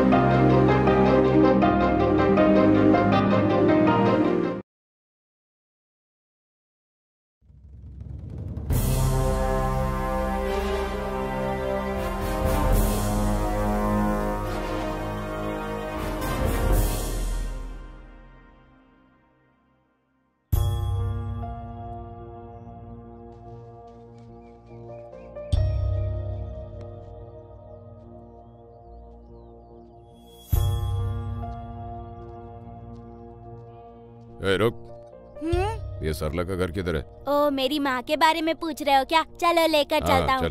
रुक। ये सरला का घर किधर है? ओ, मेरी माँ के बारे में पूछ रहे हो क्या? चलो लेकर चलता हूँ।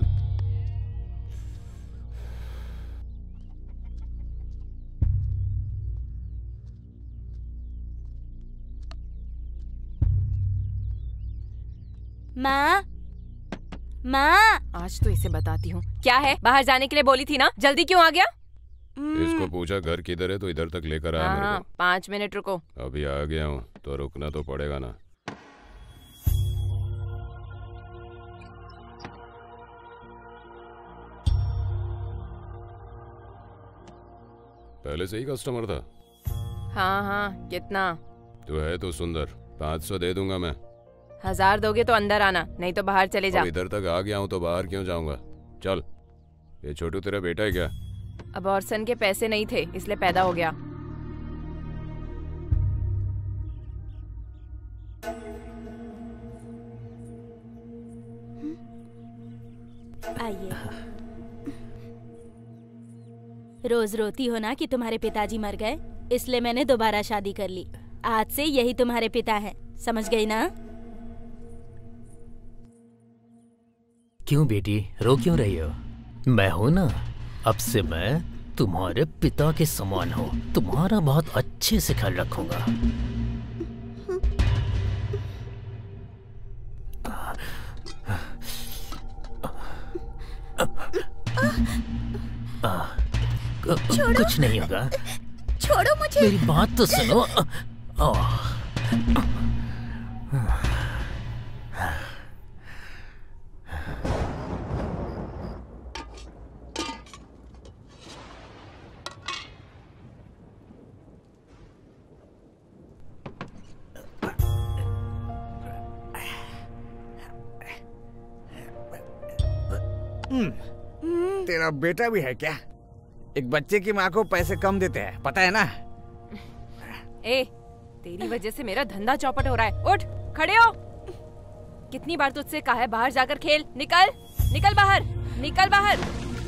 माँ, माँ। आज तो इसे बताती हूँ। क्या है? बाहर जाने के लिए बोली थी ना, जल्दी क्यों आ गया? इसको पूछा घर किधर है तो इधर तक लेकर आया मेरे को। 5 मिनट रुको। अभी आ गया हूँ तो रुकना तो पड़ेगा ना। पहले से ही कस्टमर था? हाँ, कितना? तू है तो सुंदर, 500 दे दूंगा मैं। 1000 दोगे तो अंदर आना, नहीं तो बाहर चले जाओ। इधर तक आ गया हूँ तो बाहर क्यों जाऊंगा? चल। ये छोटू तेरा बेटा है क्या? अबॉर्शन के पैसे नहीं थे इसलिए पैदा हो गया। आइए। रोज रोती हो ना कि तुम्हारे पिताजी मर गए, इसलिए मैंने दोबारा शादी कर ली। आज से यही तुम्हारे पिता हैं, समझ गई ना? क्यों बेटी, रो क्यों रही हो? मैं हूं ना, अब से मैं तुम्हारे पिता के समान हूँ। तुम्हारा बहुत अच्छे से ख्याल रखूंगा। कुछ नहीं होगा। छोड़ो मुझे। मेरी बात तो सुनो। तेरा बेटा भी है क्या? एक बच्चे की माँ को पैसे कम देते हैं, पता है ना? ए, तेरी वजह से मेरा धंधा चौपट हो रहा है। उठ, खड़े हो। कितनी बार तुझसे कहा है बाहर जाकर खेल। निकल, निकल बाहर, निकल बाहर।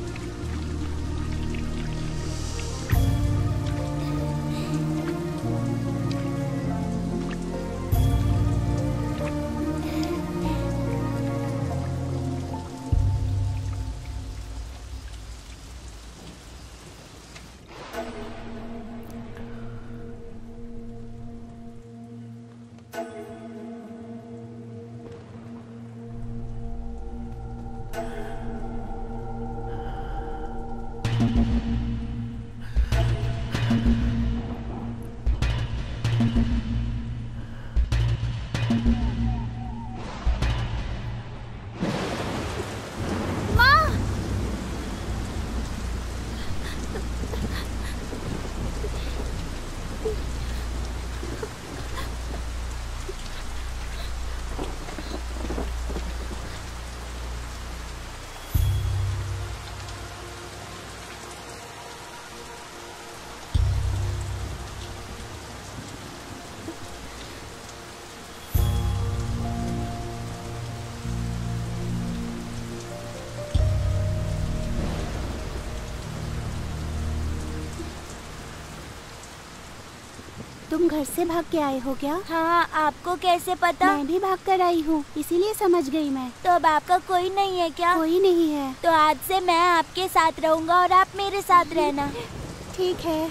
तुम घर से भाग के आए हो क्या? हाँ, आपको कैसे पता? मैं भी भाग कर आई हूँ, इसीलिए समझ गई मैं। तो अब आपका कोई नहीं है क्या? कोई नहीं है। तो आज से मैं आपके साथ रहूंगा और आप मेरे साथ रहना। ठीक है।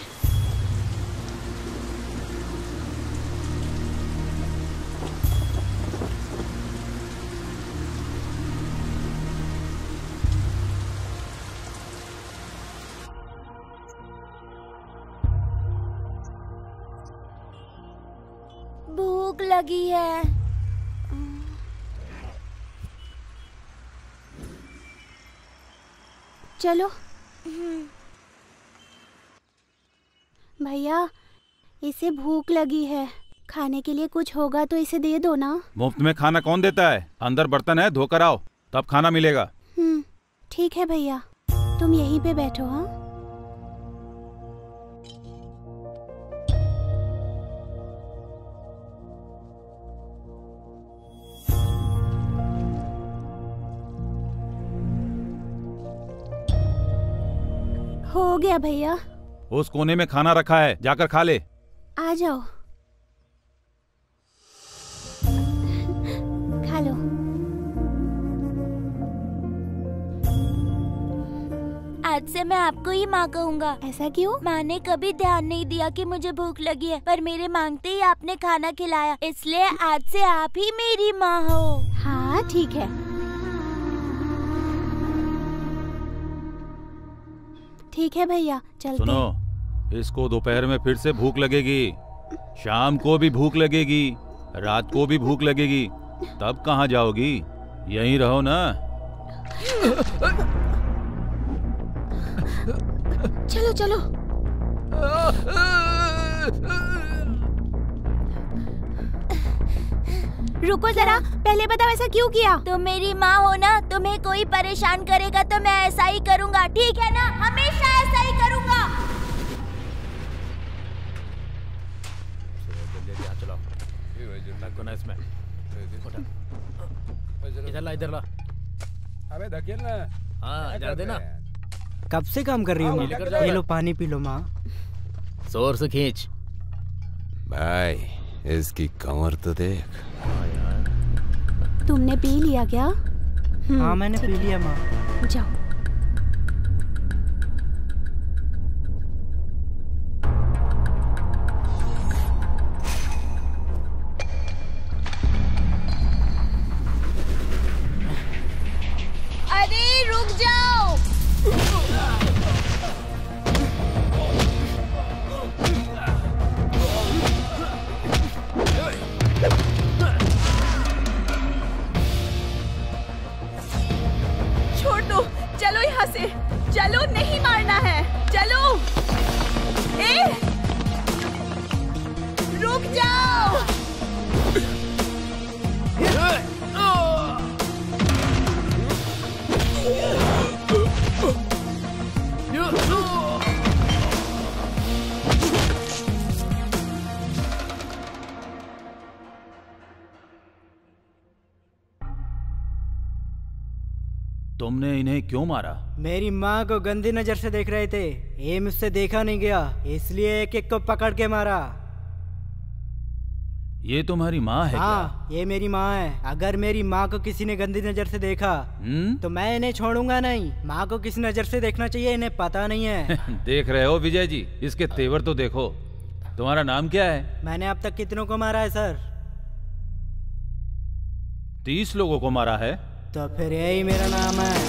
भूख लगी है। चलो। भैया इसे भूख लगी है, खाने के लिए कुछ होगा तो इसे दे दो ना। मुफ्त में खाना कौन देता है? अंदर बर्तन है, धोकर आओ, तब खाना मिलेगा। ठीक है भैया, तुम यहीं पे बैठो। हाँ, हो गया भैया। उस कोने में खाना रखा है, जाकर खा ले। आ जाओ, खा लो। आज से मैं आपको ही माँ कहूँगा। ऐसा क्यों? माँ ने कभी ध्यान नहीं दिया कि मुझे भूख लगी है, पर मेरे मांगते ही आपने खाना खिलाया, इसलिए आज से आप ही मेरी माँ हो। हाँ ठीक है, ठीक है भैया, चलते। सुनो, इसको दोपहर में फिर से भूख लगेगी, शाम को भी भूख लगेगी, रात को भी भूख लगेगी, तब कहाँ जाओगी? यहीं रहो ना। चलो चलो। रुको जरा, पहले बताओ ऐसा क्यों किया? तुम मेरी माँ हो ना, तुम्हें कोई परेशान करेगा तो मैं ऐसा ही करूँगा, ठीक है ना? हमेशा ऐसा ही करूँगा। इधर ला, इधर ला। अबे धकेल ना। हाँ, इधर देना। कब से काम कर रही हो माँ? ये लो पानी पी लो माँ। जोर से खींच। भाई इसकी कमर तो देख। तुमने पी लिया क्या? हाँ मैंने पी लिया माँ। जाओ। अरे रुक जाओ। छोड़ दो, चलो यहाँ से, चलो, नहीं मारना है, चलो। रुक जाओ। तुमने इन्हें क्यों मारा? मेरी माँ को गंदी नजर से देख रहे थे, ये मुझसे देखा नहीं गया, इसलिए एक एक को पकड़ के मारा। ये तुम्हारी माँ है? हाँ, ये मेरी माँ है। अगर मेरी माँ को किसी ने गंदी नजर से देखा तो मैं इन्हें छोड़ूंगा नहीं। माँ को किस नजर से देखना चाहिए इन्हें पता नहीं है। देख रहे हो विजय जी, इसके तेवर तो देखो। तुम्हारा नाम क्या है? मैंने अब तक कितनों को मारा है सर? 30 लोगों को मारा है। तो फिर यही मेरा नाम है।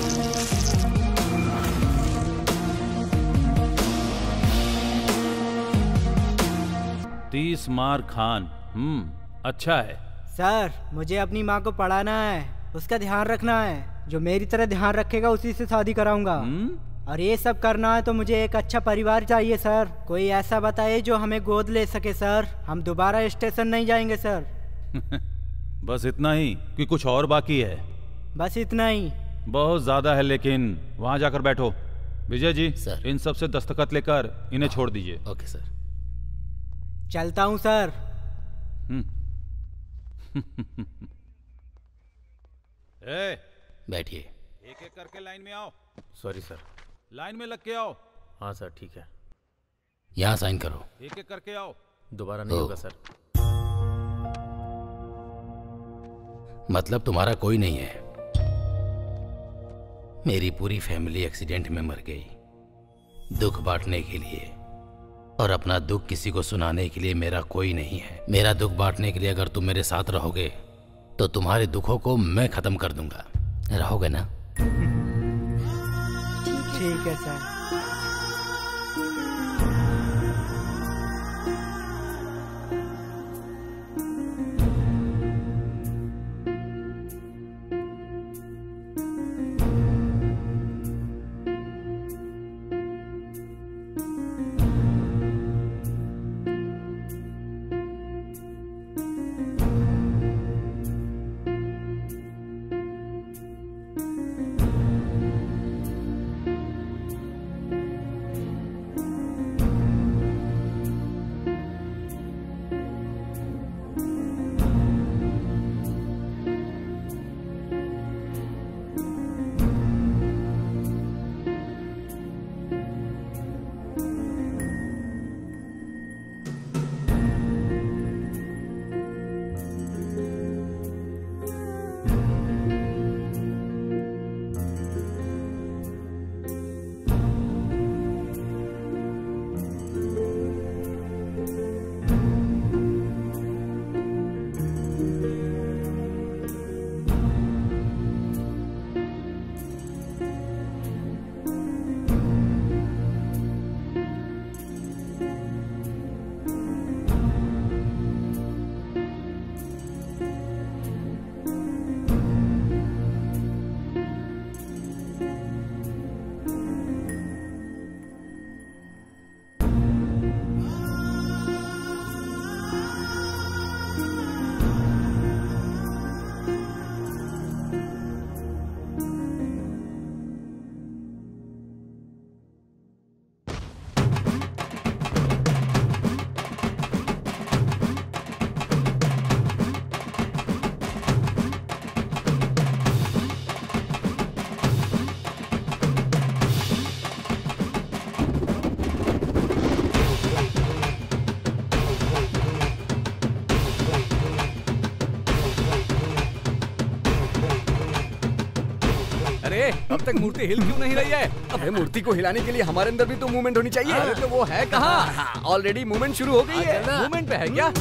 तीस मार खान। अच्छा है। सर मुझे अपनी माँ को पढ़ाना है, उसका ध्यान रखना है। जो मेरी तरह ध्यान रखेगा उसी से शादी कराऊंगा। और ये सब करना है तो मुझे एक अच्छा परिवार चाहिए सर। कोई ऐसा बताइए जो हमें गोद ले सके सर। हम दोबारा स्टेशन नहीं जाएंगे सर। बस इतना ही कि कुछ और बाकी है? बस इतना ही। बहुत ज्यादा है, लेकिन वहां जाकर बैठो। विजय जी सर। इन सब से दस्तखत लेकर इन्हें छोड़ दीजिए। Okay sir. चलता हूँ सर। बैठिए। एक एक करके लाइन में आओ। Sorry sir. लाइन में लग के आओ। हाँ सर, ठीक है। यहाँ साइन करो। एक एक करके आओ। दोबारा नहीं होगा सर। मतलब तुम्हारा कोई नहीं है? मेरी पूरी फैमिली एक्सीडेंट में मर गई, दुख बांटने के लिए, और अपना दुख किसी को सुनाने के लिए मेरा कोई नहीं है। मेरा दुख बांटने के लिए अगर तुम मेरे साथ रहोगे तो तुम्हारे दुखों को मैं खत्म कर दूंगा। रहोगे ना? ठीक है सर। अरे अब तक मूर्ति हिल क्यों नहीं रही है? अबे मूर्ति को हिलाने के लिए हमारे अंदर भी तो मूवमेंट होनी चाहिए। अरे तो वो है कहाँ? ऑलरेडी मूवमेंट शुरू हो गई है। मूवमेंट पे है क्या?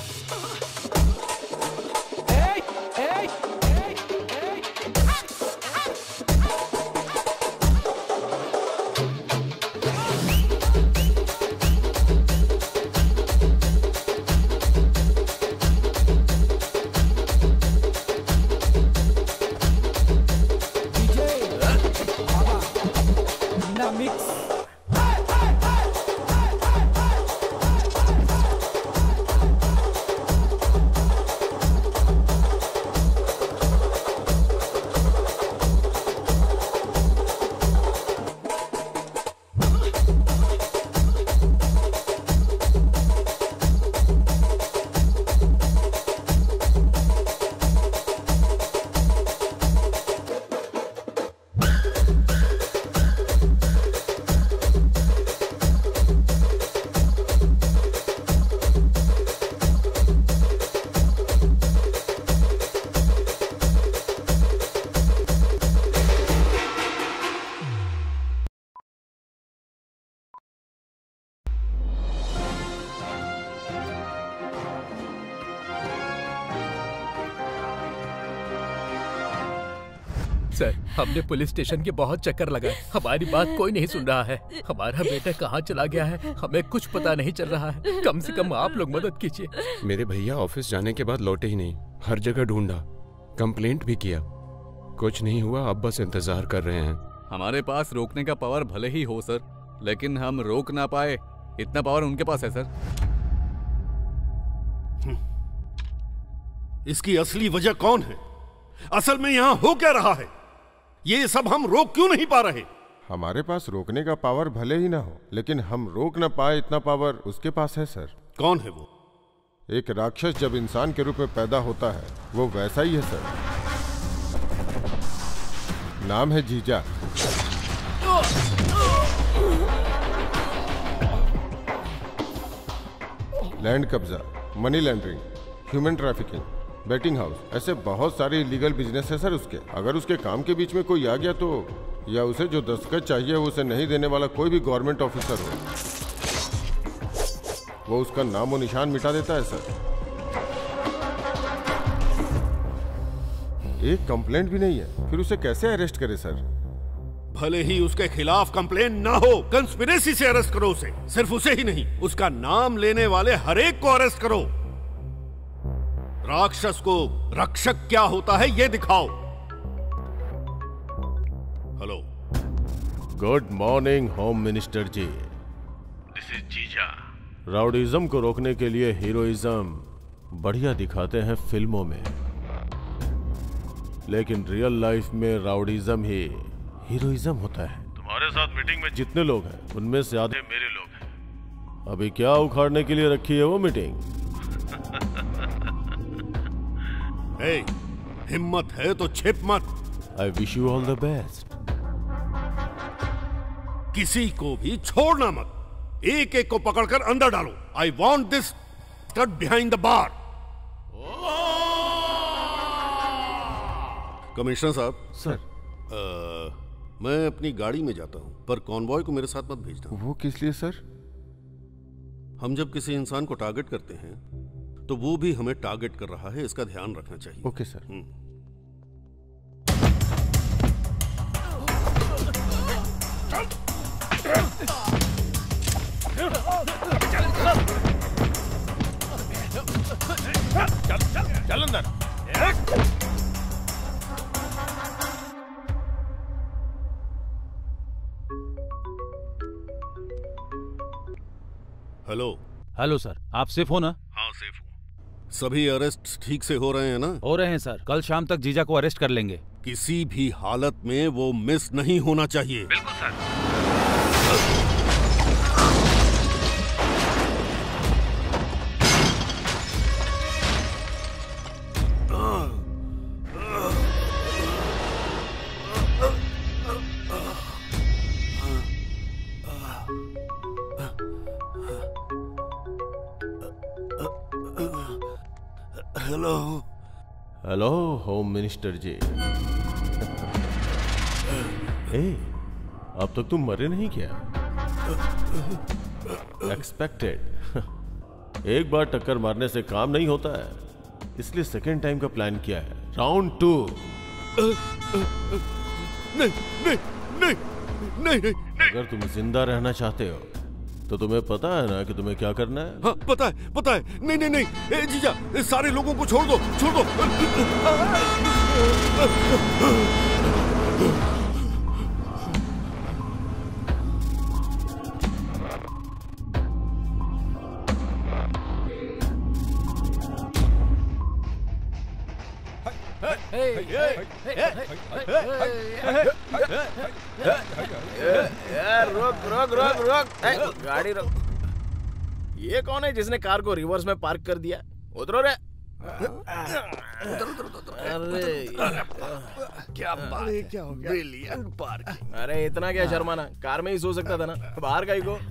सर, हमने पुलिस स्टेशन के बहुत चक्कर लगाए, हमारी बात कोई नहीं सुन रहा है। हमारा बेटा कहाँ चला गया है, हमें कुछ पता नहीं चल रहा है। कम से कम आप लोग मदद कीजिए। मेरे भैया ऑफिस जाने के बाद लौटे ही नहीं, हर जगह ढूंढा, कंप्लेंट भी किया, कुछ नहीं हुआ। अब बस इंतजार कर रहे हैं। हमारे पास रोकने का पावर भले ही हो सर, लेकिन हम रोक ना पाए, इतना पावर उनके पास है सर। इसकी असली वजह कौन है? असल में यहाँ हो क्या रहा है? ये सब हम रोक क्यों नहीं पा रहे? हमारे पास रोकने का पावर भले ही ना हो, लेकिन हम रोक ना पाए इतना पावर उसके पास है सर। कौन है वो? एक राक्षस जब इंसान के रूप में पैदा होता है वो वैसा ही है सर। नाम है जीजा। लैंड कब्जा, money laundering, human trafficking, betting house, ऐसे बहुत सारे इलीगल बिजनेस है सर उसके। अगर उसके काम के बीच में कोई आ गया तो, या उसे जो दस्तखत चाहिए वो उसे नहीं देने वाला कोई भी गवर्नमेंट ऑफिसर हो, वो उसका नाम और निशान मिटा देता है सर। एक कंप्लेंट भी नहीं है, फिर उसे कैसे अरेस्ट करे सर? भले ही उसके खिलाफ कंप्लेन ना हो, कंस्पिरेसी से अरेस्ट करो उसे। सिर्फ उसे ही नहीं, उसका नाम लेने वाले हर एक को अरेस्ट करो। राक्षस को रक्षक क्या होता है ये दिखाओ। Hello. Good morning home minister ji. This is जीजा। राउडीज्म को रोकने के लिए हीरोइज्म बढ़िया दिखाते हैं फिल्मों में, लेकिन रियल लाइफ में राउडीज्म ही हीरोइज्म होता है। तुम्हारे साथ मीटिंग में जितने लोग हैं उनमें से आधे मेरे लोग हैं। अभी क्या उखाड़ने के लिए रखी है वो मीटिंग? हे, हिम्मत है तो छिप मत। I wish you all the best. किसी को भी छोड़ना मत, एक एक को पकड़कर अंदर डालो। I want this cut behind the bar. Commissioner साहब। सर। मैं अपनी गाड़ी में जाता हूं, पर कॉन्वॉय को मेरे साथ मत भेजना। वो किस लिए सर? हम जब किसी इंसान को टारगेट करते हैं तो वो भी हमें टारगेट कर रहा है, इसका ध्यान रखना चाहिए। Okay sir. चल अंदर। हेलो। हेलो सर, आप सेफ हो ना? हाँ सेफ हूँ। सभी अरेस्ट ठीक से हो रहे हैं ना? हो रहे हैं सर, कल शाम तक जीजा को अरेस्ट कर लेंगे। किसी भी हालत में वो मिस नहीं होना चाहिए। बिल्कुल sir. Hello. Hello home minister ji. अब तक तुम मरे नहीं क्या? एक्सपेक्टेड। एक बार टक्कर मारने से काम नहीं होता है, इसलिए सेकेंड टाइम का प्लान किया है। राउंड 2। नहीं नहीं नहीं नहीं नहीं। अगर तुम जिंदा रहना चाहते हो तो तुम्हें पता है ना कि तुम्हें क्या करना है? हाँ, पता है। नहीं नहीं नहीं, जीजा, सारे लोगों को छोड़ दो। रोक गाड़ी रोक। ये कौन है जिसने कार को रिवर्स में पार्क कर दिया? उतरो रे। अरे क्या बात है, क्या हो गया? Brilliant parking. अरे इतना क्या शर्माना, कार में ही सो सकता था ना, बाहर काहे को?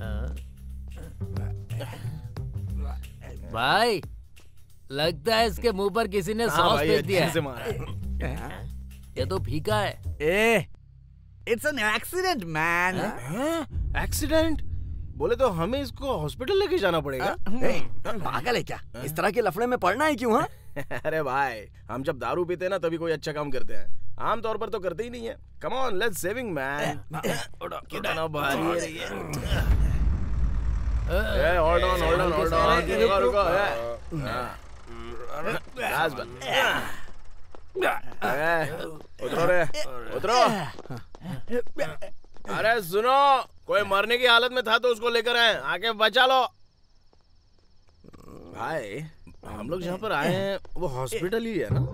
भाई लगता है इसके मुंह पर किसी ने सॉस फेंक दिया है। ये तो फीका है। It's an accident man. Accident? बोले तो हमें इसको हॉस्पिटल लेके जाना पड़ेगा। पागल है क्या? इस तरह के लफड़े में पड़ना है क्यों? हाँ? अरे भाई, हम जब दारू पीते हैं ना तभी कोई अच्छा काम करते हैं, आम तौर पर तो करते ही नहीं है। Come on, let's saving man. कितना भारी है ये। Hold on. रुको। उतरो। अरे सुनो, कोई मरने की हालत में था तो उसको लेकर आए, आके बचा लो। भाई हम लोग जहाँ पर आए हैं वो हॉस्पिटल ही है ना?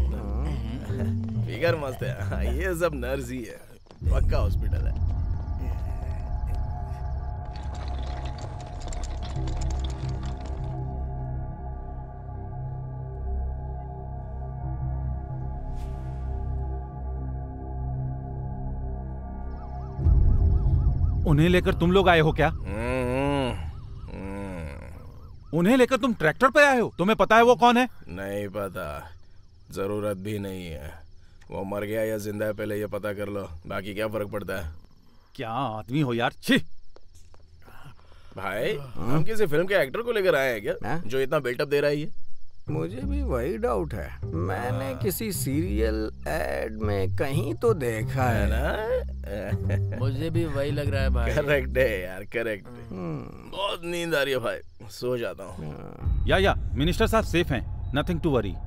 फिगर मस्त है। ये सब नर्स ही है, पक्का हॉस्पिटल है। उन्हें लेकर तुम लोग आए हो क्या? उन्हें लेकर तुम ट्रैक्टर पे आए हो? तुम्हें पता है वो कौन है? नहीं पता, जरूरत भी नहीं है। वो मर गया या जिंदा है पहले ये पता कर लो, बाकी क्या फर्क पड़ता है। क्या आदमी हो यार, छी। भाई हम किसी फिल्म के एक्टर को लेकर आए हैं क्या जो इतना बिल्टअप दे रहा है? ये मुझे भी वही डाउट है, मैंने किसी सीरियल एड में कहीं तो देखा है ना। मुझे भी वही लग रहा है भाई। करेक्ट है यार, करेक्ट है। बहुत नींद आ रही है भाई, सो जाता हूँ। या मिनिस्टर साहब सेफ हैं, नथिंग टू वरी।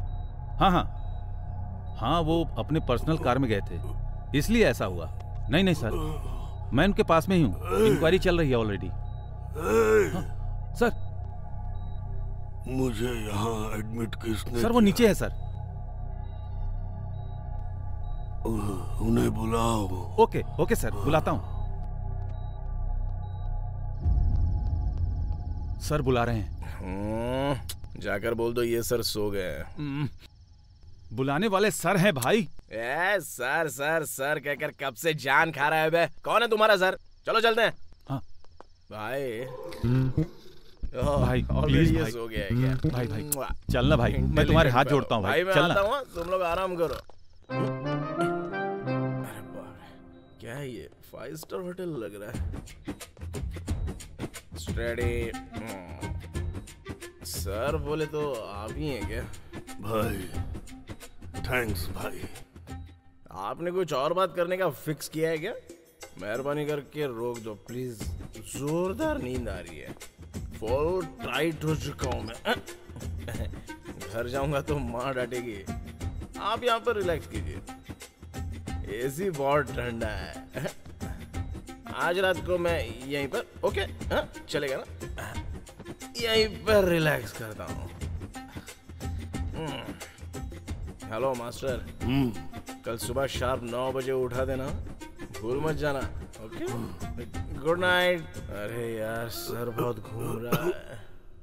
हाँ, वो अपने पर्सनल कार में गए थे, इसलिए ऐसा हुआ। नहीं सर, मैं उनके पास में ही हूँ, इंक्वायरी चल रही है ऑलरेडी। सर मुझे यहाँ एडमिट किसने? सर वो नीचे है सर। उन्हें बुलाओ। ओके सर, बुलाता हूँ। सर बुला रहे हैं। जाकर बोल दो ये सर सो गए। बुलाने वाले सर हैं भाई। सर कहकर कब से जान खा रहा है बे। कौन है तुम्हारा सर? चलो चलते हैं। हाँ भाई प्लीज भाई। हो गया है क्या? भाई चलना भाई, मैं तुम्हारे हाथ जोड़ता हूँ भाई। मैं चलना। आता हूँ, तुम लोग आराम करो। अरे बाप, क्या है ये? 5 स्टार होटल लग रहा है। स्टडी। सर बोले तो आप ही हैं क्या? भाई थैंक्स भाई। आपने कुछ और बात करने का फिक्स किया है क्या? मेहरबानी करके रोक दो प्लीज, जोरदार नींद आ रही है। फुल टाइट हो चुका हूं मैं। घर जाऊंगा तो माँ डांटेगी। आप यहाँ पर रिलैक्स कीजिए, एसी बहुत ठंडा है। आज रात को मैं यहीं पर, ओके चलेगा ना? यहीं पर रिलैक्स करता हूँ। हेलो मास्टर, कल सुबह शार्प 9 बजे उठा देना, भूल मत जाना। Okay, good night. अरे यार सर बहुत घूम रहा है।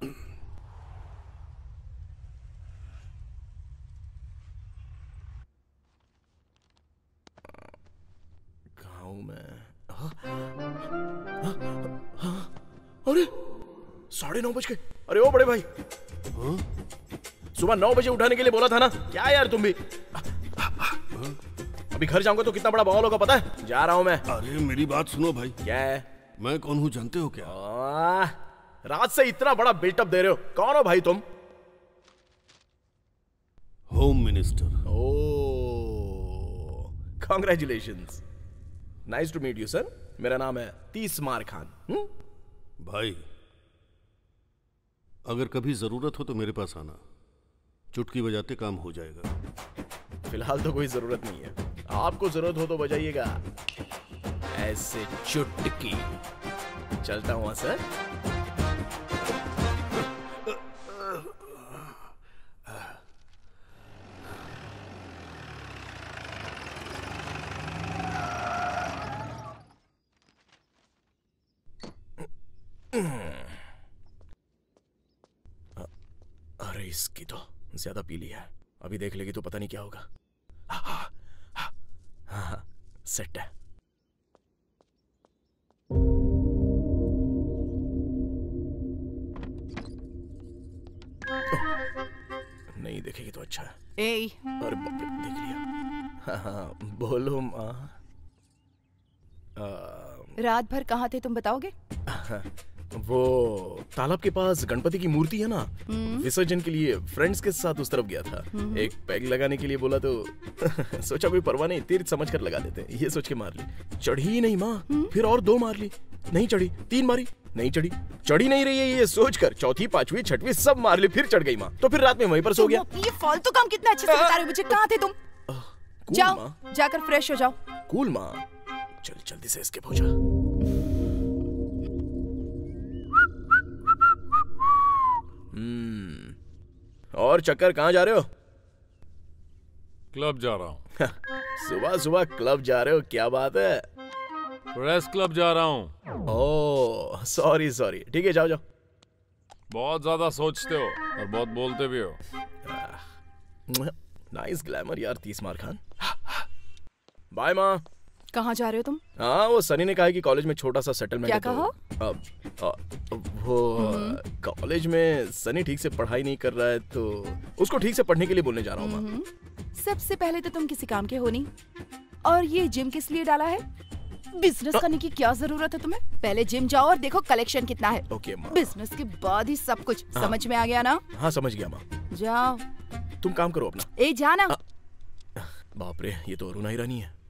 कहाँ हूँ मैं? अरे 9:30 बज गए। अरे ओ बड़े भाई, सुबह 9 बजे उठाने के लिए बोला था ना, क्या यार तुम भी? अभी घर जाऊंगा तो कितना बड़ा बवाल होगा पता है? जा रहा हूँ मैं। अरे मेरी बात सुनो भाई। क्या है? मैं कौन हूँ जानते हो क्या? रात से इतना बड़ा बिल्टअप दे रहे हो, कौन हो भाई तुम? Home minister. Congratulations. Nice to meet you, sir. मेरा नाम है तीसमार खान। भाई अगर कभी जरूरत हो तो मेरे पास आना, चुटकी बजाते काम हो जाएगा। फिलहाल तो कोई जरूरत नहीं है, आपको जरूरत हो तो बजाइएगा ऐसे चुटकी। चलता हूँ सर। अरे इसकी तो ज्यादा पी लिया है, अभी देख लेगी तो पता नहीं क्या होगा। हाँ, सेट है। नहीं देखेगी तो अच्छा है। अरे बाप रे, देख लिया। हाँ, बोलो माँ। रात भर कहाँ थे तुम बताओगे? वो तालाब के पास गणपति की मूर्ति है ना, विसर्जन के लिए फ्रेंड्स के साथ उस तरफ गया था। एक पैग लगाने के लिए बोला तो सोचा कोई परवाह नहीं, तीर समझ कर लगा देते, ये सोच के मार ली। चढ़ी ही नहीं माँ, फिर और 2 मार ली, नहीं चढ़ी। 3 मारी, नहीं चढ़ी। चढ़ी नहीं रही है ये सोचकर 4th 5वीं 6वीं सब मार ली, फिर चढ़ गई माँ। तो फिर रात में वहीं पर सो गया। ये फालतू काम कितना अच्छे से बता रहे हो मुझे। कहाँ थे तुम? जाओ, जाकर फ्रेश हो जाओ। कूल माँ, चल जल्दी से एस्केप हो जा। और चक्कर कहाँ जा रहे हो? क्लब जा रहा हूँ। सुबह सुबह क्लब जा रहे हो, क्या बात है? प्रेस क्लब जा रहा हूँ। ओह सॉरी, ठीक है जाओ। बहुत ज्यादा सोचते हो और बहुत बोलते भी हो। नाइस ग्लैमर यार तीसमार खान। बाय माँ। कहाँ जा रहे हो तुम? हाँ, वो सनी ने कहा है कि कॉलेज में छोटा सा सेटलमेंट है। क्या कहा? वो कॉलेज में सनी ठीक से पढ़ाई नहीं कर रहा है तो उसको ठीक से पढ़ने के लिए बोलने जा रहा हूँ माँ। सबसे पहले तो तुम किसी काम के हो नहीं, और ये जिम किस लिए डाला है? बिजनेस करने की क्या जरूरत है तुम्हें? पहले जिम जाओ और देखो कलेक्शन कितना है। ओके माँ। बिजनेस के बाद ही सब कुछ। समझ में आ गया ना? हाँ समझ गया माँ। जाओ। तुम काम करो अपना। ए जाना। बाप रे, ये तो अरुणा ईरानी है।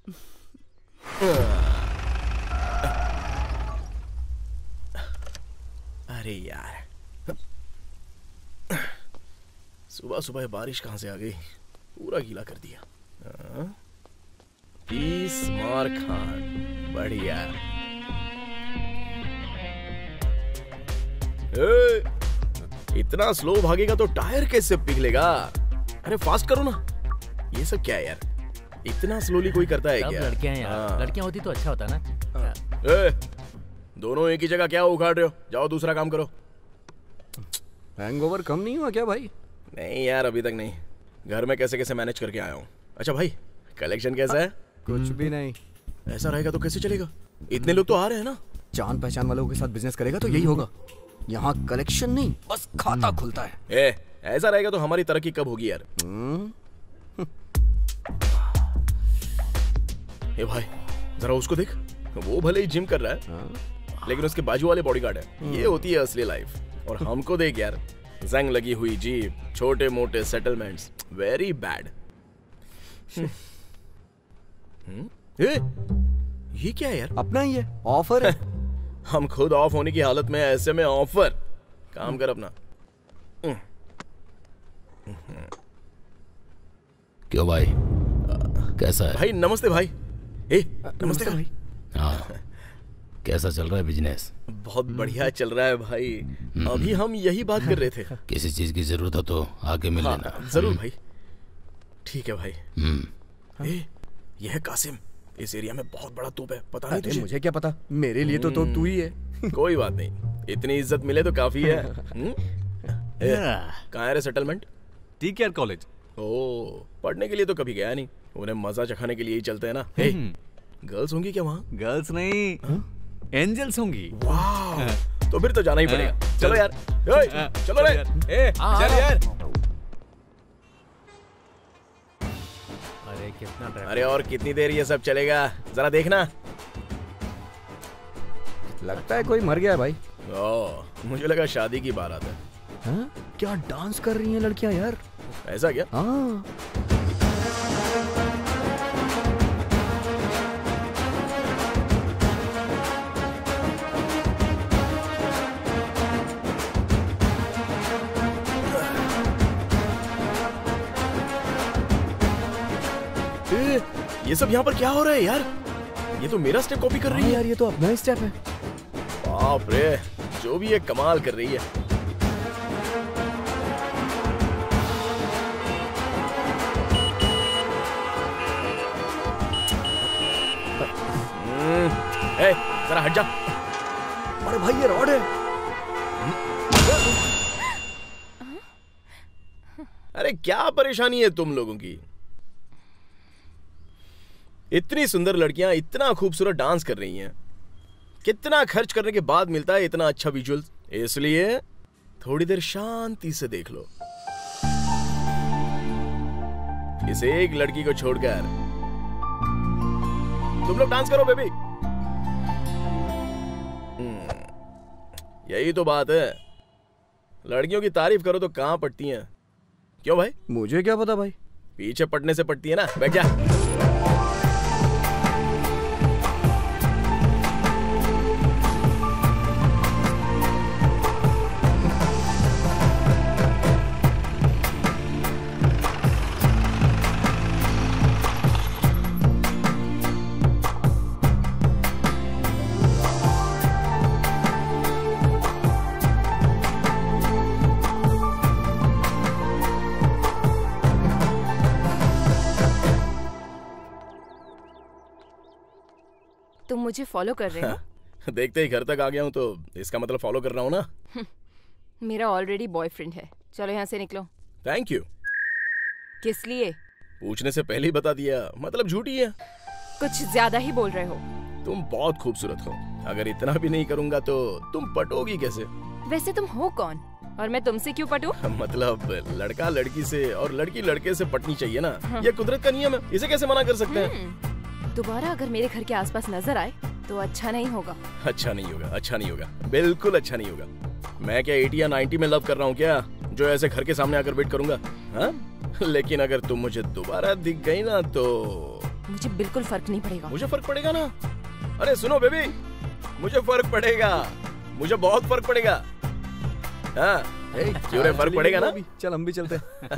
अरे यार, सुबह सुबह बारिश कहां से आ गई, पूरा गीला कर दिया। तीसमार खान, बढ़िया। इतना स्लो भागेगा तो टायर कैसे पिघलेगा? अरे फास्ट करो ना। ये सब क्या है यार, इतना स्लोली कोई करता है क्या? लड़कियां यार, लड़कियां होती तो अच्छा होता ना। दोनों एक ही जगह क्या उखाड़ रहे हो? जाओ दूसरा काम करो। हैंगओवर कम नहीं हुआ क्या भाई? नहीं यार, अभी तक नहीं। घर में कैसे कैसे मैनेज करके आया हूँ। अच्छा भाई, कलेक्शन कैसा है? कुछ भी नहीं। ऐसा रहेगा तो कैसे चलेगा? इतने लोग तो आ रहे हैं ना। जान पहचान वालों के साथ बिजनेस करेगा तो यही होगा। यहाँ कलेक्शन नहीं, बस खाता खुलता है। ऐसा रहेगा तो हमारी तरक्की कब होगी यार? ए भाई, जरा उसको देख, वो भले ही जिम कर रहा है लेकिन उसके बाजू वाले बॉडीगार्ड है। ये होती है असली लाइफ। और हमको देख यार, जंग लगी हुई जीप, छोटे मोटे सेटलमेंट्स, वेरी बैड। ये क्या है यार? अपना ही है, ऑफर है। हम खुद ऑफ होने की हालत में, ऐसे में ऑफर। काम कर अपना। क्यों भाई, कैसा है? भाई नमस्ते भाई। नमस्ते भाई। हाँ, कैसा चल रहा है बिजनेस? बहुत बढ़िया चल रहा है भाई। अभी हम यही बात कर रहे थे। किसी चीज की जरूरत हो तो आके मिल लेना। जरूर भाई। ठीक है भाई। यह है कासिम, इस एरिया में बहुत बड़ा तोप है, पता नहीं तुझे? मुझे क्या पता, मेरे लिए तो तू ही है। कोई बात नहीं, इतनी इज्जत मिले तो काफी है। कहाँ है रे सेटलमेंट? TKR college. ओह, पढ़ने के लिए तो कभी गया नहीं, उन्हें मजा चखाने के लिए ही चलते हैं ना। गर्ल्स होंगी क्या वहाँ? गर्ल्स नहीं, एंजल्स होंगी। वाह, तो फिर तो जाना ही पड़ेगा। चलो यार, चलो रे। चल यार। अरे कितना अरे और कितनी देर ये सब चलेगा, जरा देखना। लगता है कोई मर गया है भाई। ओह, मुझे लगा शादी की बारात है। हाँ? क्या डांस कर रही हैं लड़कियां यार। ऐसा क्या? हाँ। ये सब यहाँ पर क्या हो रहा है यार? ये तो मेरा स्टेप कॉपी कर रही है यार। ये तो अपना ही स्टेप है। बाप रे, जो भी ये कमाल कर रही है। ए, जरा हट जा। अरे भाई ये रॉड है। अरे क्या परेशानी है तुम लोगों की? इतनी सुंदर लड़कियां इतना खूबसूरत डांस कर रही हैं, कितना खर्च करने के बाद मिलता है इतना अच्छा विजुअल। इसलिए थोड़ी देर शांति से देख लो। इस एक लड़की को छोड़कर तुम लोग डांस करो बेबी। यही तो बात है, लड़कियों की तारीफ करो तो कहां पटती हैं। क्यों भाई? मुझे क्या पता भाई। पीछे पटने से पटती है ना। बैठ जा। तुम मुझे फॉलो कर रहे हो? देखते ही घर तक आ गया हूँ तो इसका मतलब फॉलो कर रहा हूँ ना। मेरा ऑलरेडी बॉयफ्रेंड है, चलो यहाँ से निकलो। Thank you. किस लिए? पूछने से पहले ही बता दिया, मतलब झूठी है। कुछ ज्यादा ही बोल रहे हो। तुम बहुत खूबसूरत हो, अगर इतना भी नहीं करूँगा तो तुम पटोगी कैसे? वैसे तुम हो कौन और मैं तुमसे क्यों पटूं? मतलब लड़का लड़की से और लड़की लड़के से पटनी चाहिए ना। ये कुदरत का नियम है, इसे कैसे मना कर सकते हैं? दोबारा अगर मेरे घर के आसपास नजर आए तो अच्छा नहीं होगा। अच्छा नहीं होगा, अच्छा नहीं होगा, बिल्कुल अच्छा नहीं होगा। मैं क्या 80 या 90 में लव कर रहा हूँ क्या, जो ऐसे घर के सामने आकर वेट करूंगा? हाँ? लेकिन अगर तुम मुझे दोबारा दिख गई ना तो मुझे बिल्कुल फर्क नहीं पड़ेगा। मुझे फर्क पड़ेगा ना। अरे सुनो बेबी, मुझे फर्क पड़ेगा, मुझे बहुत फर्क पड़ेगा। हाँ, क्यों फर्क पड़ेगा ना? चल हम भी चलते।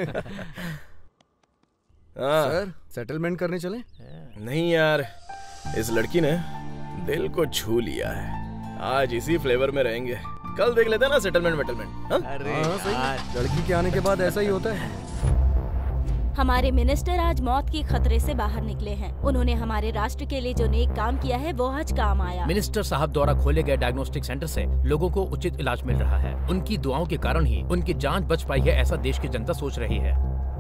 सर सेटलमेंट करने चले? नहीं यार, इस लड़की ने दिल को छू लिया है। आज इसी फ्लेवर में रहेंगे, कल देख लेते हैं ना सेटलमेंट वेटलमेंट। अरे सही, लड़की के आने के बाद ऐसा ही होता है। हमारे मिनिस्टर आज मौत के खतरे से बाहर निकले हैं। उन्होंने हमारे राष्ट्र के लिए जो नेक काम किया है वो आज काम आया। मिनिस्टर साहब द्वारा खोले गए डायग्नोस्टिक सेंटर से लोगों को उचित इलाज मिल रहा है। उनकी दुआओं के कारण ही उनकी जान बच पाई है, ऐसा देश की जनता सोच रही है।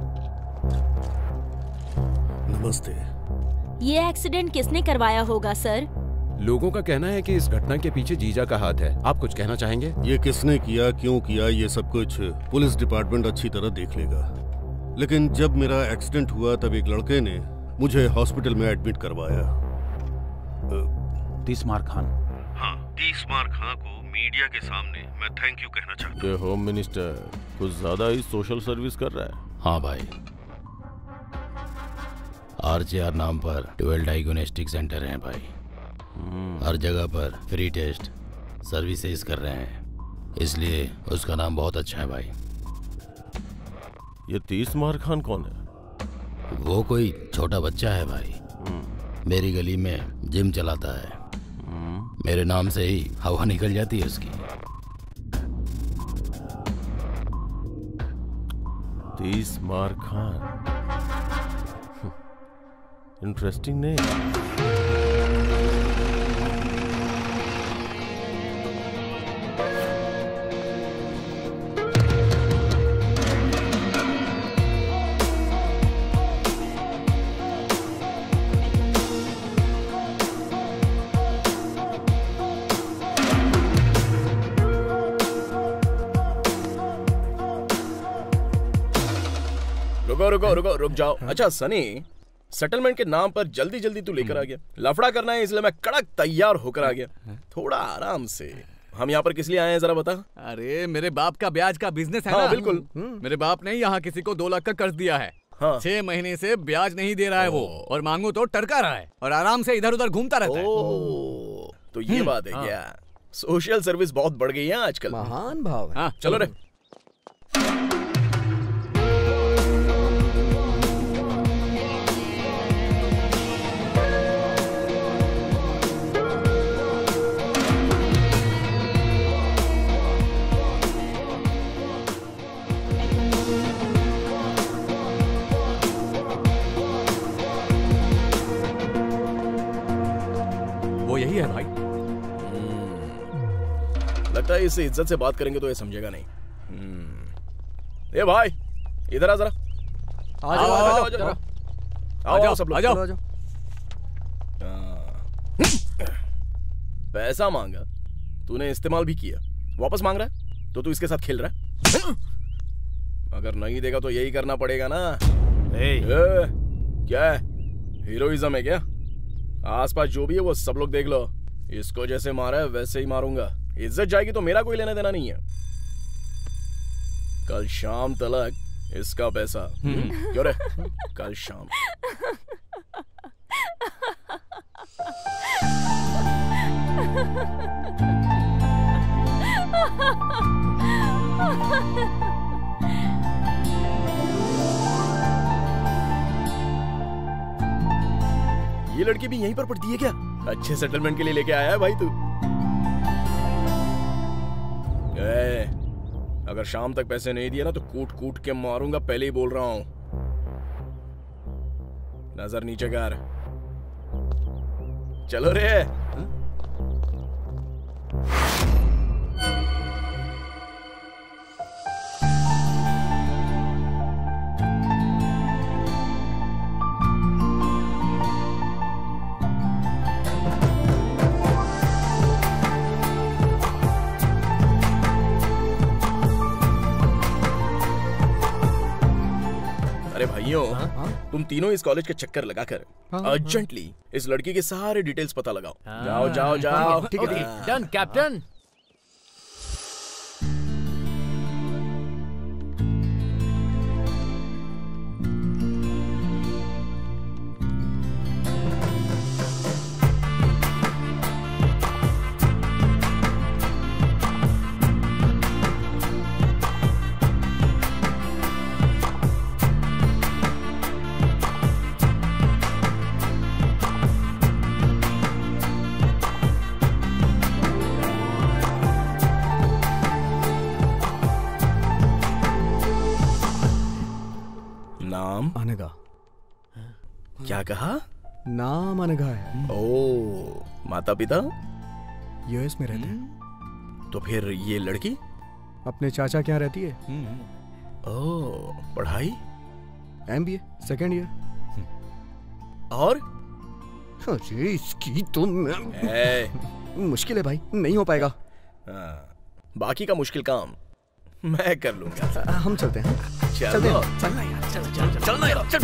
नमस्ते। ये एक्सीडेंट किसने करवाया होगा सर? लोगों का कहना है कि इस घटना के पीछे जीजा का हाथ है। आप कुछ कहना चाहेंगे? ये किसने किया, क्यों किया, ये सब कुछ पुलिस डिपार्टमेंट अच्छी तरह देख लेगा। लेकिन जब मेरा एक्सीडेंट हुआ तब एक लड़के ने मुझे हॉस्पिटल में एडमिट करवाया। तीसमार खान। हाँ, तीसमार खान को मीडिया के सामने मैं थैंक यू कहना चाहता हूँ। ये होम मिनिस्टर कुछ ज्यादा ही सोशल सर्विस कर रहा है। हाँ भाई, RJR नाम पर 12 डायग्नोस्टिक सेंटर हैं भाई। हर जगह पर फ्री टेस्ट सर्विसेज कर रहे हैं, इसलिए उसका नाम बहुत अच्छा है भाई। ये तीसमार खान कौन है? वो कोई छोटा बच्चा है भाई, मेरी गली में जिम चलाता है। मेरे नाम से ही हवा निकल जाती है उसकी। Teesmar Khan, interesting name. रुको रुक जाओ। अच्छा सनी, सेटलमेंट के नाम पर जल्दी जल्दी तू लेकर आ गया। लफड़ा करना है इसलिए मैं कड़क तैयार होकर आ गया। थोड़ा आराम से। हम यहाँ पर किस लिए आए हैं जरा बता। अरे मेरे बाप का ब्याज का बिजनेस है हाँ, ना। बिल्कुल। मेरे बाप ने यहाँ किसी को 2 लाख का कर्ज दिया है। हाँ। 6 महीने से ब्याज नहीं दे रहा है वो, और मांगू तो टरका रहा है और आराम से इधर उधर घूमता रहता है। तो ये बात है क्या? सोशल सर्विस बहुत बढ़ गई है आजकल। महान भाव है। हाँ, चलो रे। वो यही है भाई। लगता है इससे इज्जत से बात करेंगे तो ये समझेगा नहीं। ए भाई, इधर आ जरा। आओ सब लोग। पैसा मांगा, तूने इस्तेमाल भी किया, वापस मांग रहा है तो तू इसके साथ खेल रहा है। अगर नहीं देगा तो यही करना पड़ेगा ना। क्या है, हीरोइज्म है क्या? आसपास जो भी है वो सब लोग देख लो। इसको जैसे मारा है वैसे ही मारूंगा। इज्जत जाएगी तो मेरा कोई लेना देना नहीं है। कल शाम तक इसका पैसा। क्यों रे? कल शाम। ये लड़की भी यहीं पर पढ़ती है क्या? अच्छे सेटलमेंट के लिए लेके आया है भाई तू। अगर शाम तक पैसे नहीं दिए ना तो कूट कूट के मारूंगा, पहले ही बोल रहा हूं। नजर नीचे कर। चलो रे। तुम तीनों इस कॉलेज के चक्कर लगाकर अर्जेंटली इस लड़की के सारे डिटेल्स पता लगाओ। जाओ जाओ जाओ। ठीक है, डन कैप्टन। अनघा। क्या कहा? नाम अनघा है। ओ, माता पिता यूएस में रहते हैं। तो फिर ये लड़की अपने चाचा क्या रहती है। ओ, पढ़ाई MBA सेकेंड ईयर। और अरे इसकी तो मुश्किल है भाई, नहीं हो पाएगा। बाकी का मुश्किल काम मैं कर लूंगा। हम चलते हैं। चलो चलना यार, चलना यार, चल।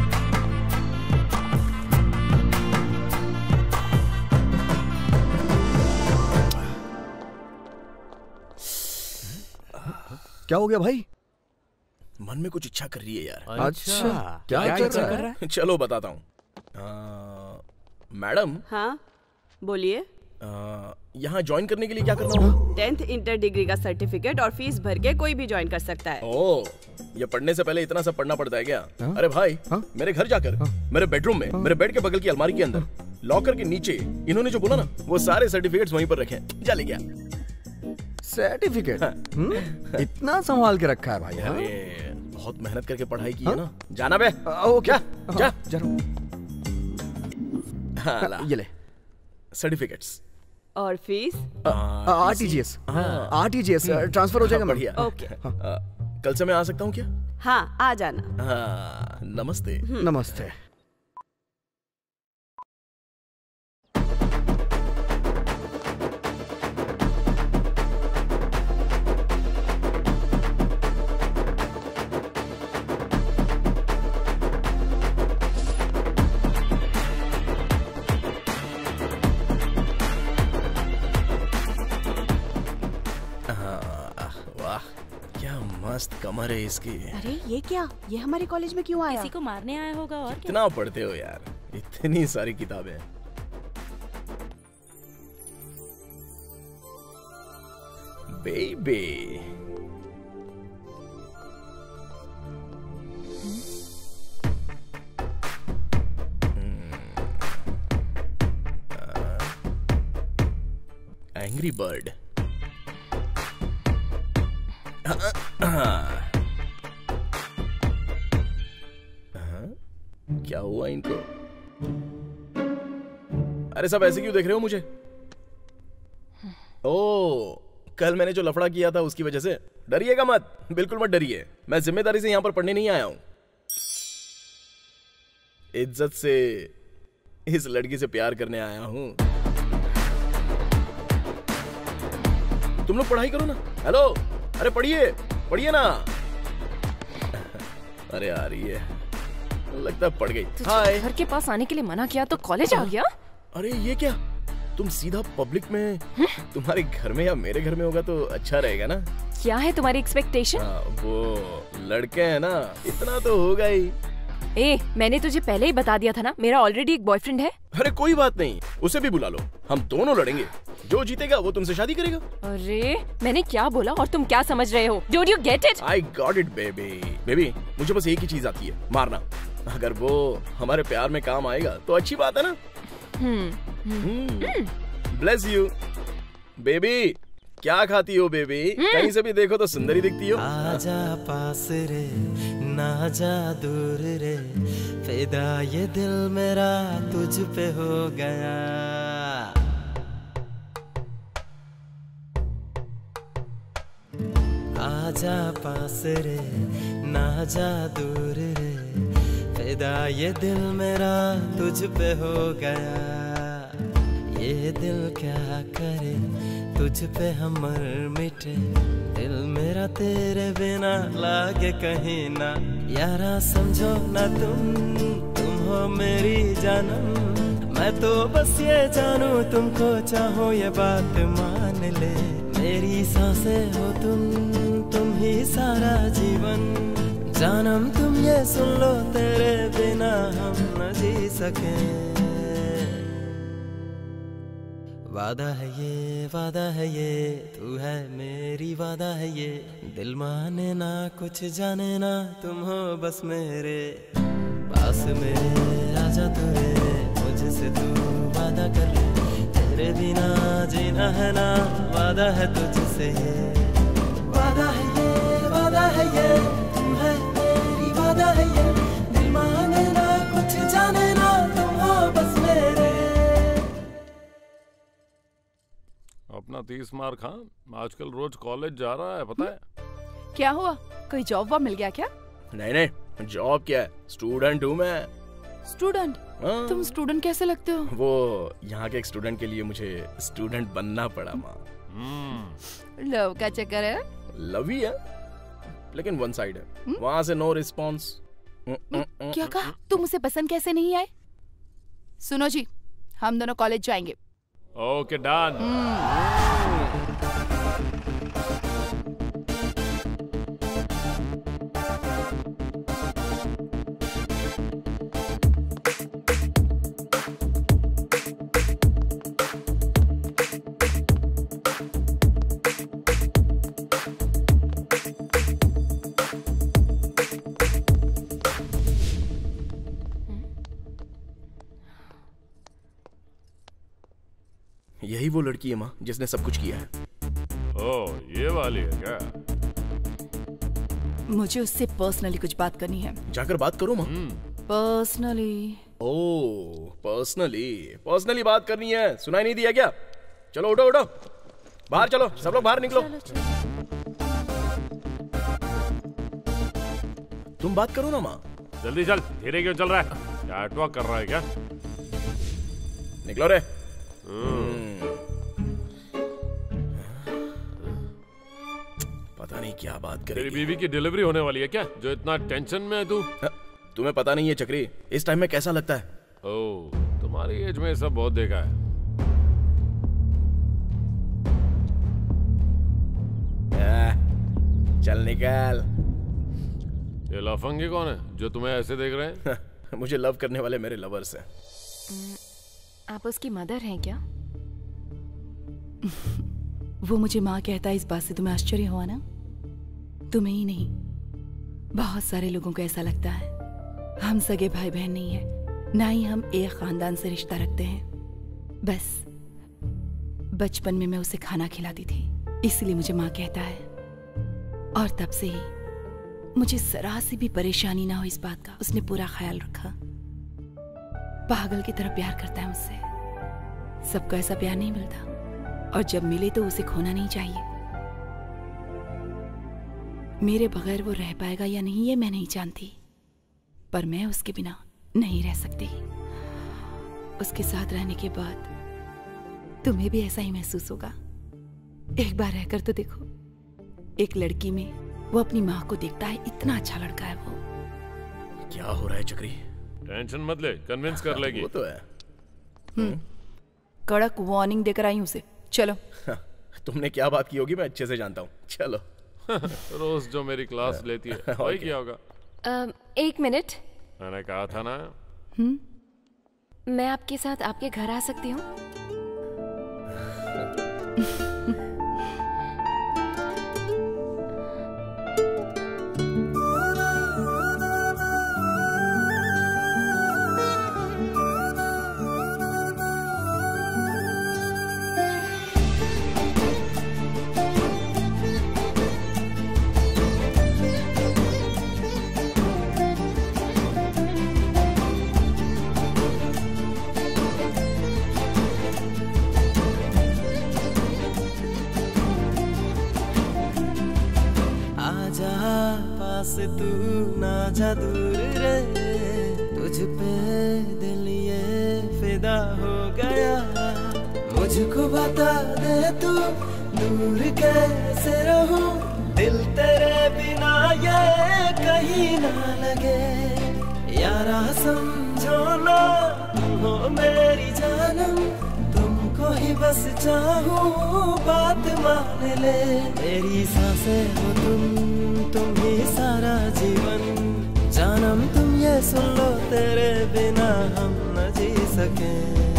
क्या हो गया भाई? मन में कुछ इच्छा कर रही है यार। अच्छा, क्या इच्छा कर रहा है? चलो बताता हूँ। मैडम। हाँ बोलिए। यहाँ ज्वाइन करने के लिए क्या करना होगा? 10th इंटर डिग्री का सर्टिफिकेट और फीस भर के कोई भी ज्वाइन कर सकता है। ओह, ये पढ़ने से पहले इतना सब पढ़ना पड़ता है क्या? अरे भाई, मेरे घर जाकर मेरे बेडरूम में मेरे बेड के बगल की अलमारी के अंदर लॉकर के नीचे इन्होंने जो बोला ना वो सारे सर्टिफिकेट्स वहीं पर रखे हैं। जा ले गया। सर्टिफिकेट? इतना संभाल के रखा है भाई। अरे बहुत मेहनत करके पढ़ाई की है ना। जाना बे। ओके, जा हाँ, ये ले सर्टिफिकेट्स। और फीस? आरटीजीएस ट्रांसफर हो जाएगा। बढ़िया। ओके। कल से मैं आ सकता हूँ क्या? हाँ आ जाना। हाँ, नमस्ते। नमस्ते। कमर है इसकी। अरे ये क्या? ये हमारे कॉलेज में क्यों आया? किसी को मारने आया होगा और क्या? कितना पढ़ते हो यार, इतनी सारी किताबें। Baby angry bird. क्या हुआ इनको? अरे सब ऐसे क्यों देख रहे हो मुझे? ओ, कल मैंने जो लफड़ा किया था उसकी वजह से? डरिएगा मत, बिल्कुल मत डरिए। मैं जिम्मेदारी से यहां पर पढ़ने नहीं आया हूं। इज्जत से इस लड़की से प्यार करने आया हूं। तुम लोग पढ़ाई करो ना। हेलो, अरे पढ़िए पढ़िए ना। अरे आ रही है, लगता है पढ़ गई। हाय। घर के पास आने के लिए मना किया तो कॉलेज आ गया? अरे ये क्या, तुम सीधा पब्लिक में? तुम्हारे घर में या मेरे घर में होगा तो अच्छा रहेगा ना। क्या है तुम्हारी एक्सपेक्टेशन? वो लड़के हैं ना, इतना तो होगा ही। ए, मैंने तुझे पहले ही बता दिया था ना, मेरा ऑलरेडी एक बॉयफ्रेंड है। अरे कोई बात नहीं, उसे भी बुला लो, हम दोनों लड़ेंगे। जो जीतेगा वो तुमसे शादी करेगा। अरे मैंने क्या बोला और तुम क्या समझ रहे हो? Don't you get it? I got it, baby. Baby, मुझे बस एक ही चीज आती है, मारना। अगर वो हमारे प्यार में काम आएगा तो अच्छी बात है ना। Bless you, baby. क्या खाती हो बेबी? कहीं से भी देखो तो सुंदरी दिखती हो। आजा पास रे, ना जा दूर रे, फिदा ये दिल मेरा तुझ पे हो गया। आजा पास रे, ना जा दूर रे, फिदा ये दिल मेरा तुझ पे हो गया। ये दिल क्या करे, तुझ पे हम मर मिटे, दिल मेरा तेरे बिना लागे कहीं ना। यारा समझो ना तुम हो मेरी जानम, मैं तो बस ये जानू तुमको चाहो ये बात मान ले। मेरी सांसें हो तुम ही सारा जीवन, जानम तुम ये सुन लो, तेरे बिना हम न जी सके। वादा है ये, वादा है ये, तू है मेरी वादा है ये, दिल माने ना कुछ जाने ना, तुम हो बस मेरे पास मेरे। आजा तू रे, मुझसे तू वादा कर ले, तेरे बिना जीना है ना, वादा है तुझसे ये। वादा है ये, वादा है ये, तू है मेरी वादा है ये, दिल माने ना कुछ जाने ना, तुम हो बस मेरे। अपना 30 मार खान आजकल रोज कॉलेज जा रहा है, पता है? क्या हुआ, कोई जॉब वॉब मिल गया क्या? नहीं नहीं, जॉब क्या है, स्टूडेंट हूँ मैं। स्टूडेंट? तुम स्टूडेंट कैसे लगते हो? वो यहाँ के एक स्टूडेंट के लिए मुझे स्टूडेंट बनना पड़ा माँ। लव का चक्कर है? लव ही है, लेकिन वन साइड है। वहाँ से नो रिस्पॉन्स। क्या कहा? तुम उसे पसंद कैसे नहीं आए? सुनो जी, हम दोनों कॉलेज जाएंगे। Okay done. यही वो लड़की है माँ जिसने सब कुछ किया है। ओह, ये वाली है क्या? मुझे उससे पर्सनली कुछ बात करनी है। जाकर बात करो माँ। पर्सनली? ओह, पर्सनली बात करनी है, सुनाई नहीं दिया क्या? चलो उठो उठो, बाहर चलो, सब लोग बाहर निकलो। तुम बात करो ना माँ। जल्दी चल, धीरे क्यों चल रहा है? क्या अटवाक कर रहा है क्या? निकलो रे। पता नहीं क्या बात करेगी। तेरी बीवी की डिलीवरी होने वाली है क्या, जो इतना टेंशन में है तू? तुम्हें पता नहीं है चक्री, इस टाइम में कैसा लगता है? ओह, तुम्हारी एज में सब बहुत देखा है। चल निकल। ये लफंगे कौन है जो तुम्हें ऐसे देख रहे हैं? मुझे लव करने वाले मेरे लवर्स हैं। आप उसकी मदर हैं क्या? वो मुझे माँ कहता है, इस बात से तुम्हें आश्चर्य हुआ ना? तुम्हें ही नहीं, बहुत सारे लोगों को ऐसा लगता है। हम सगे भाई बहन नहीं है, ना ही हम एक खानदान से रिश्ता रखते हैं। बस बचपन में मैं उसे खाना खिलाती थी, इसलिए मुझे माँ कहता है। और तब से ही मुझे जरा सी भी परेशानी ना हो इस बात का उसने पूरा ख्याल रखा। पागल की तरह प्यार करता है मुझसे। सबको ऐसा प्यार नहीं मिलता, और जब मिले तो उसे खोना नहीं चाहिए। मेरे बगैर वो रह पाएगा या नहीं ये मैं नहीं जानती, पर मैं उसके बिना नहीं रह सकती। उसके साथ रहने के बाद तुम्हें भी ऐसा ही महसूस होगा। एक बार रहकर तो देखो, एक लड़की में वो अपनी माँ को देखता है, इतना अच्छा लड़का है वो। क्या हो रहा है चक्री? टेंशन मत ले, कन्विंस कर लेगी। वो तो है। कड़क वार्निंग देकर आई उसे। चलो। तुमने क्या बात की होगी मैं अच्छे से जानता हूँ। चलो। रोज जो मेरी क्लास लेती है वही क्या होगा? 1 मिनट। मैंने कहा था ना। मैं आपके साथ आपके घर आ सकती हूँ? तू ना जा दूर रे, तुझ पे दिल ये फिदा हो गया। मुझको बता दे तू दूर कैसे रहूं, दिल तेरे बिना ये कहीं ना लगे। यारा समझो ना तुम हो मेरी जानम, तुमको ही बस चाहूं बात मान ले। मेरी सांसें हो तुम ही सारा जीवन, जानम तुम ये सुन लो तेरे बिना हम न जी सके।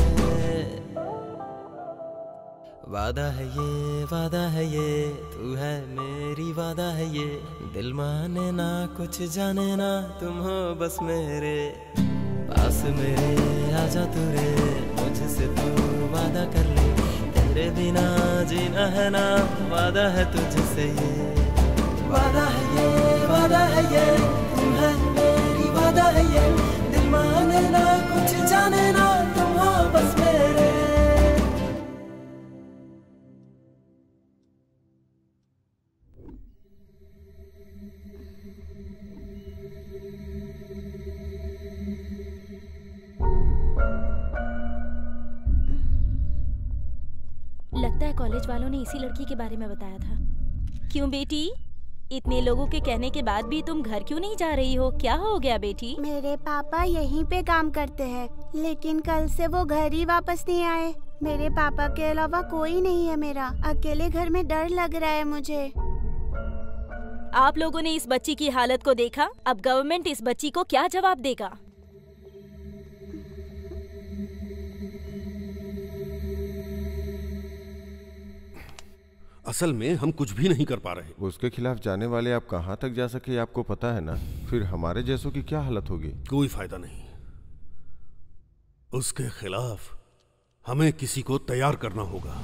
वादा है ये तू है मेरी वादा है ये, दिल माने ना कुछ जाने ना तुम हो बस मेरे पास मेरे। आजा तू रे मुझसे तू वादा कर ले, तेरे बिना जीना है ना वादा है तुझसे ये। वादा है ये तू है मेरी वादा है ये, दिल माने ना कुछ जाने ना तुम हो बस मेरे। लगता है कॉलेज वालों ने इसी लड़की के बारे में बताया था। क्यों बेटी, इतने लोगों के कहने के बाद भी तुम घर क्यों नहीं जा रही हो? क्या हो गया बेटी? मेरे पापा यहीं पे काम करते हैं, लेकिन कल से वो घर ही वापस नहीं आए। मेरे पापा के अलावा कोई नहीं है मेरा, अकेले घर में डर लग रहा है मुझे। आप लोगों ने इस बच्ची की हालत को देखा, अब गवर्नमेंट इस बच्ची को क्या जवाब देगा? असल में हम कुछ भी नहीं कर पा रहे। उसके खिलाफ जाने वाले आप कहाँ तक जा सके आपको पता है ना, फिर हमारे जैसों की क्या हालत होगी? कोई फायदा नहीं, उसके खिलाफ हमें किसी को तैयार करना होगा।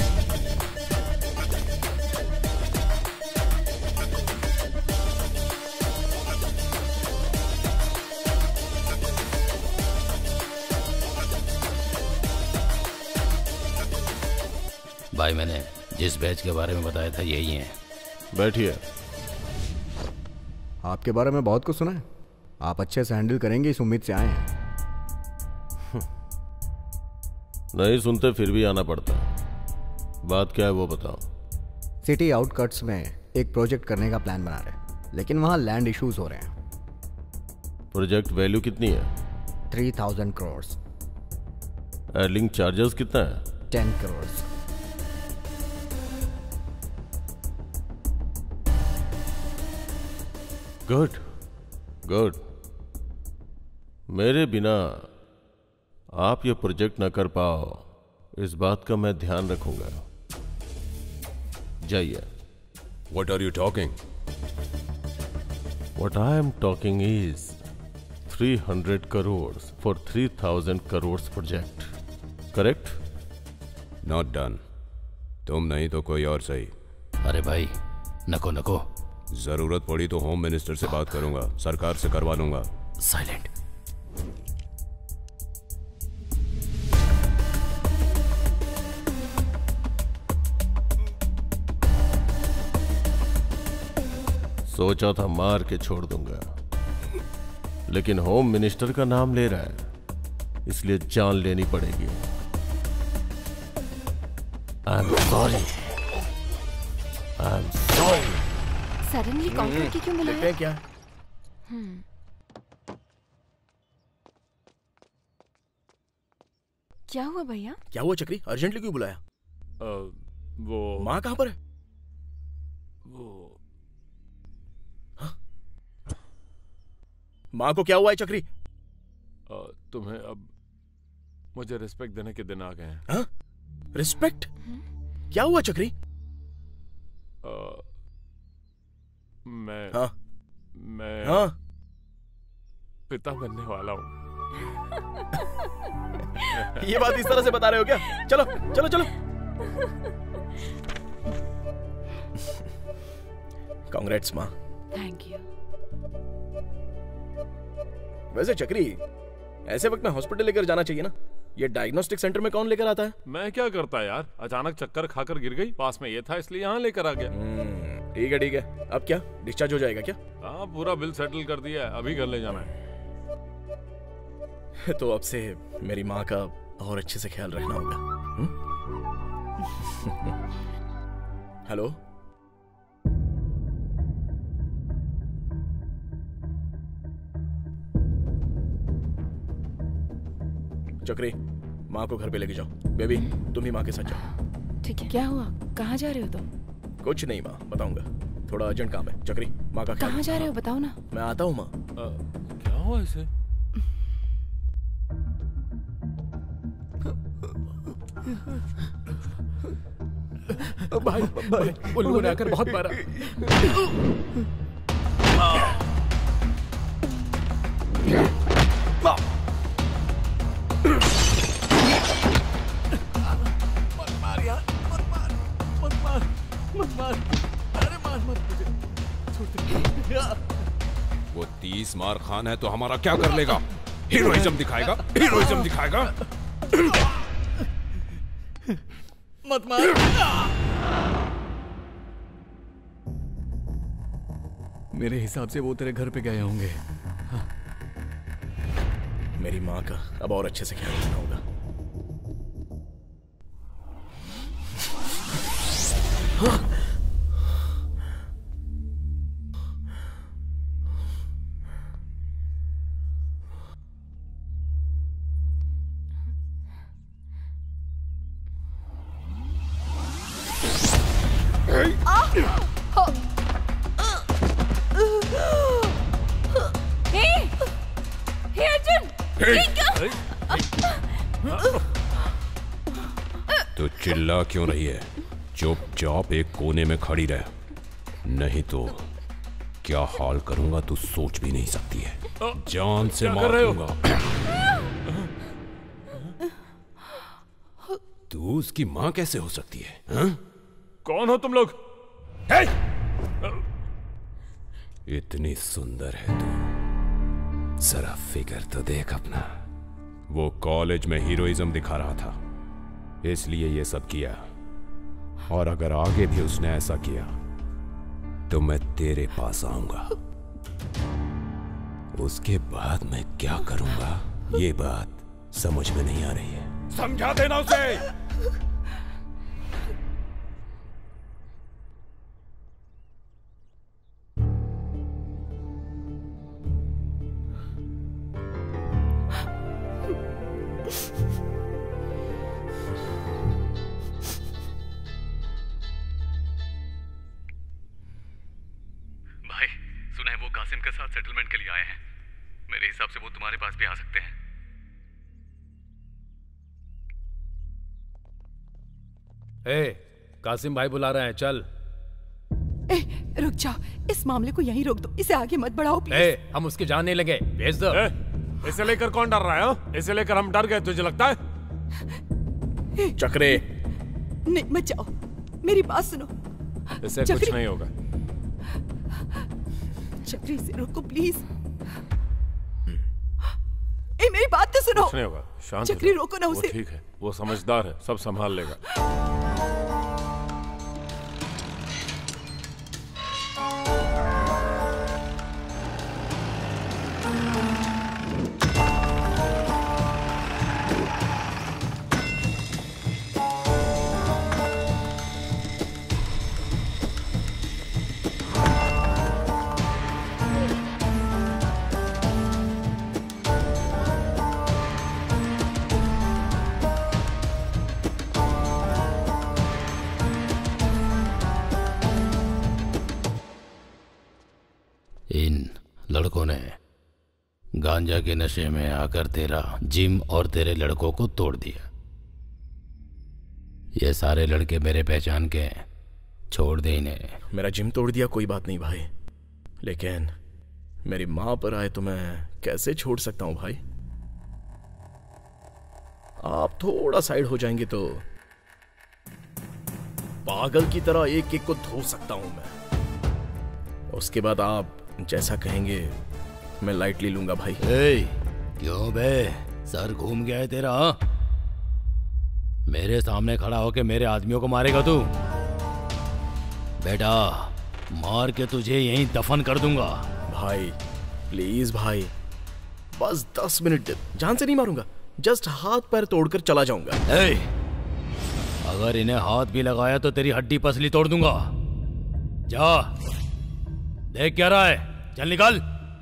भाई मैंने जिस बैच के बारे में बताया था यही है। बैठिए। आपके बारे में बहुत कुछ सुना है, आप अच्छे से हैंडल करेंगे इस उम्मीद से आए हैं। नहीं सुनते फिर भी आना पड़ता। बात क्या है वो बताओ। सिटी आउटकट्स में एक प्रोजेक्ट करने का प्लान बना रहे हैं, लेकिन वहाँ लैंड इश्यूज हो रहे हैं। प्रोजेक्ट वैल्यू कितनी है? 3000 करोड़। एयरलिंक चार्जेस कितना है? 10 करोड़। Good, good. मेरे बिना आप ये प्रोजेक्ट न कर पाओ, इस बात का मैं ध्यान रखूंगा। जाइए। What are you talking? What I am talking is 300 crores for 3000 crores project. Correct? Not done. तुम नहीं तो कोई और सही। अरे भाई, नको नको। जरूरत पड़ी तो होम मिनिस्टर से बात करूंगा, सरकार से करवा लूंगा। साइलेंट। सोचा था मार के छोड़ दूंगा, लेकिन होम मिनिस्टर का नाम ले रहा है, इसलिए जान लेनी पड़ेगी। I am sorry. Suddenly call करके क्यों बुलाया? क्या? क्या हुआ भैया? क्या हुआ चक्री? अर्जेंटली क्यों बुलाया? वो माँ कहाँ पर है? वो माँ को क्या हुआ है चक्री? तुम्हें अब मुझे रिस्पेक्ट देने के दिन आ गए हैं। हाँ? रिस्पेक्ट? क्या हुआ चक्री? मैं पिता बनने वाला हूँ। ये बात इस तरह से बता रहे हो क्या? चलो चलो चलो। कांग्रेट्स माँ। Thank you. वैसे चक्री, ऐसे वक्त में हॉस्पिटल लेकर जाना चाहिए ना? ये डायग्नोस्टिक सेंटर में कौन लेकर आता है? मैं क्या करता यार, अचानक चक्कर खाकर गिर गई, पास में ये था इसलिए यहाँ लेकर आ गया। ठीक है ठीक है। अब क्या डिस्चार्ज हो जाएगा क्या? हाँ, पूरा बिल सेटल कर दिया है, अभी घर ले जाना है। तो अब से मेरी माँ का और अच्छे से ख्याल रखना होगा। हेलो, चक्री, माँ को घर पे लेके जाओ। बेबी, तुम ही माँ के साथ जाओ। ठीक है। क्या हुआ? कहाँ जा रहे हो तुम? कुछ नहीं माँ, बताऊंगा। थोड़ा अर्जेंट काम है। चक्री, माँ का ख्याल। कहाँ जा रहे हो बताओ ना। मैं आता हूँ माँ। क्या हुआ इसे? भाई उल्लू ने आकर बहुत मारा। वो 30 मार खान है तो हमारा क्या कर लेगा? हीरोइज्म दिखाएगा, हीरोइज्म दिखाएगा। मत मार। मेरे हिसाब से वो तेरे घर पे गए होंगे। हाँ। मेरी माँ का अब और अच्छे से ख्याल रखना होगा। हाँ। तो चिल्ला क्यों रही है? चुपचाप एक कोने में खड़ी रह, नहीं तो क्या हाल करूंगा तू सोच भी नहीं सकती है। जान से मार दूंगा। तू उसकी माँ कैसे हो सकती है? हा? कौन हो तुम लोग? इतनी सुंदर है तू, जरा फिगर तो देख अपना। वो कॉलेज में हीरोइज्म दिखा रहा था, इसलिए ये सब किया। और अगर आगे भी उसने ऐसा किया तो मैं तेरे पास आऊंगा। उसके बाद मैं क्या करूंगा ये बात समझ में नहीं आ रही है। समझा देना उसे। भाई सुना है वो कासिम के साथ सेटलमेंट के लिए आए हैं। मेरे हिसाब से वो तुम्हारे पास भी आ सकते हैं। कासिम भाई बुला रहे हैं, चल। रुक जाओ, इस मामले को यहीं रोक दो, इसे आगे मत बढ़ाओ प्लीज। हम उसके जान नहीं लगे, भेज दो। इसे लेकर कौन डर रहा है? इसे लेकर हम डर गए, तुझे लगता है? चक्रे नहीं, मत जाओ, मेरी बात सुनो। इसे कुछ नहीं होगा। चक्री से रोको प्लीज। मेरी बात तो सुनो। कुछ नहीं होगा, शांत चक्री रोको ना उसे। ठीक है, वो समझदार है, सब संभाल लेगा। इन लड़कों ने गांजा के नशे में आकर तेरा जिम और तेरे लड़कों को तोड़ दिया। ये सारे लड़के मेरे पहचान के हैं, छोड़ दे इन्हें। मेरा जिम तोड़ दिया कोई बात नहीं भाई, लेकिन मेरी माँ पर आए तो मैं कैसे छोड़ सकता हूँ भाई। आप थोड़ा साइड हो जाएंगे तो पागल की तरह एक एक को धो सकता हूं मैं। उसके बाद आप जैसा कहेंगे मैं लाइटली लूंगा भाई। क्यों बे, सर घूम गया है तेरा? मेरे सामने खड़ा होके मेरे आदमियों को मारेगा तू? बेटा मार के तुझे यहीं दफन कर दूंगा। भाई प्लीज भाई, बस 10 मिनट, जान से नहीं मारूंगा, जस्ट हाथ पैर तोड़कर चला जाऊंगा। अगर इन्हें हाथ भी लगाया तो तेरी हड्डी पसली तोड़ दूंगा। जा देख क्या रहा है, चल निकल।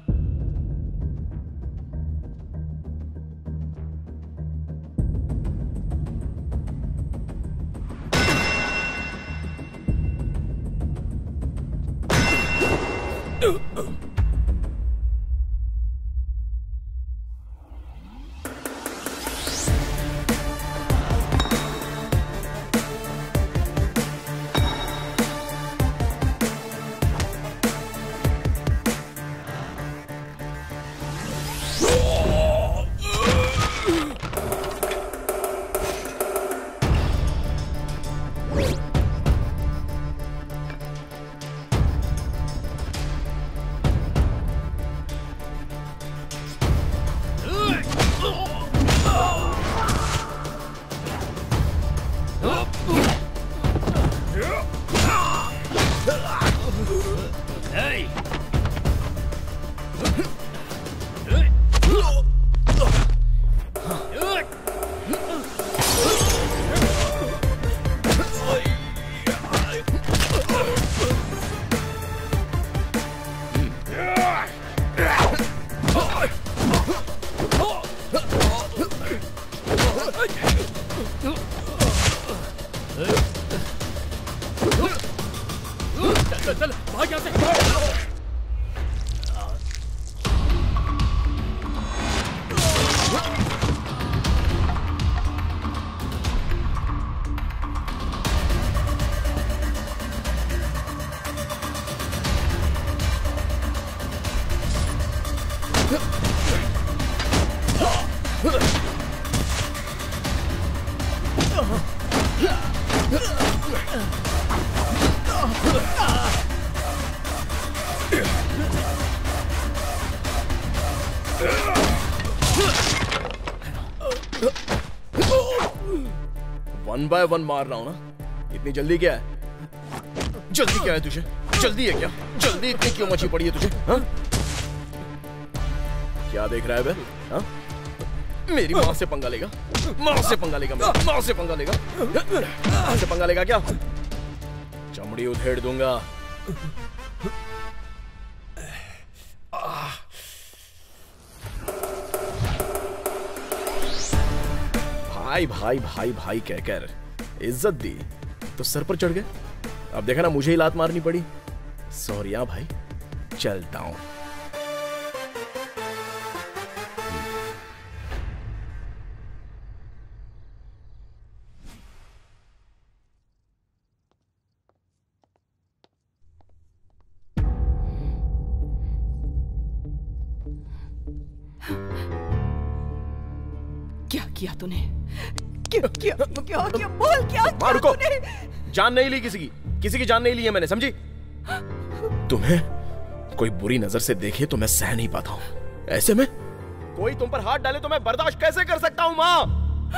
वन बाय वन मार रहा हूं ना, इतनी जल्दी क्या है? जल्दी क्या है तुझे? जल्दी है क्या? जल्दी इतनी क्यों मची पड़ी है तुझे? हा? क्या देख रहा है बे? हा? मेरी माँ से पंगा लेगा? माँ से पंगा लेगा? माँ से पंगा लेगा? माँ से पंगा लेगा क्या? चमड़ी उधेड़ दूंगा। भाई भाई भाई भाई कहकर इज्जत दी तो सर पर चढ़ गए। अब देखा ना, मुझे ही लात मारनी पड़ी। सॉरी भाई, चलता हूं। किया तूने? क्या क्या क्या क्या बोल क्या माँ रुको, जान नहीं ली किसी की जान नहीं ली है मैंने, समझी? तुम्हें कोई बुरी नजर से देखे तो मैं सह नहीं पाता हूँ, ऐसे में कोई तुम पर हाथ डाले तो मैं बर्दाश्त कैसे कर सकता हूँ माँ?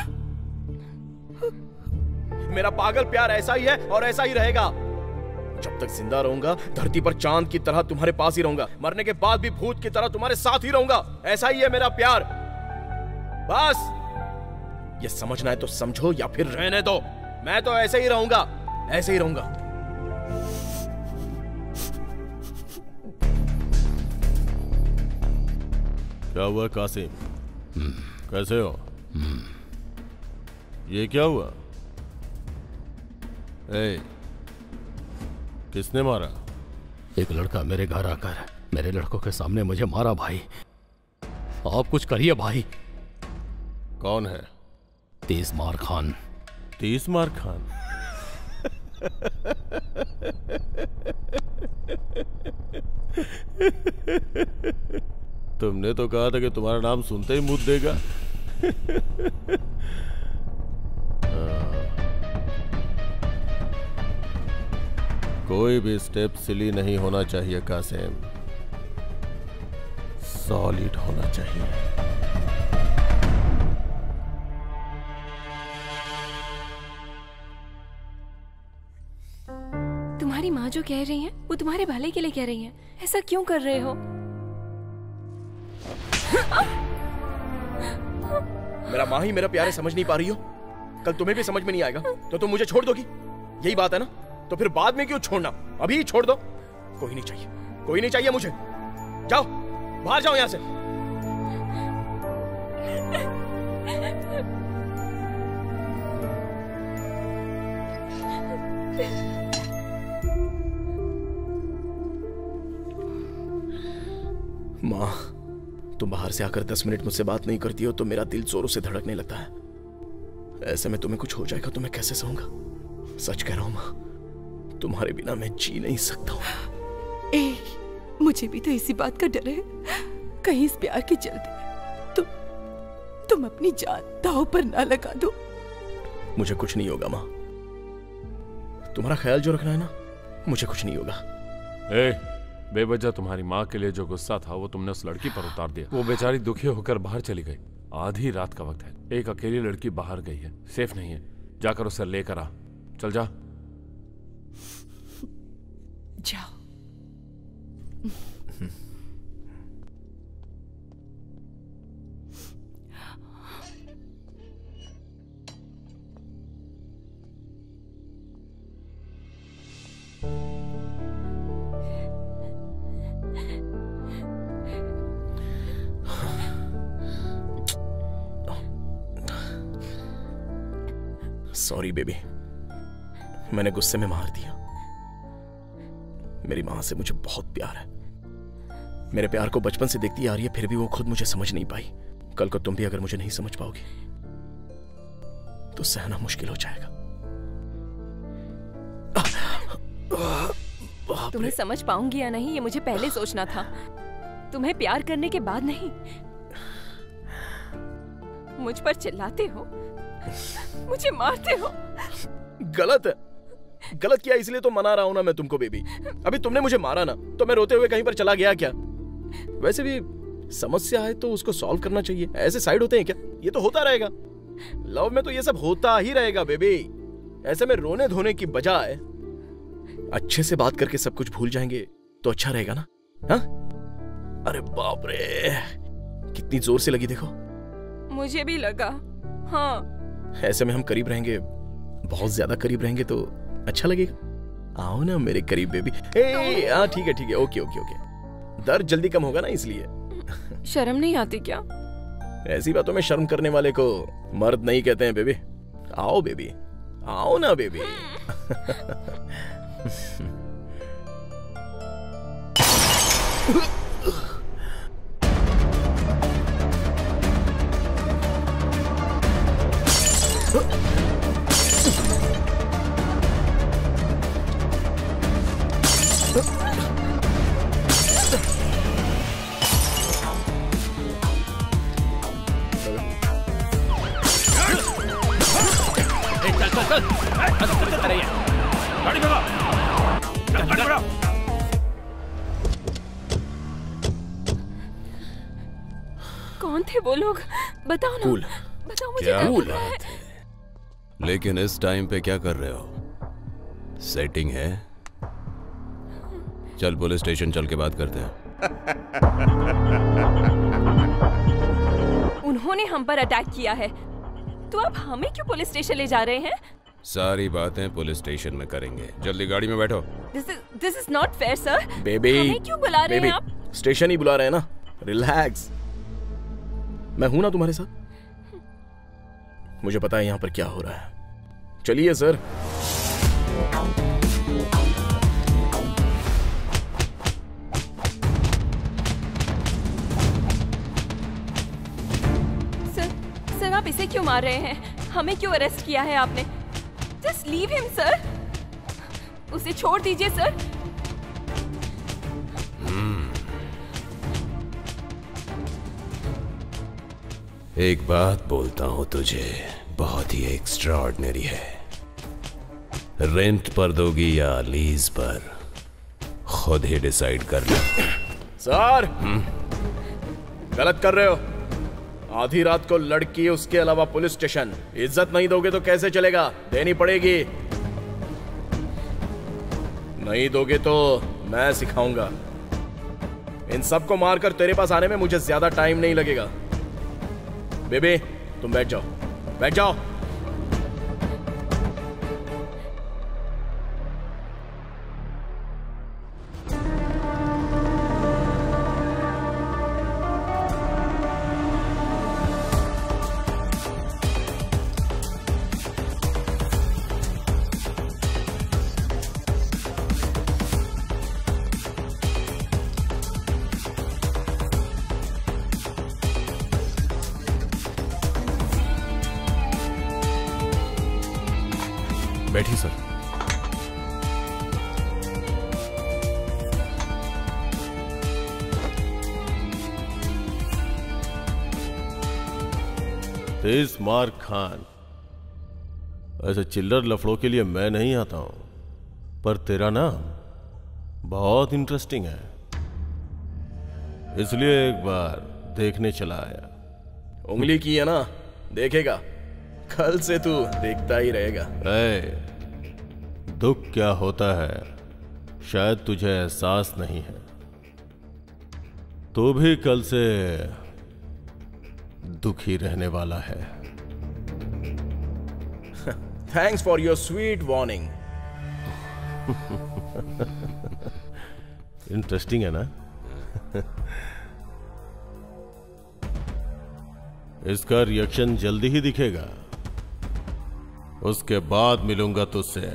मेरा पागल प्यार ऐसा ही है और ऐसा ही रहेगा। जब तक जिंदा रहूंगा धरती पर चांद की तरह तुम्हारे पास ही रहूंगा, मरने के बाद भी भूत की तरह तुम्हारे साथ ही रहूंगा। ऐसा ही है मेरा प्यार। बस ये समझना है तो समझो या फिर रहने दो। मैं तो ऐसे ही रहूंगा, ऐसे ही रहूंगा। क्या हुआ कासिम? कैसे हो? ये क्या हुआ? ए, किसने मारा? एक लड़का मेरे घर आकर मेरे लड़कों के सामने मुझे मारा भाई। आप कुछ करिए भाई। कौन है? 30 मार खान। 30 मार खान? तुमने तो कहा था कि तुम्हारा नाम सुनते ही मुंह देगा। कोई भी स्टेप सिली नहीं होना चाहिए कासिम, सॉलिड होना चाहिए। तुम्हारी माँ जो कह रही है वो तुम्हारे भले के लिए कह रही है। ऐसा क्यों कर रहे हो? मेरा माँ ही मेरा प्यार है, समझ नहीं पा रही हो? कल तुम्हें भी समझ में नहीं आएगा तो तुम मुझे छोड़ दोगी, यही बात है ना? तो फिर बाद में क्यों छोड़ना, अभी ही छोड़ दो। कोई नहीं चाहिए, कोई नहीं चाहिए मुझे। जाओ बाहर जाओ यहां से। माँ तुम बाहर से आकर 10 मिनट मुझसे बात नहीं करती हो तो मेरा दिल जोरों से धड़कने लगता है। ऐसे में तुम्हें कुछ हो जाएगा तो मैं कैसे सहूंगा? सच कह रहा हूं माँ, तुम्हारे बिना मैं जी नहीं सकता हूँ। मुझे भी तो इसी बात का डर है, कहीं इस प्यार के चलते तुम अपनी जान दांव पर ना लगा दो। मुझे कुछ नहीं होगा माँ, तुम्हारा ख्याल जो रखना है ना, मुझे कुछ नहीं होगा। बेवजह तुम्हारी माँ के लिए जो गुस्सा था वो तुमने उस लड़की पर उतार दिया। वो बेचारी दुखी होकर बाहर चली गई। आधी रात का वक्त है, एक अकेली लड़की बाहर गई है, सेफ नहीं है। जाकर उसे लेकर आ। चल जा। जाओ। सॉरी बेबी, मैंने गुस्से में मार दिया। मेरी माँ से मुझे बहुत प्यार है। मेरे प्यार को बचपन से देखती आ रही है, फिर भी वो खुद मुझे समझ नहीं पाई। कल को तुम भी अगर मुझे नहीं समझ पाओगी तो सहना मुश्किल हो जाएगा। तुम्हें समझ पाऊंगी या नहीं ये मुझे पहले सोचना था, तुम्हें प्यार करने के बाद नहीं। मुझ पर चिल्लाते हो, मुझे मारते हो। गलत है, गलत किया इसलिए तो मना रहा हूं ना मैं तुमको बेबी। अभी तुमने मुझे मारा ना तो मैं रोते हुए कहीं पर चला गया क्या? वैसे भी समस्या है तो उसको सॉल्व करना चाहिए। ऐसे साइड होते हैं क्या? ये तो होता रहेगा, लव में तो ये सब होता ही रहेगा बेबी। ऐसे में रोने धोने की बजाय अच्छे से बात करके सब कुछ भूल जाएंगे तो अच्छा रहेगा ना? हाँ? अरे बाप रे, कितनी जोर से लगी देखो। मुझे भी लगा। हाँ, ऐसे में हम करीब रहेंगे, बहुत ज्यादा करीब रहेंगे तो अच्छा लगेगा। आओ ना मेरे करीब बेबी। हाँ ठीक है, ओके ओके ओके। दर्द जल्दी कम होगा ना इसलिए। शर्म नहीं आती क्या? ऐसी बातों में शर्म करने वाले को मर्द नहीं कहते हैं बेबी। आओ बेबी, आओ ना बेबी। चल चल चल चल रही है गाड़ी भगा चल गाड़ी भगा। कौन थे वो लोग? बताओ ना। बताओ मुझे। क्या बात है? लेकिन इस टाइम पे क्या कर रहे हो? सेटिंग है? चल पुलिस स्टेशन चल के बात करते हैं। उन्होंने हम पर अटैक किया है तो अब हमें क्यों पुलिस स्टेशन ले जा रहे हैं? सारी बातें पुलिस स्टेशन में करेंगे। जल्दी गाड़ी में बैठो। This is not fair sir. Baby हमें क्यों बुला रहे हैं आप? स्टेशन ही बुला रहे हैं ना। रिलैक्स, मैं हूं ना तुम्हारे साथ। मुझे पता है यहाँ पर क्या हो रहा है। चलिए सर। सर आप इसे क्यों मार रहे हैं? हमें क्यों अरेस्ट किया है आपने? Just leave him sir. उसे छोड़ दीजिए सर। एक बात बोलता हूं तुझे, बहुत ही एक्स्ट्राऑर्डिनरी है। रेंट पर दोगी या लीज पर, खुद ही डिसाइड कर लो। सर गलत कर रहे हो। आधी रात को लड़की, उसके अलावा पुलिस स्टेशन। इज्जत नहीं दोगे तो कैसे चलेगा? देनी पड़ेगी। नहीं दोगे तो मैं सिखाऊंगा। इन सबको मारकर तेरे पास आने में मुझे ज्यादा टाइम नहीं लगेगा। बेबी तुम बैठ जाओ, बैठ जाओ। बैठिए सर। तेज मार खान, ऐसे चिल्लर लफड़ों के लिए मैं नहीं आता हूं, पर तेरा नाम बहुत इंटरेस्टिंग है, इसलिए एक बार देखने चला आया। उंगली की है ना, देखेगा। कल से तू देखता ही रहेगा। दुख क्या होता है शायद तुझे एहसास नहीं है। तो भी कल से दुखी रहने वाला है। Thanks for your sweet warning. Interesting है ना? इसका रिएक्शन जल्दी ही दिखेगा। उसके बाद मिलूंगा तुझसे।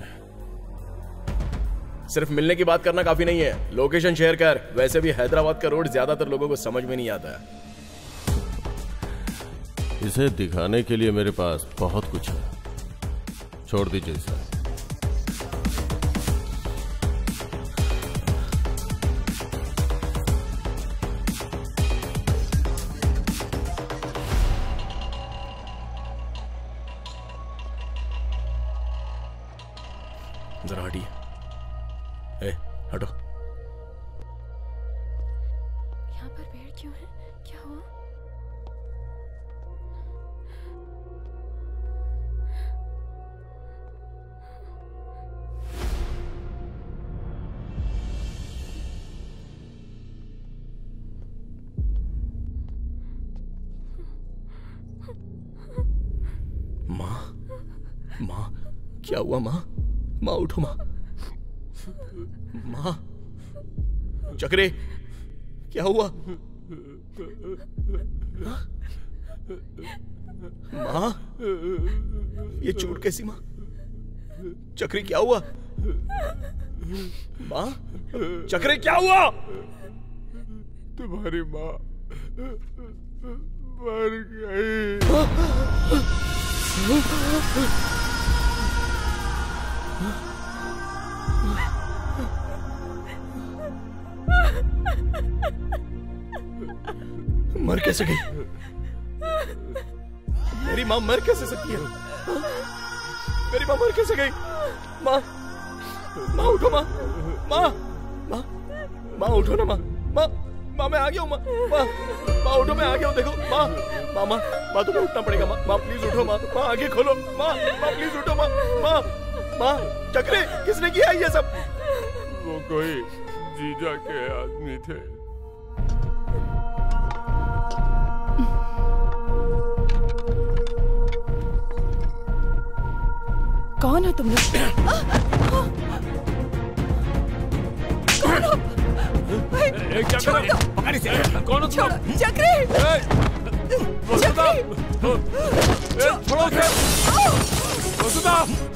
सिर्फ मिलने की बात करना काफी नहीं है, लोकेशन शेयर कर। वैसे भी हैदराबाद का रोड ज्यादातर लोगों को समझ में नहीं आता है। इसे दिखाने के लिए मेरे पास बहुत कुछ है। छोड़ दीजिए इसे। जरा हटिए। ए, हटो। यहाँ पर भीड़ क्यों है? क्या हुआ? माँ, क्या हुआ माँ? माँ उठो माँ। माँ, चक्रे क्या हुआ? माँ, ये चोट कैसी माँ? चक्री क्या हुआ? माँ, चक्रे क्या हुआ? तुम्हारी माँ मर गई। मर कैसे गई? मेरी माँ मर कैसे सकती है? मेरी माँ मर कैसे गई? माँ, माँ उठो माँ, माँ, माँ, माँ उठो ना माँ, माँ, माँ मैं आ गया हूँ माँ, माँ, माँ उठो मैं आ गया हूँ देखो माँ, माँ, माँ, माँ तुम्हें उठना पड़ेगा माँ, माँ प्लीज उठो माँ, माँ आगे खोलो माँ, माँ प्लीज उठो माँ, माँ, माँ, चक्रे किसने किया ये सब? वो कोई जीजा के आदमी थे। कौन हो तुम लोग? छोड़ दो। पकड़ इसे। कौन हो तुम? चक्री। वसुधा। छोड़ो इसे। वसुधा।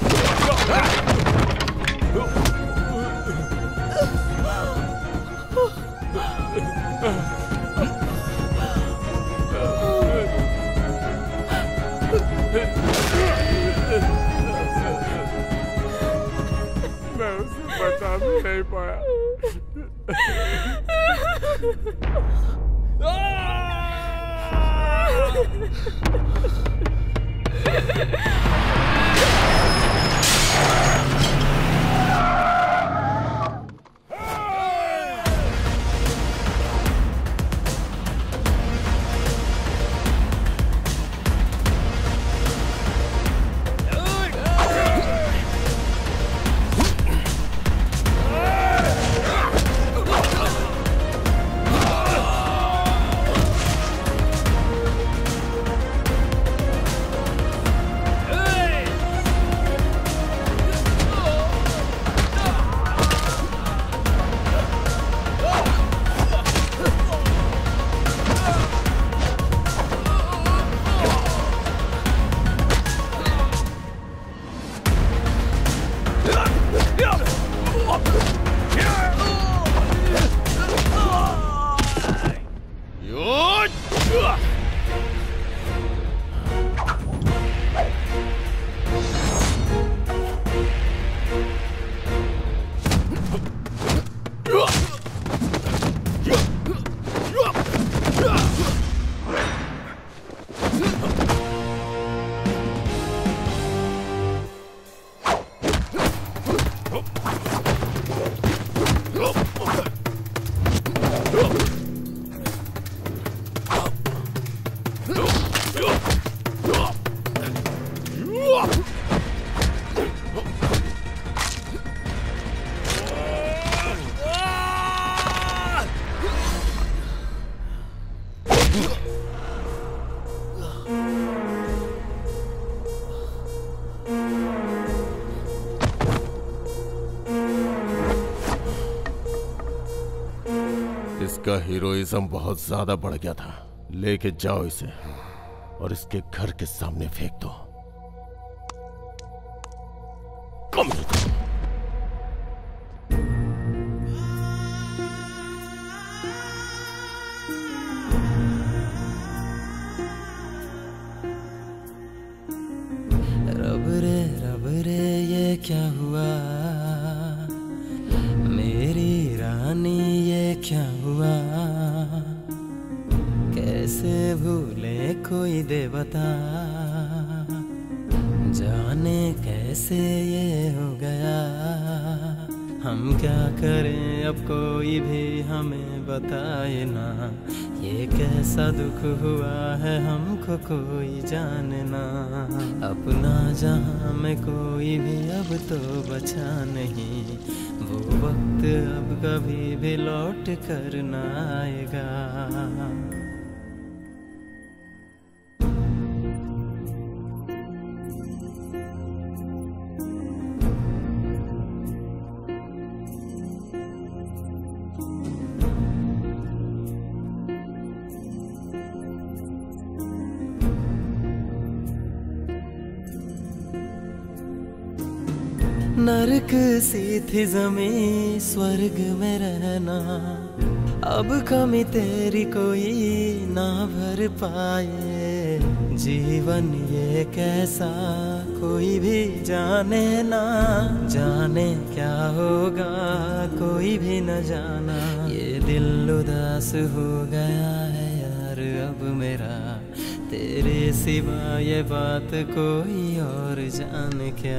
मैं उसे बचा भी नहीं पाया। इसका हीरोइज्म बहुत ज्यादा बढ़ गया था। लेके जाओ इसे और इसके घर के सामने फेंक दो। कम रब रे ये क्या हुआ, मेरी रानी ये क्या हुआ, कैसे भूले कोई दे बता, जाने कैसे ये हो गया, हम क्या करें अब कोई भी हमें बताए ना, ये कैसा दुख हुआ है हमको कोई जाने ना, अपना जहां में कोई भी अब तो बचा नहीं, वो वक्त अब कभी भी लौट कर ना आएगा। नरक सी थी ज़मीं स्वर्ग में रहना, अब कमी तेरी कोई ना भर पाए, जीवन ये कैसा कोई भी जाने ना, जाने क्या होगा कोई भी न जाना, ये दिल उदास हो गया है यार अब मेरा, तेरे सिवा ये बात कोई और जाने क्या।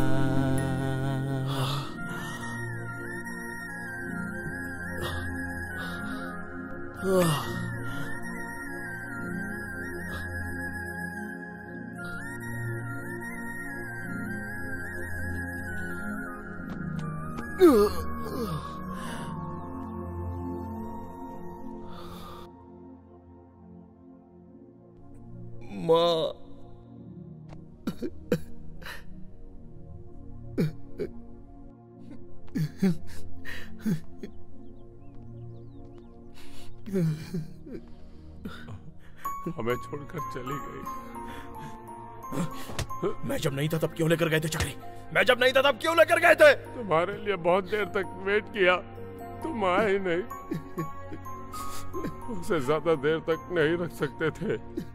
माँ, हमें छोड़कर चली गई। मैं जब नहीं था तब क्यों लेकर गए थे चक्री? मैं जब नहीं था तब क्यों लेकर गए थे? तुम्हारे लिए बहुत देर तक वेट किया, तुम आए नहीं। उसे ज्यादा देर तक नहीं रख सकते थे।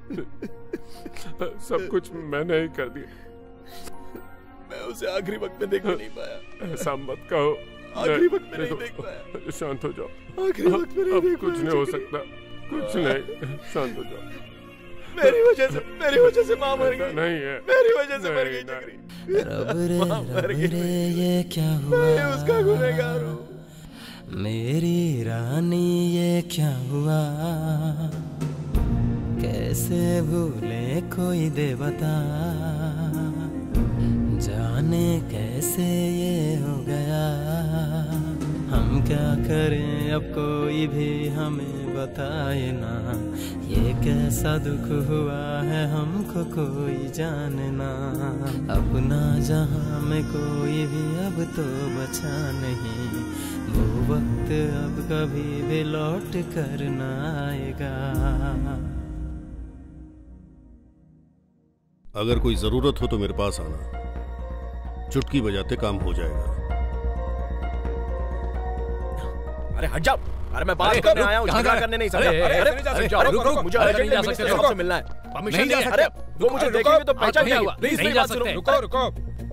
सब कुछ मैंने ही कर दिया। मैं उसे आखिरी वक्त में देख नहीं पाया। ऐसा मत कहो। आखिरी वक्त में नहीं देख पाया। शांत हो जाओ। आखिरी वक्त में नहीं देख कुछ पाया। नहीं हो सकता, कुछ नहीं। शांत हो जाओ। मेरी वजह से माँ मर गई। नहीं है, मेरी वजह से मर गई चक्री। रब रे ये क्या हुआ? मैं उसका गुनहगार हूँ। मेरी रानी ये क्या हुआ? कैसे भूले कोई दे बता, जाने कैसे ये हो गया। हम क्या करें अब कोई भी हमें बताए ना, ये कैसा दुख हुआ है हमको कोई जाने ना। अपना जहां में कोई भी अब तो बचा नहीं, वो वक्त अब कभी भी लौट कर ना आएगा। अगर कोई जरूरत हो तो मेरे पास आना, चुटकी बजाते काम हो जाएगा। अरे हट जाओ। अरे मैं बात करने आया हूँ, झगड़ा करने नहीं सकता। अरे रुको, मुझे अर्जेंट मिनिस्टर से मिलना है। परमिशन नहीं जा सकते। अरे वो मुझे देखेंगे तो पहचान जाएगी। प्लीज नहीं जा सकते। रुको रुको।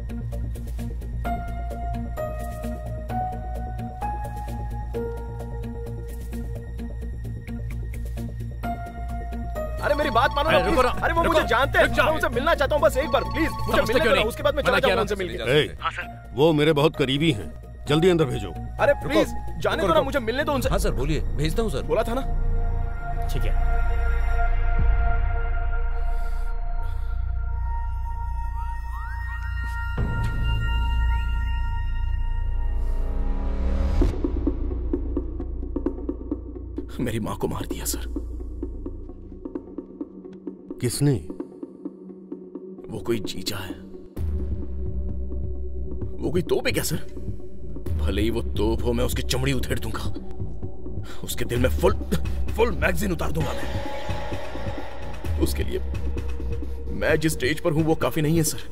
अरे मेरी बात मानो ना प्लीज। अरे वो मुझे जानते हैं, मैं उनसे मिलना चाहता हूँ बस एक बार प्लीज। मुझे मिलने दो, उसके बाद मैं चला जाऊंगा उनसे मिलके। वो मेरे बहुत करीबी हैं, जल्दी अंदर भेजो। अरे प्लीज जाने दो ना, मुझे मिलने दो उनसे। हाँ सर बोलिए, भेजता हूँ सर। बोला था ना। ठीक है। मेरी माँ को मार दिया सर। किसने? वो कोई जीजा है। वो कोई तोप है क्या सर? भले ही वो तोप हो, मैं उसकी चमड़ी उधेड़ दूंगा। उसके दिल में फुल मैगजीन उतार दूंगा मैं। उसके लिए मैं जिस स्टेज पर हूं वो काफी नहीं है सर।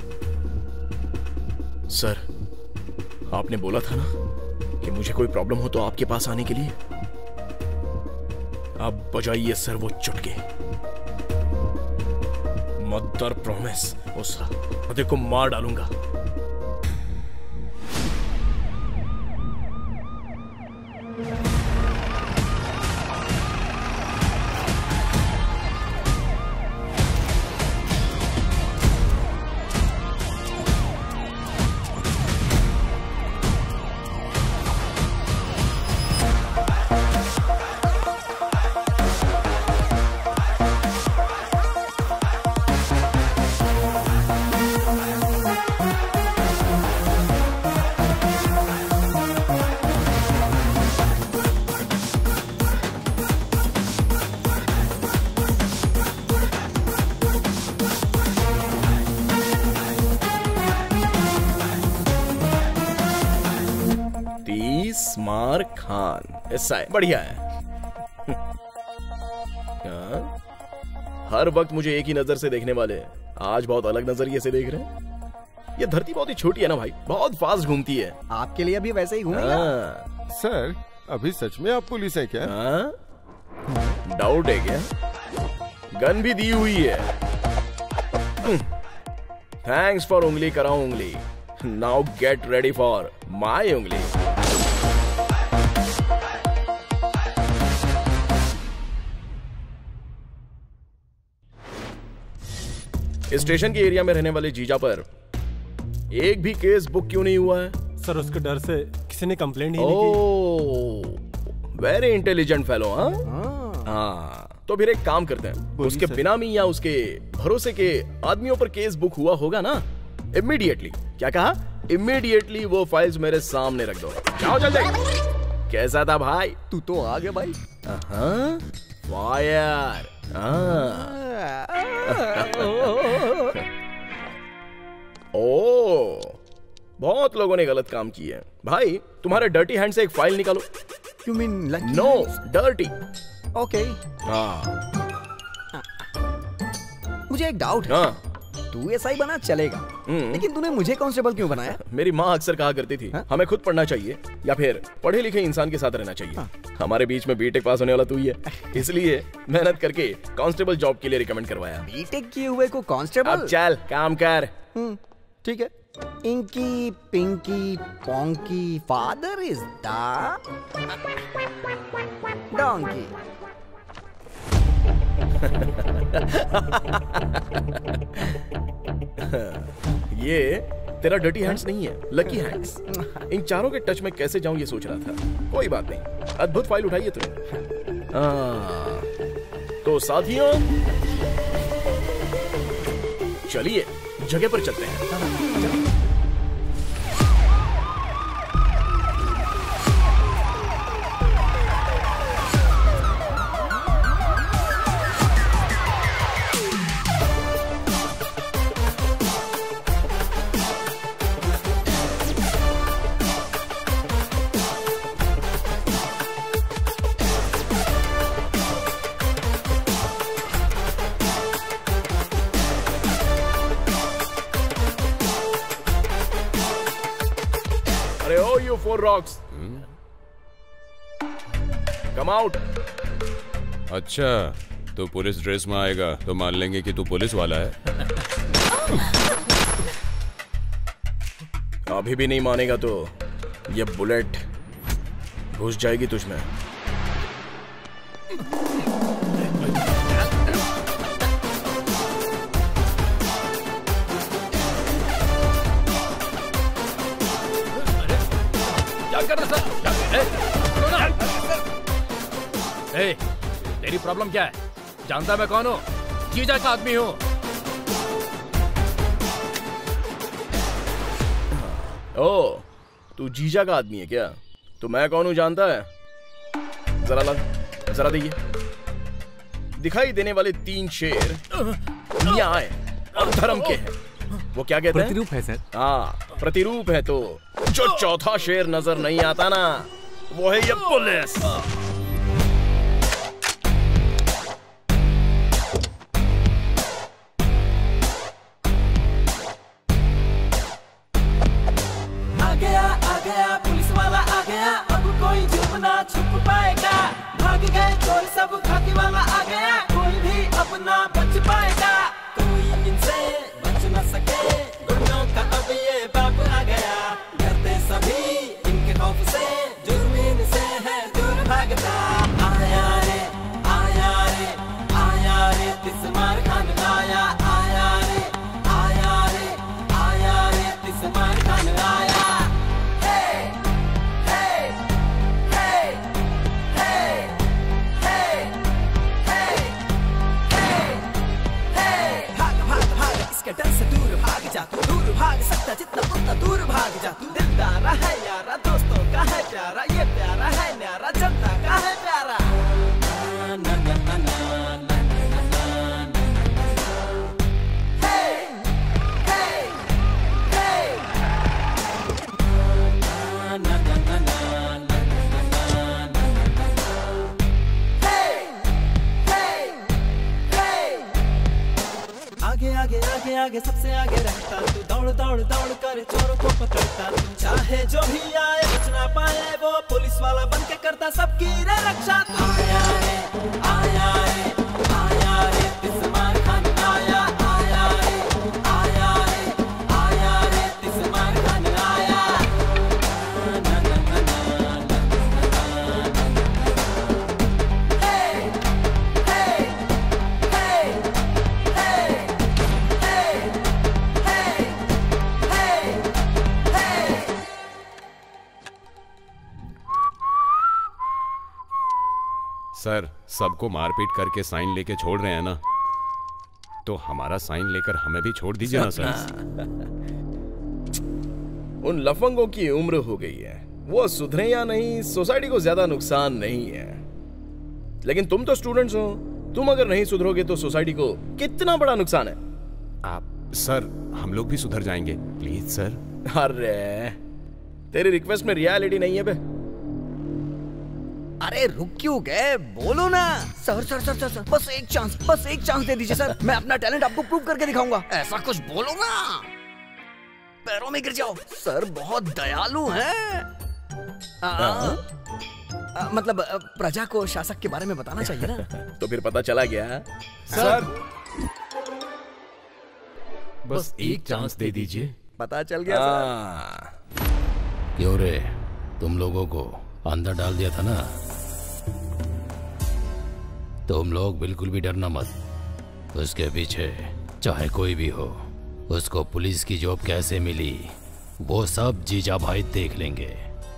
सर आपने बोला था ना कि मुझे कोई प्रॉब्लम हो तो आपके पास आने के लिए। आप बजाइए सर वो चुटके। मदर प्रॉमिस उस राधे को मार डालूंगा। मार खान ऐसा है, बढ़िया है। हर वक्त मुझे एक ही नजर से देखने वाले आज बहुत अलग नजरिए से देख रहे हैं। ये धरती बहुत ही छोटी है ना भाई, बहुत फास्ट घूमती है। आपके लिए भी वैसे ही घूमेगा। सर अभी सच में आप पुलिस है क्या? डाउट है क्या? गन भी दी हुई है। थैंक्स फॉर उंगली कराऊं उंगली। Now get ready for my उंगली। इस स्टेशन के एरिया में रहने वाले जीजा पर एक भी केस बुक क्यों नहीं हुआ है? सर उसके डर से किसी ने कंप्लेंट ही नहीं की। Very intelligent fellow. हाँ तो फिर एक काम करते हैं, उसके बिनामी या उसके भरोसे के आदमियों पर केस बुक हुआ होगा ना, इमीडिएटली, क्या कहा, इमीडिएटली वो फाइल्स मेरे सामने रख दो। जाओ जल्दी। कैसा था भाई? तू तो आ गया भाई। फायर। ओ, बहुत लोगों ने गलत काम किया है भाई। तुम्हारे डर्टी हैंड से एक फाइल निकालो। You mean lucky? No, dirty. Okay. हाँ। मुझे एक डाउट है। तू एसआई बना चलेगा, लेकिन तूने मुझे कांस्टेबल क्यों बनाया? मेरी माँ अक्सर कहा करती थी, हमें खुद पढ़ना चाहिए या फिर पढ़े लिखे इंसान के साथ रहना चाहिए। हमारे बीच में बीटेक पास होने वाला तू ही है, इसलिए मेहनत करके कांस्टेबल जॉब के लिए रिकमेंड करवाया। बीटेक किए हुए को कांस्टेबल? अब चल काम कर। ठीक है। Inky pinky ponky father is the donkey. ये तेरा डर्टी हैंड्स नहीं है, लकी हैंड्स। इन चारों के टच में कैसे जाऊं ये सोच रहा था। कोई बात नहीं, अद्भुत फाइल उठाई है तूने। तो साथियों चलिए जगह पर चलते हैं। Four rocks. Come out. अच्छा, तो पुलिस ड्रेस में आएगा तो मान लेंगे कि तू पुलिस वाला है। अभी भी नहीं मानेगा तो ये बुलेट घुस जाएगी तुझमें। ए, तेरी प्रॉब्लम क्या है? जानता मैं कौन हूँ? जीजा का आदमी हूँ। ओ, तू जीजा का आदमी है क्या? तो मैं कौन हूँ जानता है? जरा ला, जरा देखिए। दिखाई देने वाले 3 शेर न्याय और धर्म के हैं। वो क्या कहते हैं? प्रतिरूप है सर। हाँ, प्रतिरूप है। तो जो चौथा शेर नजर नहीं आता ना, वो है ये पुलिस। आ गया पुलिस वाला आ गया, अब कोई छुप ना छुप पाएगा। भाग गए चोर सब, खाकी वाला आ गया, कोई भी अपना बच पाएगा। कोई इनसे बच न सके, गुंडों का अब ये बाप आ गया। डरते सभी इनके खौफ से, जुर्म इनसे है दूर भागता। आया रे आया रे आया रे, तिस्मार खान लाया। आया रे आया रे आया रे, तिस्मार खान लाया। डर से दूर भाग जा तू, दूर भाग सकता जितना उतना दूर भाग जा तू। दिलदारा है यारा, दोस्तों का है प्यारा, ये प्यारा है न्यारा, जनता का है प्यारा। ना ना ना ना ना ना आगे आगे सबसे आगे रहता तू, दौड़ दौड़ दौड़ कर चोरों को पकड़ता तू। चाहे जो भी आए बच ना पाए, वो पुलिस वाला बन के करता सबकी रे रक्षा। आया रे आया रे आया रे, तिस्मार खान आया। आया रे आया रे आया रे, तिस्मार खान आया। ना ना ना ना ना हे हे हे हे सर, सबको मारपीट करके साइन लेके छोड़ रहे हैं ना, तो हमारा साइन लेकर हमें भी छोड़ दीजिए ना सर। उन लफंगों की उम्र हो गई है, वो सुधरे या नहीं सोसाइटी को ज्यादा नुकसान नहीं है, लेकिन तुम तो स्टूडेंट्स हो, तुम अगर नहीं सुधरोगे तो सोसाइटी को कितना बड़ा नुकसान है। आप सर, हम लोग भी सुधर जाएंगे, प्लीज सर। अरे तेरी रिक्वेस्ट में रियलिटी नहीं है बे। अरे रुक क्यों गए, बोलो ना। सर सर सर सर बस एक चांस दे दीजिए सर, मैं अपना टैलेंट आपको प्रूव करके दिखाऊंगा। ऐसा कुछ बोलो ना, पैरों में गिर जाओ। सर बहुत दयालु हैं। मतलब प्रजा को शासक के बारे में बताना चाहिए ना। तो फिर पता चला गया सर। बस एक चांस दे दीजिए। पता चल गया सर। क्यों रे, तुम लोगों को अंदर डाल दिया था ना, तुम लोग बिल्कुल भी डरना मत। उसके पीछे चाहे कोई भी हो, उसको पुलिस की जॉब कैसे मिली वो सब जीजा भाई देख लेंगे।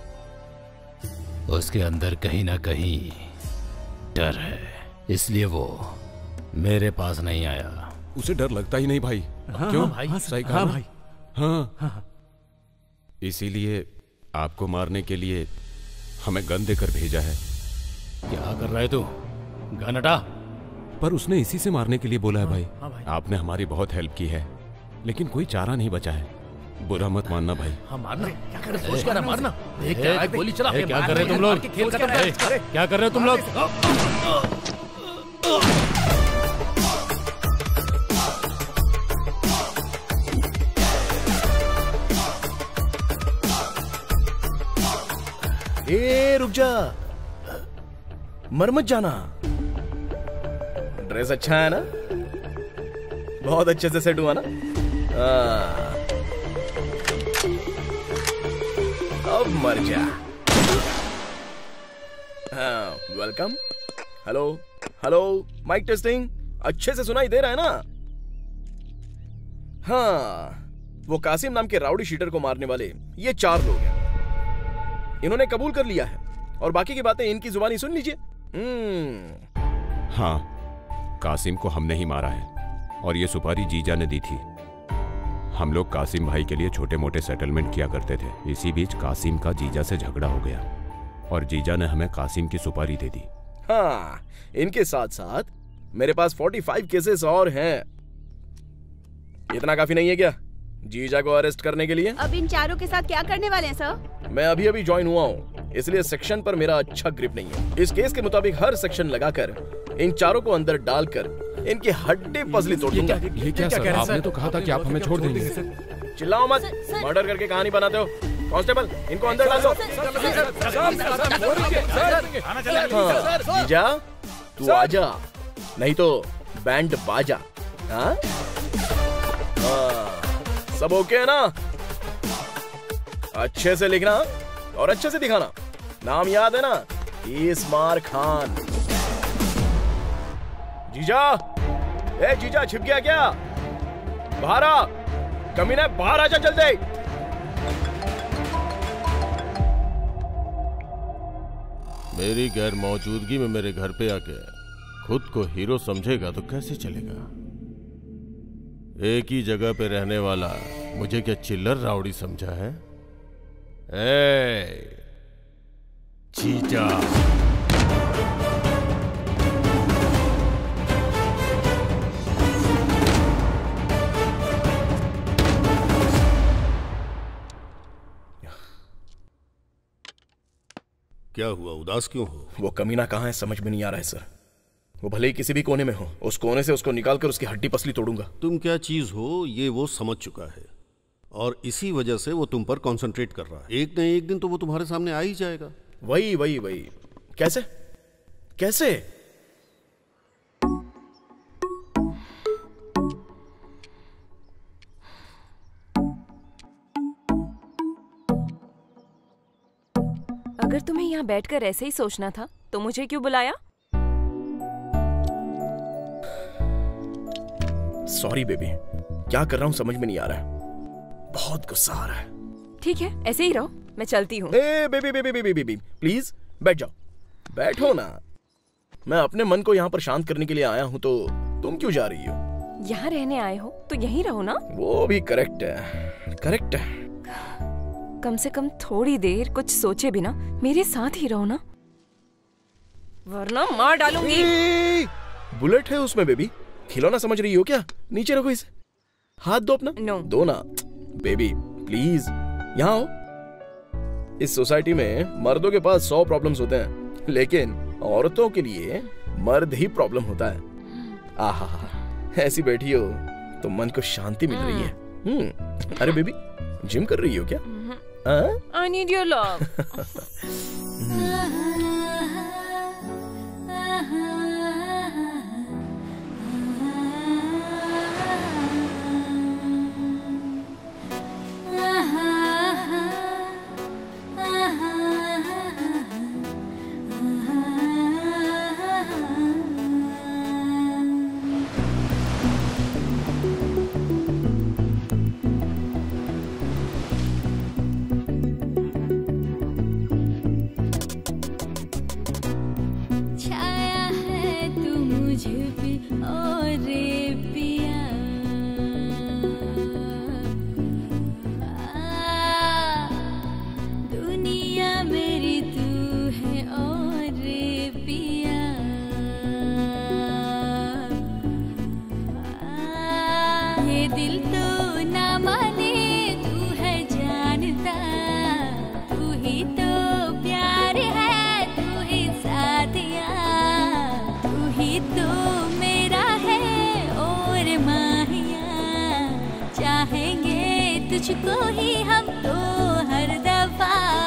उसके अंदर कहीं ना कहीं डर है, इसलिए वो मेरे पास नहीं आया। उसे डर लगता ही नहीं भाई। हाँ, क्यों हाँ, भाई? सही कहा हाँ, ना? भाई। हाँ। इसीलिए आपको मारने के लिए हमें गन देकर भेजा है। क्या कर रहा है तू? गन हटा। पर उसने इसी से मारने के लिए बोला है भाई। हाँ भाई। आपने हमारी बहुत हेल्प की है, लेकिन कोई चारा नहीं बचा है। बुरा मत मानना भाई। हाँ मारना, क्या कर रहे हो? मारना। गोली चला। क्या कर रहे हो तुम लोग? क्या कर रहे हो तुम लोग? ए रुक जा, मर मत जाना। ड्रेस अच्छा है ना, बहुत अच्छे से सेट हुआ ना। अब मर जा। Welcome. Hello hello, mic testing, अच्छे से सुनाई दे रहा है ना? हाँ, वो कासिम नाम के राउडी शीटर को मारने वाले ये 4 लोग हैं। इन्होंने कबूल कर लिया है और बाकी की बातें इनकी जुबानी सुन लीजिए। हाँ, कासिम को हमने ही मारा है और ये सुपारी जीजा ने दी थी। हम लोग कासिम भाई के लिए छोटे मोटे सेटलमेंट किया करते थे। इसी बीच कासिम का जीजा से झगड़ा हो गया और जीजा ने हमें कासिम की सुपारी दे दी। हाँ, इनके साथ साथ मेरे पास 45 केसेस और हैं। इतना काफी नहीं है क्या जीजा को अरेस्ट करने के लिए? अब इन चारों के साथ क्या करने वाले हैं सर? मैं अभी अभी ज्वाइन हुआ हूँ, इसलिए सेक्शन पर मेरा अच्छा ग्रिप नहीं है। इस केस के मुताबिक हर सेक्शन लगाकर इन चारों को अंदर डालकर इनकी हड्डी पसली तोड़ दूंगा। ये क्या सर? आपने तो कहा था कि आप हमें छोड़ देंगे। चिल्लाओ मत, मर्डर करके कहानी बनाते हो। कांस्टेबल, इनको अंदर डाल दो। जीजा तू आजा, नहीं तो बैंड बाजा। हाँ, सब ओके है ना? अच्छे से लिखना और अच्छे से दिखाना। नाम याद है ना? इसमार खान। जीजा, ए जीजा, छिप गया क्या? बाहर आ, कमीना, बाहर आजा जल्दी। मेरी गैर मौजूदगी में मेरे घर पे आके खुद को हीरो समझेगा तो कैसे चलेगा? एक ही जगह पे रहने वाला मुझे क्या चिल्लर राउडी समझा है? ए, जीजा। क्या हुआ, उदास क्यों हो? वो कमीना कहाँ है समझ में नहीं आ रहा है सर। वो भले ही किसी भी कोने में हो, उस कोने से उसको निकालकर उसकी हड्डी पसली तोड़ूंगा। तुम क्या चीज हो ये वो समझ चुका है और इसी वजह से वो तुम पर कंसंट्रेट कर रहा है। एक न एक दिन तो वो तुम्हारे सामने आ ही जाएगा। वही वही वही। कैसे कैसे? अगर तुम्हें यहाँ बैठकर ऐसे ही सोचना था तो मुझे क्यों बुलाया? सॉरी बेबी, क्या कर रहा हूँ समझ में नहीं आ रहा है। बहुत गुस्सा आ रहा है। ठीक है, ऐसे ही रहो, मैं चलती हूँ। Baby baby baby baby please बैठ जाओ। बैठो ना। मैं अपने मन को यहाँ पर शांत करने के लिए आया हूँ, तो तुम क्यों जा रही हो? यहाँ रहने आए हो तो यहीं रहो ना। वो भी करेक्ट है, करेक्ट है। कम से कम थोड़ी देर कुछ सोचे बिना मेरे साथ ही रहो ना, वरना मार डालूंगी। बुलेट है उसमें बेबी, खिलौना समझ रही हो क्या? नीचे रखो इसे, हाथ दो अपना। नो। दो ना बेबी प्लीज, यहाँ आओ। इस सोसाइटी में मर्दों के पास 100 प्रॉब्लम्स होते हैं, लेकिन औरतों के लिए मर्द ही प्रॉब्लम होता है। आहा, ऐसी बैठी हो तो मन को शांति मिल रही है। अरे बेबी, जिम कर रही हो क्या? I need your love. तुझको ही हम तो हर दफा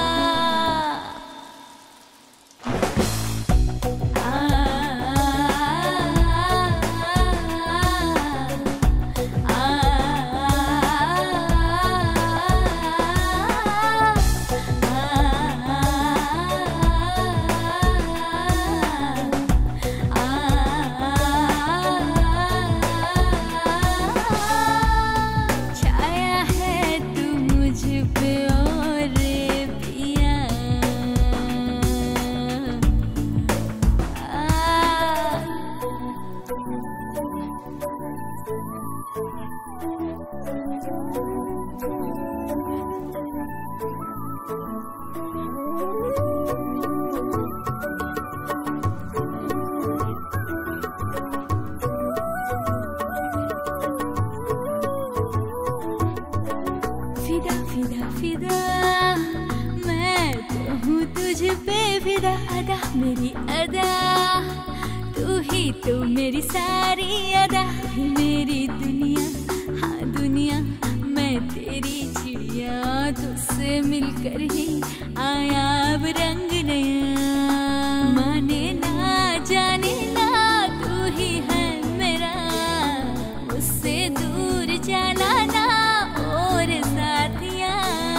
मेरी अदा, तू ही तो मेरी सारी अदा, मेरी दुनिया, हाँ दुनिया, मैं तेरी चिड़िया, तुझसे मिलकर ही आया अब रंग नया। माने ना जाने ना, तू ही है मेरा, मुझसे दूर जाना ना और साथिया।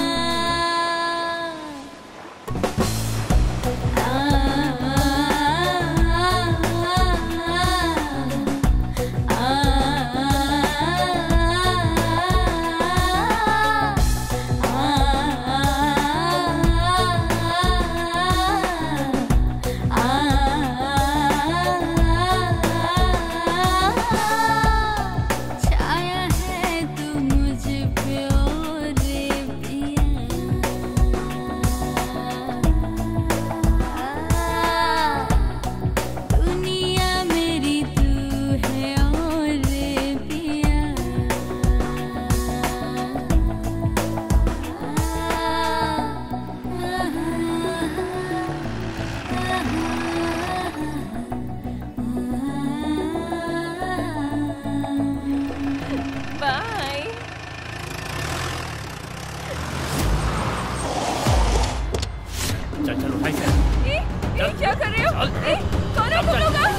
क्या कर रहे हो? कौन है तुम लोग?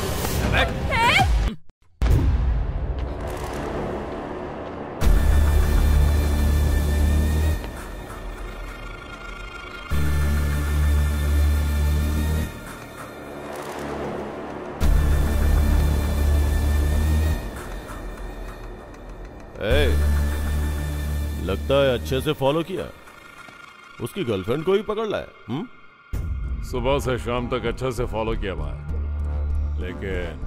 लगता है अच्छे से फॉलो किया, उसकी गर्लफ्रेंड को ही पकड़ लाया। सुबह से शाम तक अच्छे से फॉलो किया भाई, लेकिन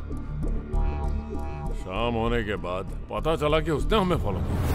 शाम होने के बाद पता चला कि उसने हमें फॉलो किया।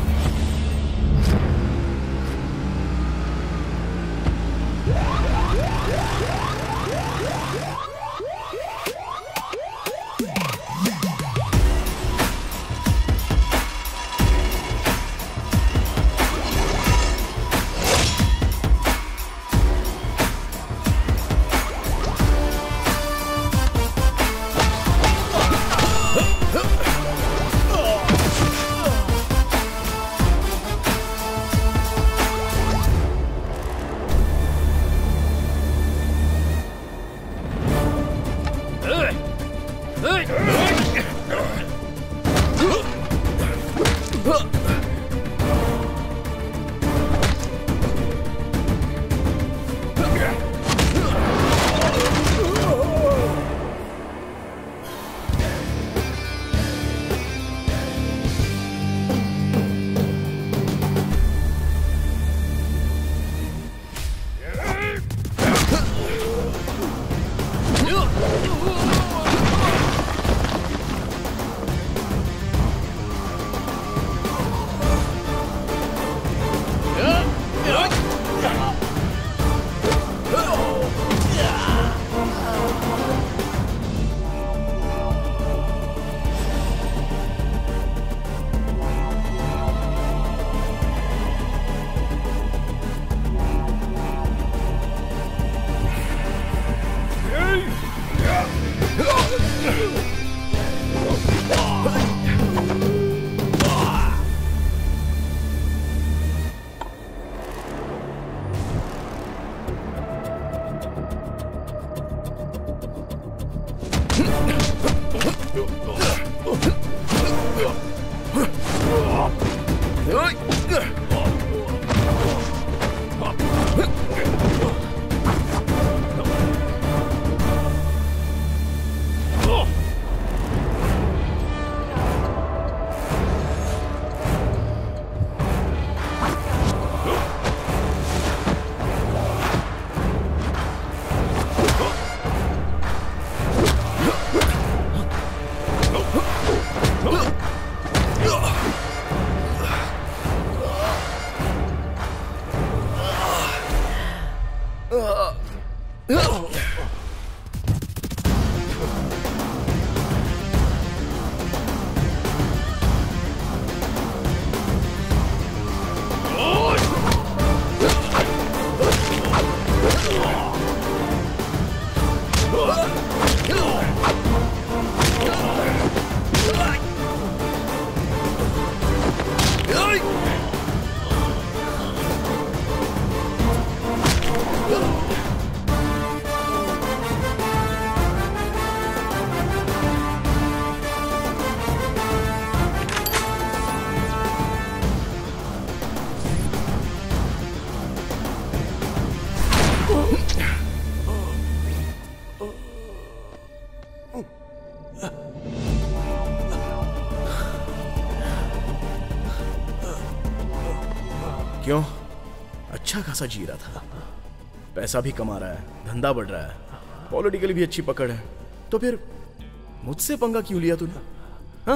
क्यों? अच्छा खासा जी रहा था, पैसा भी कमा रहा है, धंधा बढ़ रहा है, पॉलिटिकली भी अच्छी पकड़ है, तो फिर मुझसे पंगा क्यों लिया तूने? हाँ?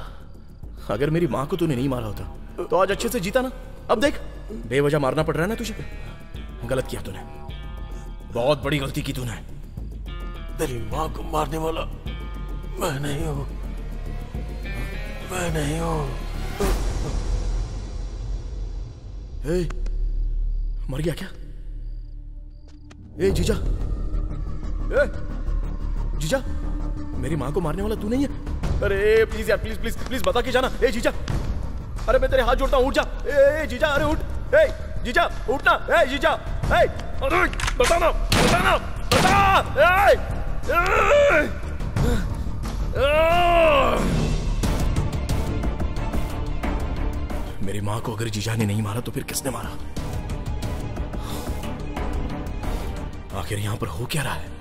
अगर मेरी माँ को तूने नहीं मारा होता तो आज अच्छे से जीता ना। अब देख बेवजह मारना पड़ रहा है ना तुझे। गलत किया तूने, बहुत बड़ी गलती की तूने। तेरी माँ को मारने वाला मैं नहीं हूँ, मैं नहीं हूँ। ए, मर गया क्या? ए जीजा, ए जीजा, मेरी माँ को मारने वाला तू नहीं है? अरे प्लीज यार, प्लीज प्लीज प्लीज बता के जाना। ए जीजा, अरे मैं तेरे हाथ जोड़ता हूँ, उठ जा। ए जीजा, अरे उठ। ए जीजा, उठना। ए जीजा, ए अरे बताना, बताना, बता। मेरी माँ को अगर जीजा ने नहीं मारा तो फिर किसने मारा? आखिर यहां पर हो क्या रहा है?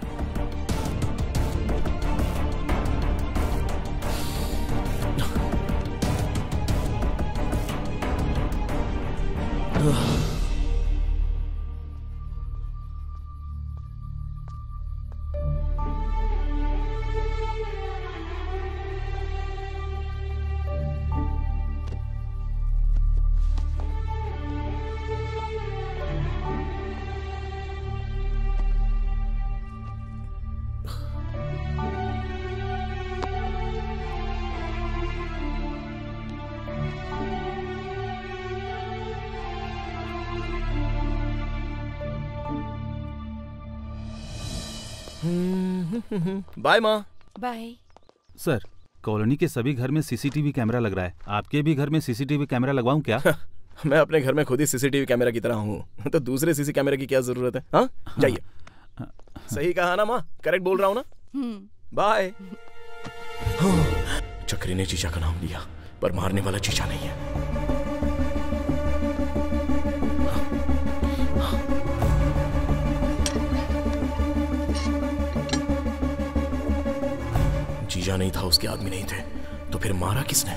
बाय माँ। बाय। सर, कॉलोनी के सभी घर में सीसीटीवी कैमरा लग रहा है। आपके भी घर में सीसीटीवी कैमरा लगवाऊं क्या? मैं अपने घर में खुद ही सीसीटीवी कैमरा की तरह हूँ, तो दूसरे सीसी कैमरे की क्या जरूरत है? हाँ, जाइए। सही कहा ना माँ? करेक्ट बोल रहा हूँ ना? बाय। चक्री ने चीचा का नाम लिया, पर मारने वाला चीचा नहीं है। जीजा नहीं था, उसके आदमी नहीं थे, तो फिर मारा किसने?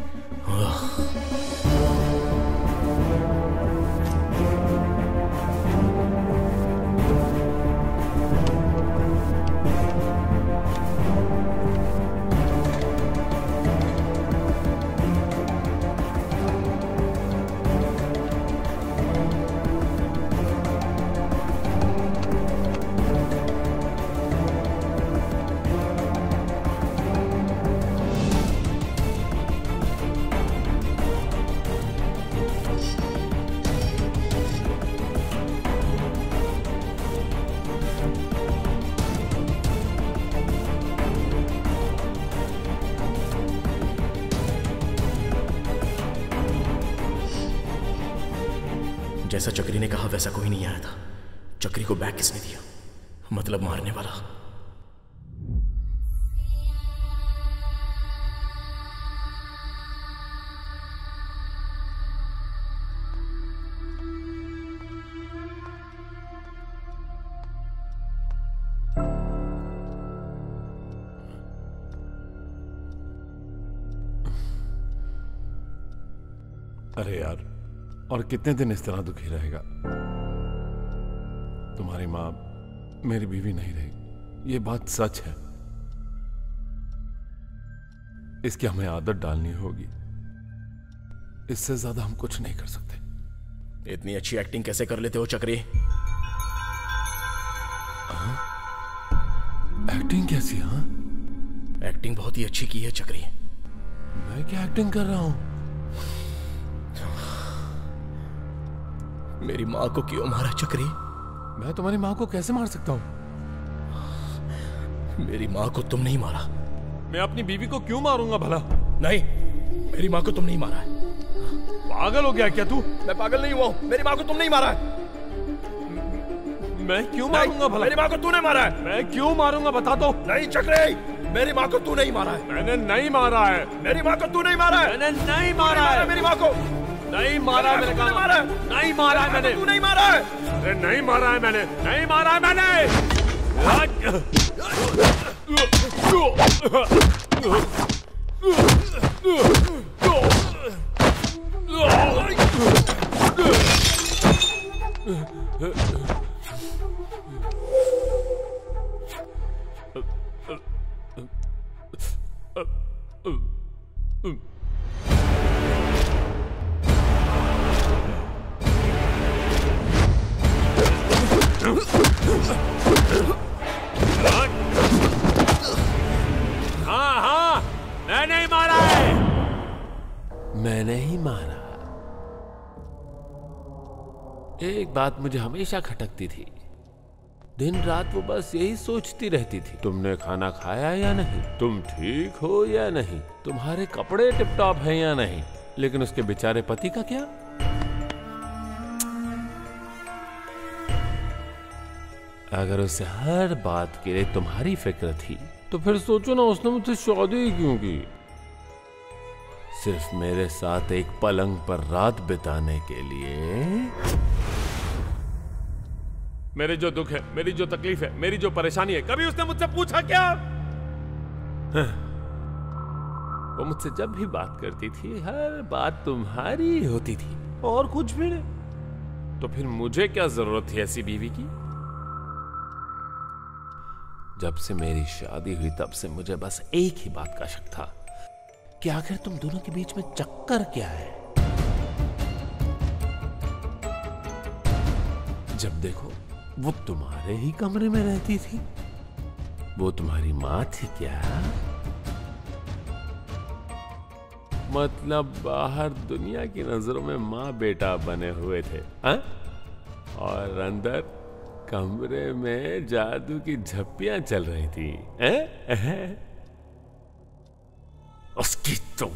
जैसा चक्री ने कहा वैसा कोई नहीं आया था। चक्री को बैग किसने दिया? मतलब मारने वाला। अरे यार, और कितने दिन इस तरह दुखी रहेगा? तुम्हारी माँ मेरी बीवी नहीं रही, ये बात सच है। इसकी हमें आदत डालनी होगी। इससे ज्यादा हम कुछ नहीं कर सकते। इतनी अच्छी एक्टिंग कैसे कर लेते हो चक्री? एक्टिंग कैसी? हाँ, एक्टिंग बहुत ही अच्छी की है चक्री। मैं क्या एक्टिंग कर रहा हूं? मेरी माँ को क्यों मारा चक्री? मैं तुम्हारी माँ को कैसे मार सकता हूँ? मेरी माँ को तुम नहीं मारा। मैं अपनी बीवी को क्यों मारूंगा भला? नहीं, मेरी माँ को तुम नहीं मारा है। पागल हो गया क्या तू? मैं पागल नहीं हुआ, मेरी माँ को तुम नहीं मारा है। मैं क्यों मारूंगा भला? मेरी माँ को तूने मारा है। मैं क्यों मारूंगा बता दो। नहीं चक्री, मेरी माँ को तू नहीं मारा है। मैंने नहीं मारा है। मेरी माँ को तू नहीं मारा है। मैंने नहीं मारा है। मेरी माँ को नहीं मारा है। मैंने कहा नहीं मारा है। मैंने तू नहीं मारा है। अरे नहीं मारा है मैंने, नहीं मारा है मैंने। हाँ, मैंने ही मारा है। मैंने ही मारा। एक बात मुझे हमेशा खटकती थी। दिन रात वो बस यही सोचती रहती थी, तुमने खाना खाया या नहीं, तुम ठीक हो या नहीं, तुम्हारे कपड़े टिपटॉप हैं या नहीं। लेकिन उसके बेचारे पति का क्या? अगर उसे हर बात के लिए तुम्हारी फिक्र थी तो फिर सोचो ना, उसने मुझसे शादी क्यों की? सिर्फ मेरे साथ एक पलंग पर रात बिताने के लिए। मेरे जो दुख है, मेरी जो तकलीफ है, मेरी जो परेशानी है, कभी उसने मुझसे पूछा क्या? वो मुझसे जब भी बात करती थी, हर बात तुम्हारी होती थी और कुछ भी नहीं। तो फिर मुझे क्या जरूरत थी ऐसी बीवी की? जब से मेरी शादी हुई तब से मुझे बस एक ही बात का शक था कि आखिर तुम दोनों के बीच में चक्कर क्या है। जब देखो वो तुम्हारे ही कमरे में रहती थी। वो तुम्हारी माँ थी क्या? मतलब बाहर दुनिया की नजरों में माँ बेटा बने हुए थे, हाँ? और अंदर कमरे में जादू की झप्पियां चल रही थी। उसकी तो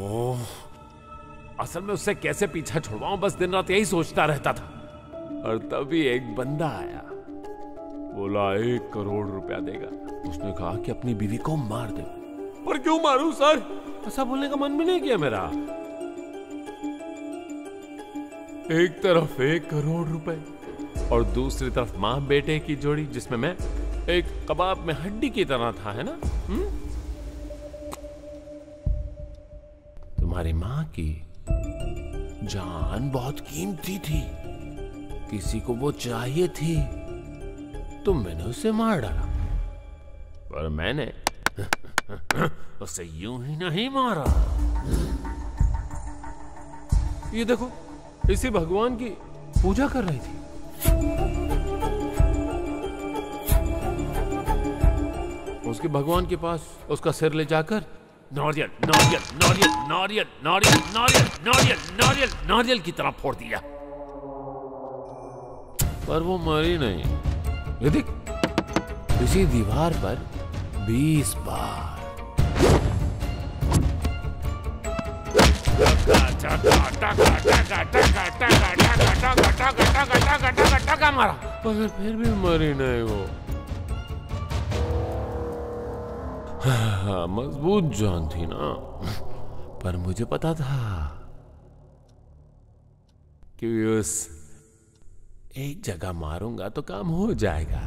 असल में उससे कैसे पीछा छुड़वाऊं, बस दिन रात यही सोचता रहता था। और तभी एक बंदा आया, बोला 1 करोड़ रुपया देगा। उसने कहा कि अपनी बीवी को मार दे। पर क्यों मारूं सर, ऐसा बोलने का मन भी नहीं किया मेरा। एक तरफ 1 करोड़ रुपए और दूसरी तरफ मां बेटे की जोड़ी, जिसमें मैं एक कबाब में हड्डी की तरह था, है ना? तुम्हारी मां की जान बहुत कीमती थी, किसी को वो चाहिए थी, तो मैंने उसे मार डाला। पर मैंने उसे यूं ही नहीं मारा। ये देखो, इसी भगवान की पूजा कर रही थी। उसके भगवान के पास उसका सिर ले जाकर नारियल नारियल नारियल नारियल नारियल नारियल नारियल नारियल नारियल की तरह फोड़ दिया। पर वो मरी नहीं। ये देख, इसी दीवार पर 20 बार मारा, पर फिर भी मरी नहीं वो। मजबूत जान थी ना, पर मुझे पता था कि उस एक जगह मारूंगा तो काम हो जाएगा।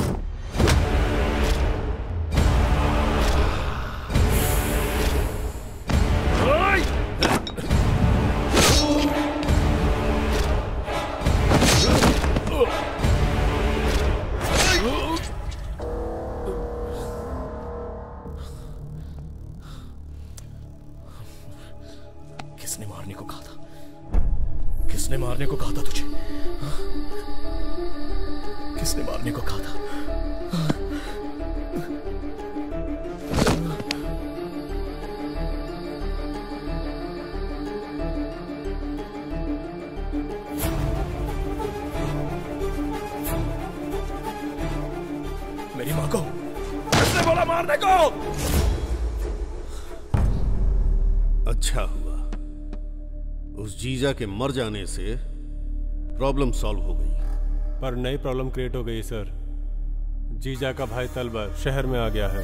किसने मारने को कहा था? किसने मारने को कहा था तुझे? किसने मारने को कहा था? मेरी मां को किसने बोला मारने को? अच्छा हुआ उस जीजा के मर जाने से प्रॉब्लम सॉल्व हो गई। पर नई प्रॉब्लम क्रिएट हो गई सर। जीजा का भाई तलबर शहर में आ गया है।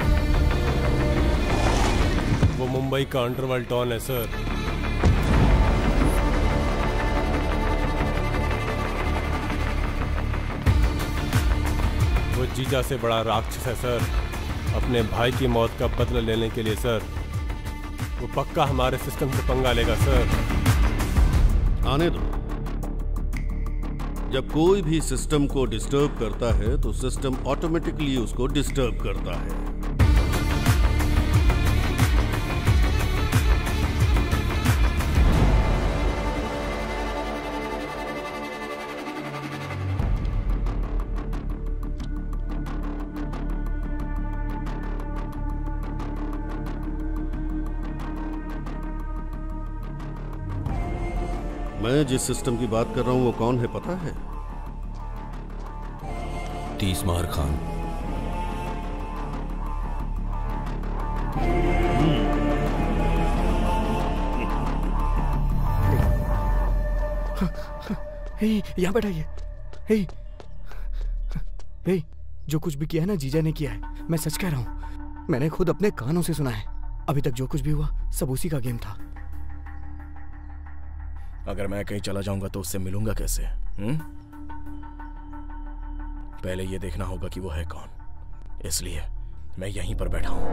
वो मुंबई का अंडरवर्ल्ड डॉन है सर। वो जीजा से बड़ा राक्षस है सर। अपने भाई की मौत का बदला लेने के लिए सर वो पक्का हमारे सिस्टम से पंगा लेगा सर। आने दो। जब कोई भी सिस्टम को डिस्टर्ब करता है तो सिस्टम ऑटोमेटिकली उसको डिस्टर्ब करता है। मैं जिस सिस्टम की बात कर रहा हूं वो कौन है पता है? तीसमार खान। यहां बैठाइए। जो कुछ भी किया है ना जीजा ने किया है। मैं सच कह रहा हूं, मैंने खुद अपने कानों से सुना है। अभी तक जो कुछ भी हुआ सब उसी का गेम था। अगर मैं कहीं चला जाऊंगा तो उससे मिलूंगा कैसे? पहले ये देखना होगा कि वो है कौन। इसलिए मैं यहीं पर बैठा हूं।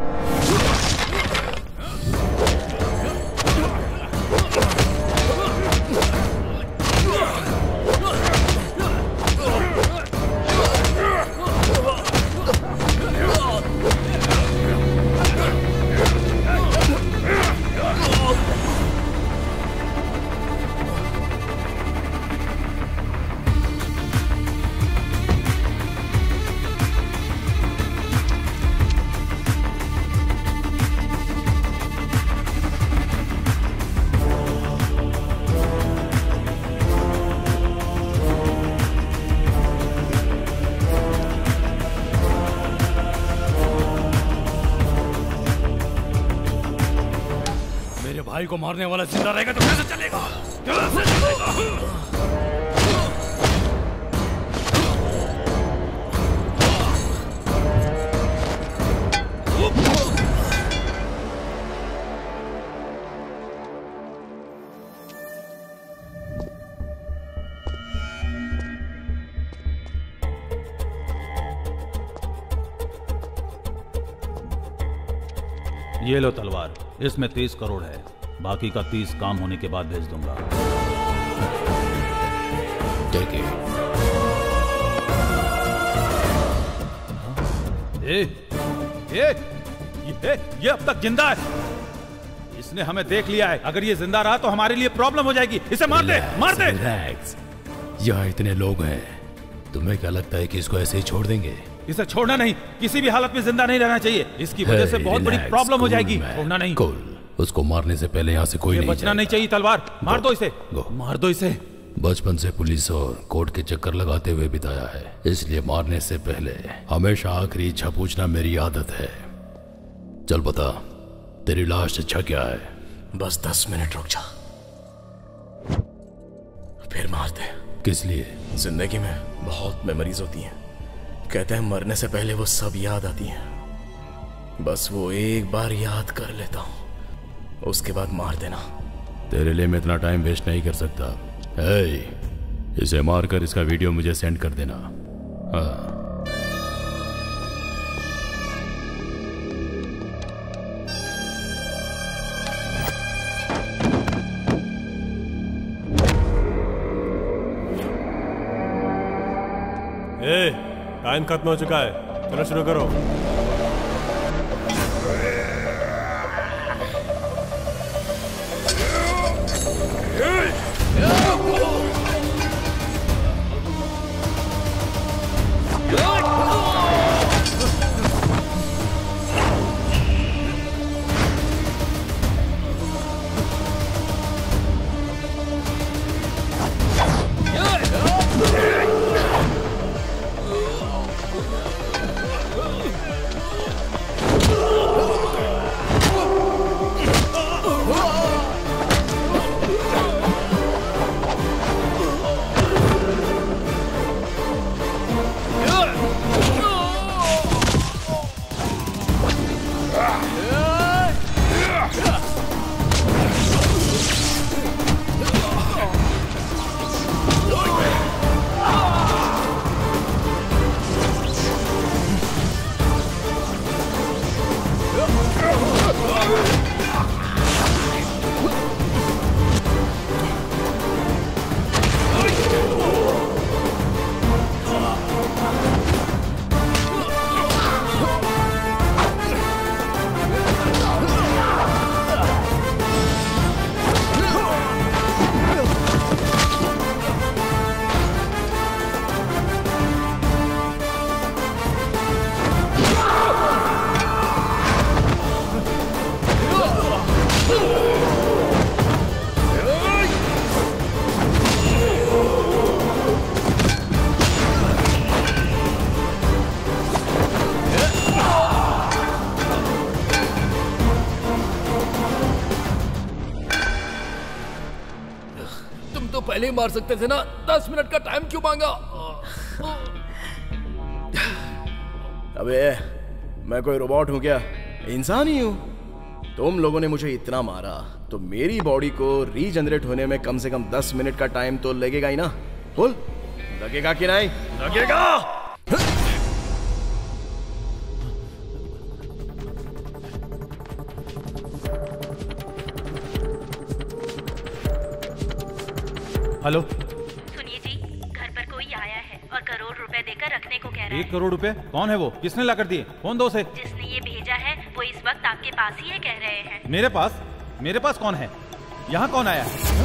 भाई को मारने वाला जिंदा रहेगा तो कैसे चलेगा? कैसे चलेगा? ये लो तलवार, इसमें 30 करोड़ है, बाकी का 30 काम होने के बाद भेज दूंगा। ठीक है। ये अब तक जिंदा है। इसने हमें देख लिया है। अगर ये जिंदा रहा तो हमारे लिए प्रॉब्लम हो जाएगी। इसे मार दे, मार दे। रिलैक्स। यहाँ इतने लोग हैं, तुम्हें क्या लगता है कि इसको ऐसे ही छोड़ देंगे? इसे छोड़ना नहीं, किसी भी हालत में जिंदा नहीं रहना चाहिए। इसकी वजह से बहुत बड़ी प्रॉब्लम हो जाएगी। छोड़ना नहीं। उसको मारने से पहले यहाँ से कोई नहीं बचना नहीं चाहिए। तलवार मार दो इसे, मार दो इसे। बचपन से पुलिस और कोर्ट के चक्कर लगाते हुए बिताया है, इसलिए मारने से पहले हमेशा आखिरी इच्छा पूछना मेरी आदत है। चल बता, तेरी लास्ट इच्छा क्या है? बस 10 मिनट रुक जा, फिर मार दे। किस लिए? जिंदगी में बहुत मेमोरीज होती हैं, कहते हैं मरने से पहले वो सब याद आती हैं। बस वो एक बार याद कर लेता हूँ, उसके बाद मार देना। तेरे लिए मैं इतना टाइम वेस्ट नहीं कर सकता। इसे मारकर इसका वीडियो मुझे सेंड कर देना। हाँ। टाइम खत्म हो चुका है, चलो शुरू करो। पहले ही मार सकते थे ना, 10 मिनट का टाइम क्यों मांगा? अबे मैं कोई रोबोट हूं क्या? इंसान ही हूं। तुम लोगों ने मुझे इतना मारा तो मेरी बॉडी को रीजनरेट होने में कम से कम 10 मिनट का टाइम तो लगेगा ही ना। बोल, लगेगा कि नहीं? लगेगा। हेलो, सुनिए जी, घर पर कोई आया है और करोड़ रुपए देकर रखने को कह रहा है। 1 करोड़ रुपए? कौन है वो? किसने ला कर दिए? फोन दो उसे। जिसने ये भेजा है वो इस वक्त आपके पास ही है कह रहे हैं। मेरे पास? मेरे पास कौन है? यहाँ कौन आया है?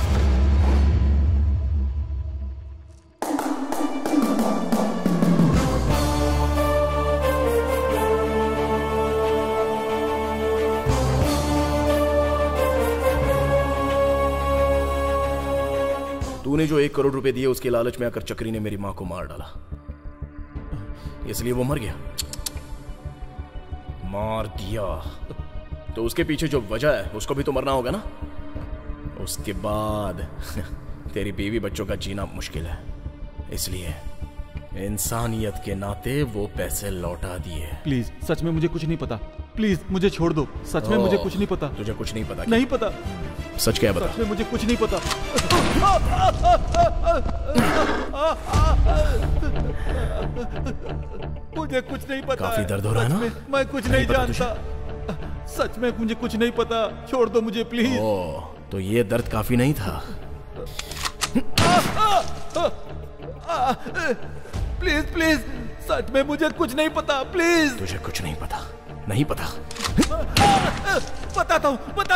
तूने जो 1 करोड़ रुपए दिए उसके लालच में आकर चक्री ने मेरी मां को मार डाला, इसलिए वो मर गया। मार दिया तो उसके पीछे जो वजह है उसको भी तो मरना होगा ना। उसके बाद तेरी बीवी बच्चों का जीना मुश्किल है, इसलिए इंसानियत के नाते वो पैसे लौटा दिए। प्लीज, सच में मुझे कुछ नहीं पता, प्लीज मुझे छोड़ दो, सच में मुझे कुछ नहीं पता। तुझे कुछ नहीं पता? नहीं पता। सच क्या बता? सच में मुझे कुछ नहीं पता। मुझे कुछ नहीं पता। काफी दर्द हो रहा है ना? मैं कुछ नहीं जानता, सच में मुझे कुछ नहीं पता, छोड़ दो मुझे प्लीज। तो ये दर्द काफी नहीं था। प्लीज प्लीज, सच में मुझे कुछ नहीं पता, प्लीज। तुझे कुछ नहीं पता? नहीं पता? बताता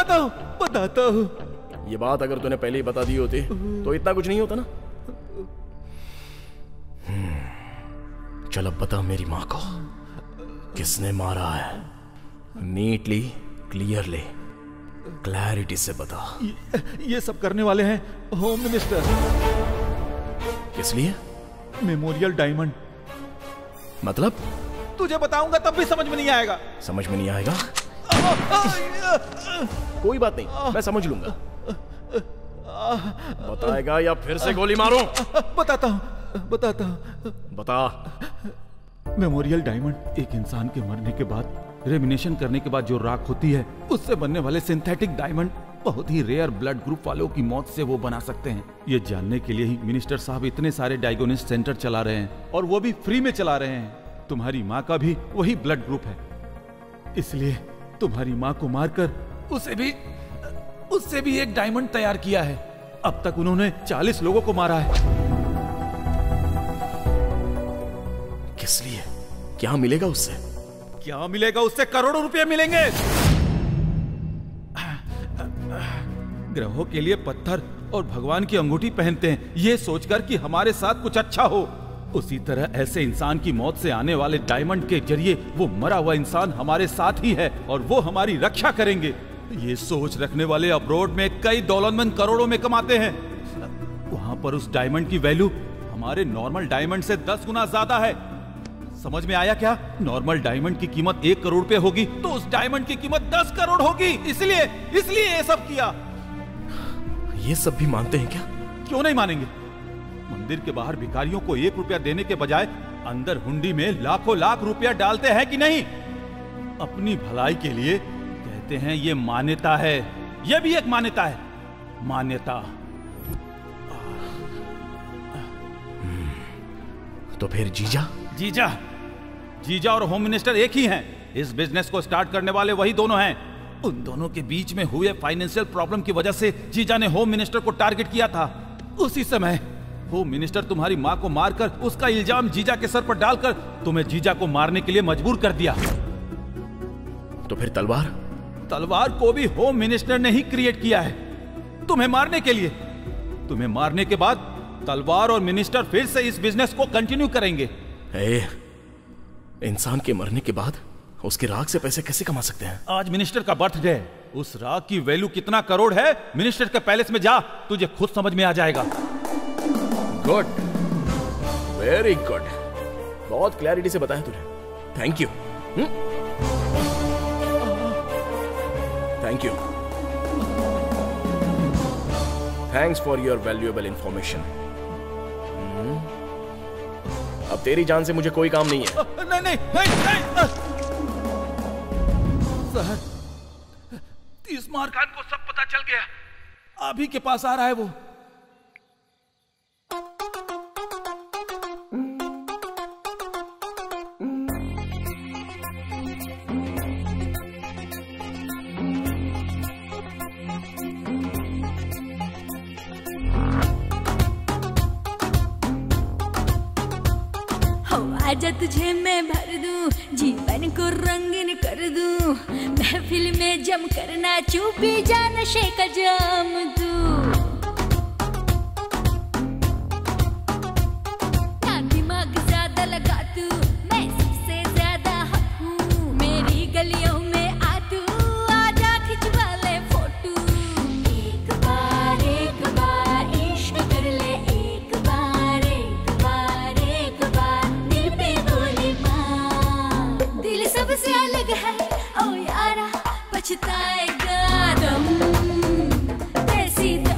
हूँ। ये बात अगर तूने पहले ही बता दी होती तो इतना कुछ नहीं होता ना। चल अब बता मेरी माँ को किसने मारा है, नीटली, क्लियरली, क्लैरिटी से बता। ये सब करने वाले हैं होम मिनिस्टर। किस लिए? Memorial diamond. मतलब? तुझे बताऊंगा तब भी समझ में नहीं आएगा। समझ में नहीं आएगा? कोई बात नहीं, मैं समझ लूंगा। बताएगा या फिर से गोली मारूं? बताता हूँ। बता। मेमोरियल डायमंड एक इंसान के मरने के बाद रेमिनेशन करने के बाद जो राख होती है उससे बनने वाले सिंथेटिक डायमंड बहुत ही रेयर ब्लड ग्रुप वालों की मौत से वो बना सकते हैं। ये जानने के लिए ही मिनिस्टर साहब इतने सारे डायग्नोसिस सेंटर चला रहे हैं और वो भी फ्री में चला रहे हैं। तुम्हारी माँ का भी वही ब्लड ग्रुप है, इसलिए तुम्हारी माँ को मारकर उससे भी एक डायमंड तैयार किया है। अब तक उन्होंने 40 लोगों को मारा है। किस लिए? क्या मिलेगा उससे? क्या मिलेगा उससे? करोड़ों रुपए मिलेंगे। ग्रहों के लिए पत्थर और भगवान की अंगूठी पहनते हैं ये सोचकर कि हमारे साथ कुछ अच्छा हो। उसी तरह ऐसे इंसान की मौत से आने वाले डायमंड के जरिए वो मरा हुआ इंसान हमारे साथ ही है और वो हमारी रक्षा करेंगे। ये सोच रखने वाले अब्रॉड में कई दौलतमंद करोड़ों में कमाते हैं। वहां पर उस डायमंड की वैल्यू हमारे नॉर्मल डायमंड से 10 गुना ज्यादा है। समझ में आया क्या? नॉर्मल डायमंड की कीमत 1 करोड़ पे होगी तो उस डायमंड की कीमत 10 करोड़ होगी। इसलिए ये सब किया। ये सब भी मानते हैं क्या? क्यों नहीं मानेंगे? मंदिर के बाहर भिखारियों को 1 रुपया देने के बजाय अंदर हुंडी में लाखों लाख रुपया डालते हैं कि नहीं? अपनी भलाई के लिए कहते हैं ये मान्यता है। ये भी एक मान्यता है, मान्यता। तो फिर जीजा और होम मिनिस्टर एक ही हैं। इस बिजनेस को स्टार्ट करने वाले वही दोनों हैं। उन दोनों के बीच में हुए फाइनेंशियल प्रॉब्लम की वजह से जीजा ने होम मिनिस्टर को टारगेट किया था। उसी समय होम मिनिस्टर तुम्हारी माँ को मारकर उसका इल्जाम जीजा के सर पर डालकर तुम्हें जीजा को मारने के लिए मजबूर कर दिया। तो फिर तलवार को भी होम मिनिस्टर ने ही क्रिएट किया है तुम्हें मारने के लिए। तुम्हें मारने के बाद तलवार और मिनिस्टर फिर से इस बिजनेस को कंटिन्यू करेंगे। इंसान के मरने के बाद उसकी राख से पैसे कैसे कमा सकते हैं? आज मिनिस्टर का बर्थडे है। उस राख की वैल्यू कितना करोड़ है मिनिस्टर के पैलेस में जा, तुझे खुद समझ में आ जाएगा। गुड, वेरी गुड, बहुत क्लैरिटी से बताया तूने। Thank you. Thank you, thanks for your valuable information. अब तेरी जान से मुझे कोई काम नहीं है। नहीं। सर, तीसमार खान को सब पता चल गया। अभी के पास आ रहा है वो। आजा तुझे मैं भर दूं, जीवन को रंगीन कर दूं, महफिल में जम कर नाचूं, पी जा नशे का जाम दूं। ना दिमाग ज्यादा लगा तू, मैं सबसे ज्यादा हक हूँ, मेरी गलियों में आ तू, आजा खिंचवा ले फोटो। एक बार इश्क कर ले, एक बार दिल सबसे अलग है ओ यारा, पछताएगा दम, ऐसी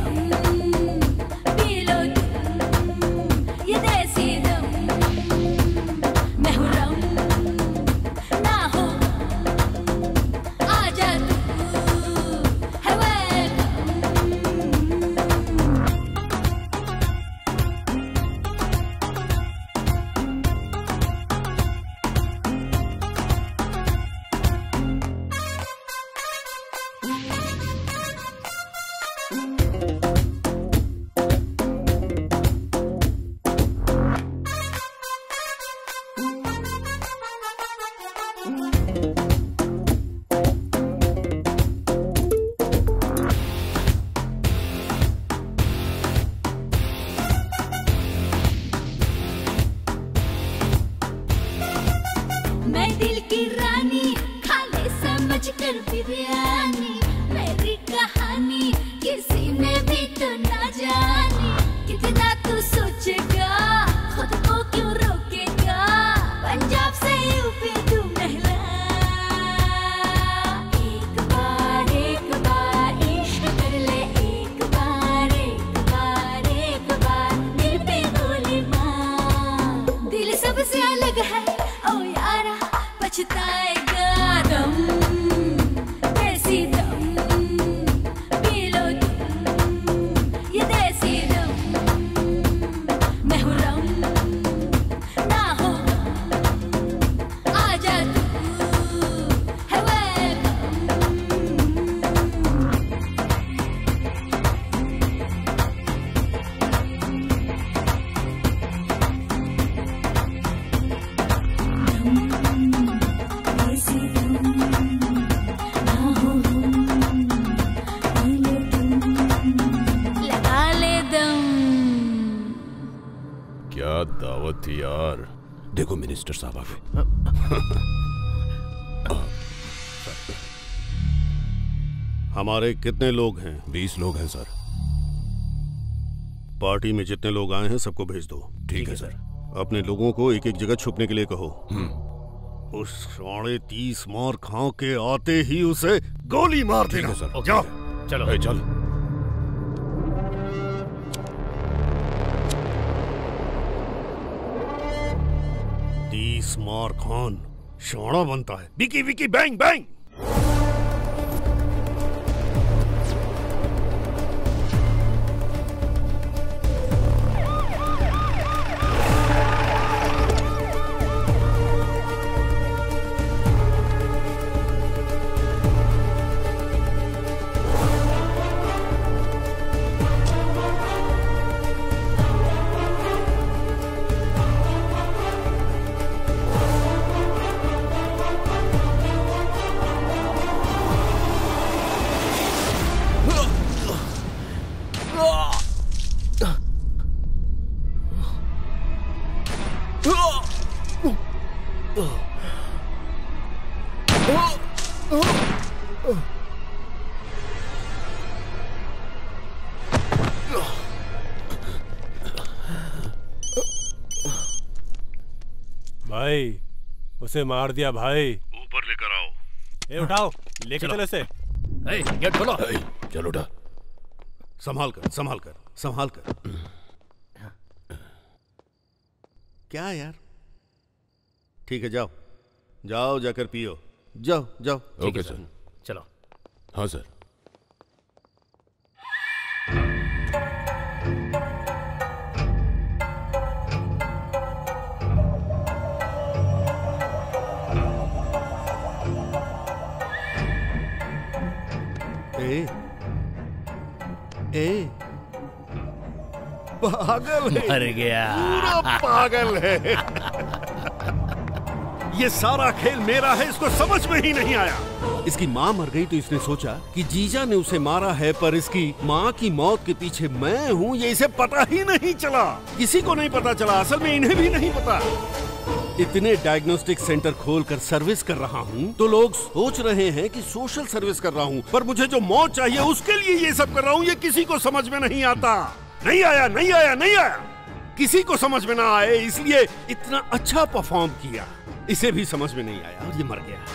चिकन बिरयानी मेरी कहानी किसी ने भी तो ना जानी। कितना तू सोचेगा खुद को क्यों रोकेगा, पंजाब से यूपी तू नहला। एक बार इश्क कर ले, एक बार दिल पे गोली मार। दिल सबसे अलग है ओ यारा, पछताएगा दम देसी दम, पी लो तुम ये देसी दम। मैं हूँ रम ना हो आजा तू है लगा ले दम। क्या दावत थी यार। देखो मिनिस्टर साहब आ गए। हमारे कितने लोग हैं? 20 लोग हैं सर। पार्टी में जितने लोग आए हैं सबको भेज दो। ठीक है सर। अपने लोगों को एक एक जगह छुपने के लिए कहो। उस 30 मार खां के आते ही उसे गोली मार देना। सर जाओ चलो चल। 30 मार खान शाना बनता है। Vicky Vicky bang bang. भाई उसे मार दिया भाई। ऊपर लेकर आओ। ए उठाओ, लेके चलो इसे। गेट खोलो। चलो उठा। संभाल कर संभाल कर संभाल कर। क्या यार। ठीक है जाओ जाओ जाकर पियो। जाओ जाओ। Okay sir. चलो। हाँ सर। ए पागल है। मर गया। पूरा पागल है। ये सारा खेल मेरा है, इसको समझ में ही नहीं आया। इसकी माँ मर गई तो इसने सोचा कि जीजा ने उसे मारा है, पर इसकी माँ की मौत के पीछे मैं हूँ ये इसे पता ही नहीं चला। किसी को नहीं पता चला, असल में इन्हें भी नहीं पता। इतने डायग्नोस्टिक सेंटर खोलकर सर्विस कर रहा हूँ तो लोग सोच रहे हैं कि सोशल सर्विस कर रहा हूँ, पर मुझे जो मौत चाहिए उसके लिए ये सब कर रहा हूँ। ये किसी को समझ में नहीं आता। नहीं आया नहीं आया नहीं आया। किसी को समझ में ना आए इसलिए इतना अच्छा परफॉर्म किया। इसे भी समझ में नहीं आया और ये मर गया।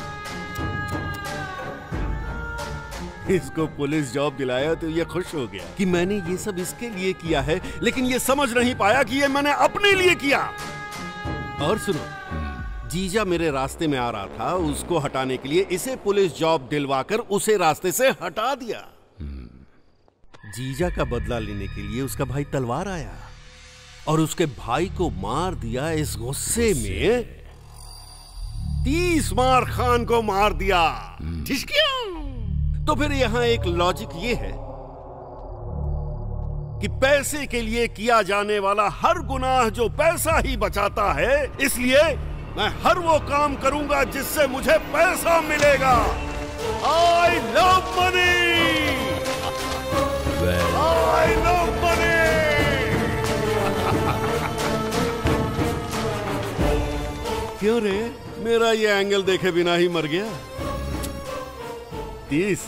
इसको पुलिस जॉब दिलाया तो ये खुश हो गया कि मैंने ये सब इसके लिए किया है, लेकिन ये समझ नहीं पाया कि ये मैंने अपने लिए किया। और सुनो, जीजा मेरे रास्ते में आ रहा था, उसको हटाने के लिए इसे पुलिस जॉब दिलवाकर उसे रास्ते से हटा दिया। जीजा का बदला लेने के लिए उसका भाई तलवार आया और उसके भाई को मार दिया। इस गुस्से में 30 मार खान को मार दिया। तो फिर यहां एक लॉजिक ये है कि पैसे के लिए किया जाने वाला हर गुनाह जो पैसा ही बचाता है, इसलिए मैं हर वो काम करूंगा जिससे मुझे पैसा मिलेगा। I love money! I love money! क्यों रे, मेरा ये एंगल देखे बिना ही मर गया। 30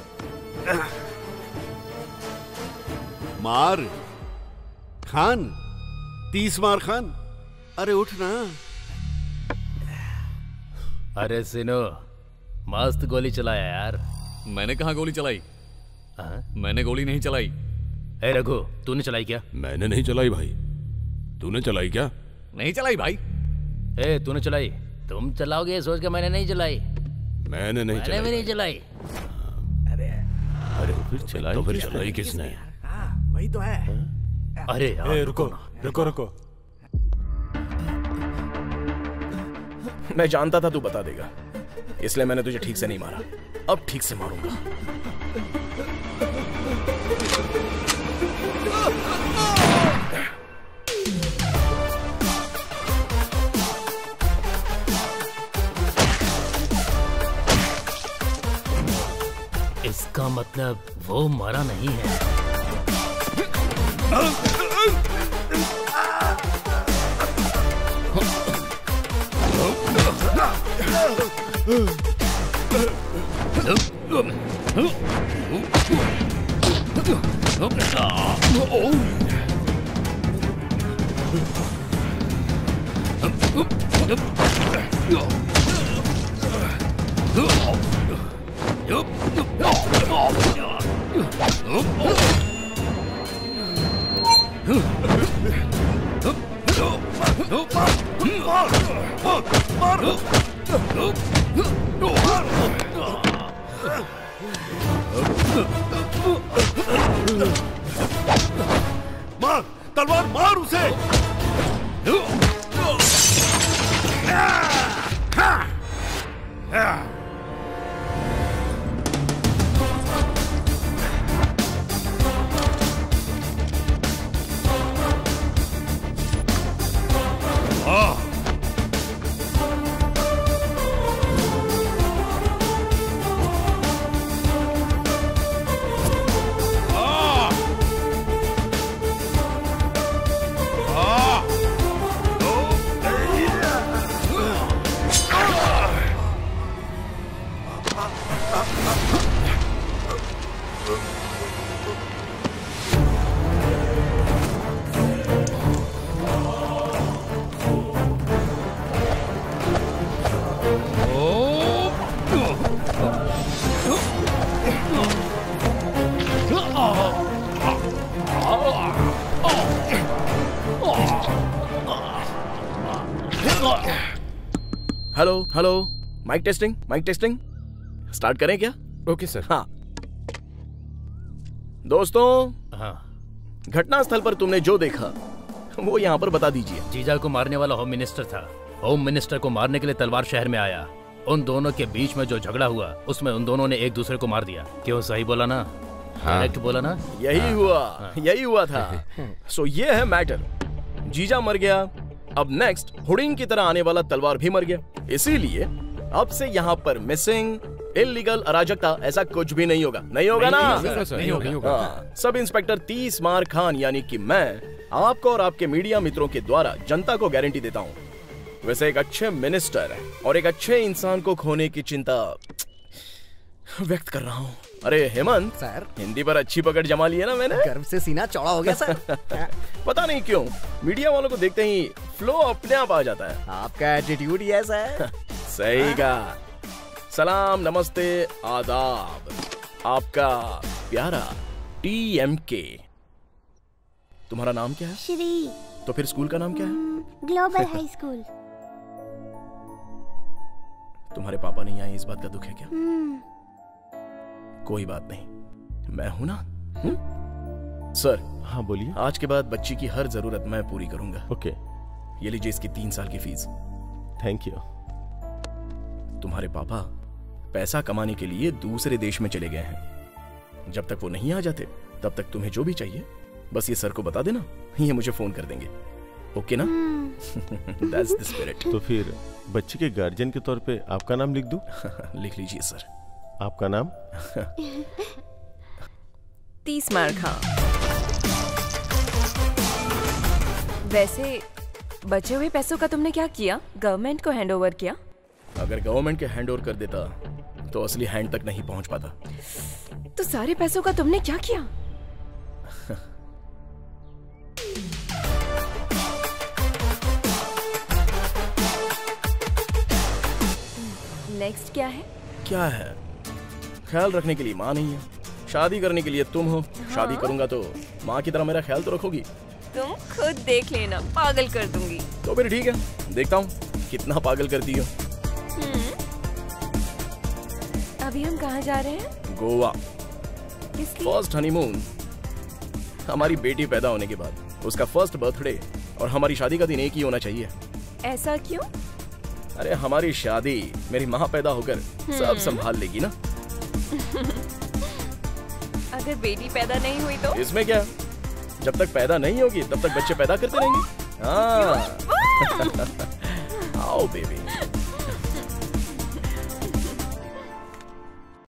मार खान, 30 मार खान। अरे उठ ना। अरे सिनो, मस्त गोली चलाया यार। मैंने कहाँ गोली चलाई? मैंने गोली नहीं चलाई। ए रघु, तूने चलाई क्या? मैंने नहीं चलाई भाई। तूने चलाई क्या? नहीं चलाई भाई। ए तूने चलाई? तुम चलाओगे सोच के मैंने नहीं चलाई। मैंने नहीं मैंने भी नहीं चलाई। अरे फिर चलाई किसने? वही तो है। अरे यार रुको रुको रुको। मैं जानता था तू बता देगा, इसलिए मैंने तुझे ठीक से नहीं मारा। अब ठीक से मारूंगा। इसका मतलब वो मरा नहीं है। मार, तलवार मार उसे। Hello hello, mic testing, mic testing. Start करें क्या? Okay sir. हाँ दोस्तों, घटना स्थल पर तुमने जो देखा वो यहाँ पर बता दीजिए। जीजा को मारने वाला होम मिनिस्टर था। होम मिनिस्टर को मारने के लिए तलवार शहर में आया। उन दोनों के बीच में जो झगड़ा हुआ उसमें उन दोनों ने एक दूसरे को मार दिया। क्यों, सही बोला ना? करेक्ट बोला ना? यही हुआ, यही हुआ था। सो ये है मैटर। जीजा मर गया, अब नेक्स्ट हुडिंग की तरह आने वाला तलवार भी मर गया। इसीलिए अब से यहाँ पर मिसिंग, इल्लीगल, अराजकता ऐसा कुछ भी नहीं होगा। नहीं होगा ना? नहीं होगा। सब इंस्पेक्टर 30 मार खान यानी कि मैं आपको और आपके मीडिया मित्रों के द्वारा जनता को गारंटी देता हूँ। वैसे एक अच्छे मिनिस्टर और एक अच्छे इंसान को खोने की चिंता व्यक्त कर रहा हूँ। अरे हेमंत सर, हिंदी पर अच्छी पकड़ जमा ली है ना मैंने। गर्व से सीना चौड़ा हो गया सर। पता नहीं क्यों मीडिया वालों को देखते ही फ्लो अपने आप आ जाता है। आपका एटीट्यूड ही ऐसा है। सही कहा। सलाम, नमस्ते, आदाब। आपका प्यारा TMK। तुम्हारा नाम क्या है? श्री। तो फिर स्कूल का नाम क्या है? Global high school. तुम्हारे पापा नहीं आए, इस बात का दुख है क्या? कोई बात नहीं, मैं हूं ना। सर। हाँ बोलिए। आज के बाद बच्ची की हर जरूरत मैं पूरी करूंगा। ओके। ये लीजिए इसकी 3 साल की फीस। Thank you. तुम्हारे पापा पैसा कमाने के लिए दूसरे देश में चले गए हैं। जब तक वो नहीं आ जाते तब तक तुम्हें जो भी चाहिए बस ये सर को बता देना, ये मुझे फोन कर देंगे। ओके ना? That's the spirit। तो फिर बच्ची के गार्जियन के तौर पे आपका नाम लिख दूं? लिख लीजिए सर। आपका नाम? 30 मार खां। वैसे बचे हुए पैसों का तुमने क्या किया? गवर्नमेंट को हैंड ओवर किया? अगर गवर्नमेंट के हैंड ओवर कर देता तो असली हैंड तक नहीं पहुंच पाता। तो सारे पैसों का तुमने क्या किया? नेक्स्ट क्या है? क्या है? ख्याल रखने के लिए माँ नहीं है, शादी करने के लिए तुम हो। शादी करूंगा तो माँ की तरह मेरा ख्याल तो रखोगी। तुम खुद देख लेना, पागल कर दूंगी। तो फिर ठीक है, देखता हूँ कितना पागल करती हो। अभी हम कहाँ जा रहे हैं? गोवा। किसकी? First honeymoon. हमारी बेटी पैदा होने के बाद उसका फर्स्ट बर्थडे और हमारी शादी का दिन एक ही होना चाहिए। ऐसा क्यों? अरे हमारी शादी मेरी माँ पैदा होकर सब संभाल लेगी ना। अगर बेटी पैदा नहीं हुई तो? इसमें क्या, जब तक पैदा नहीं होगी तब तक बच्चे पैदा करते रहेंगे। हाँ। आओ बेबी।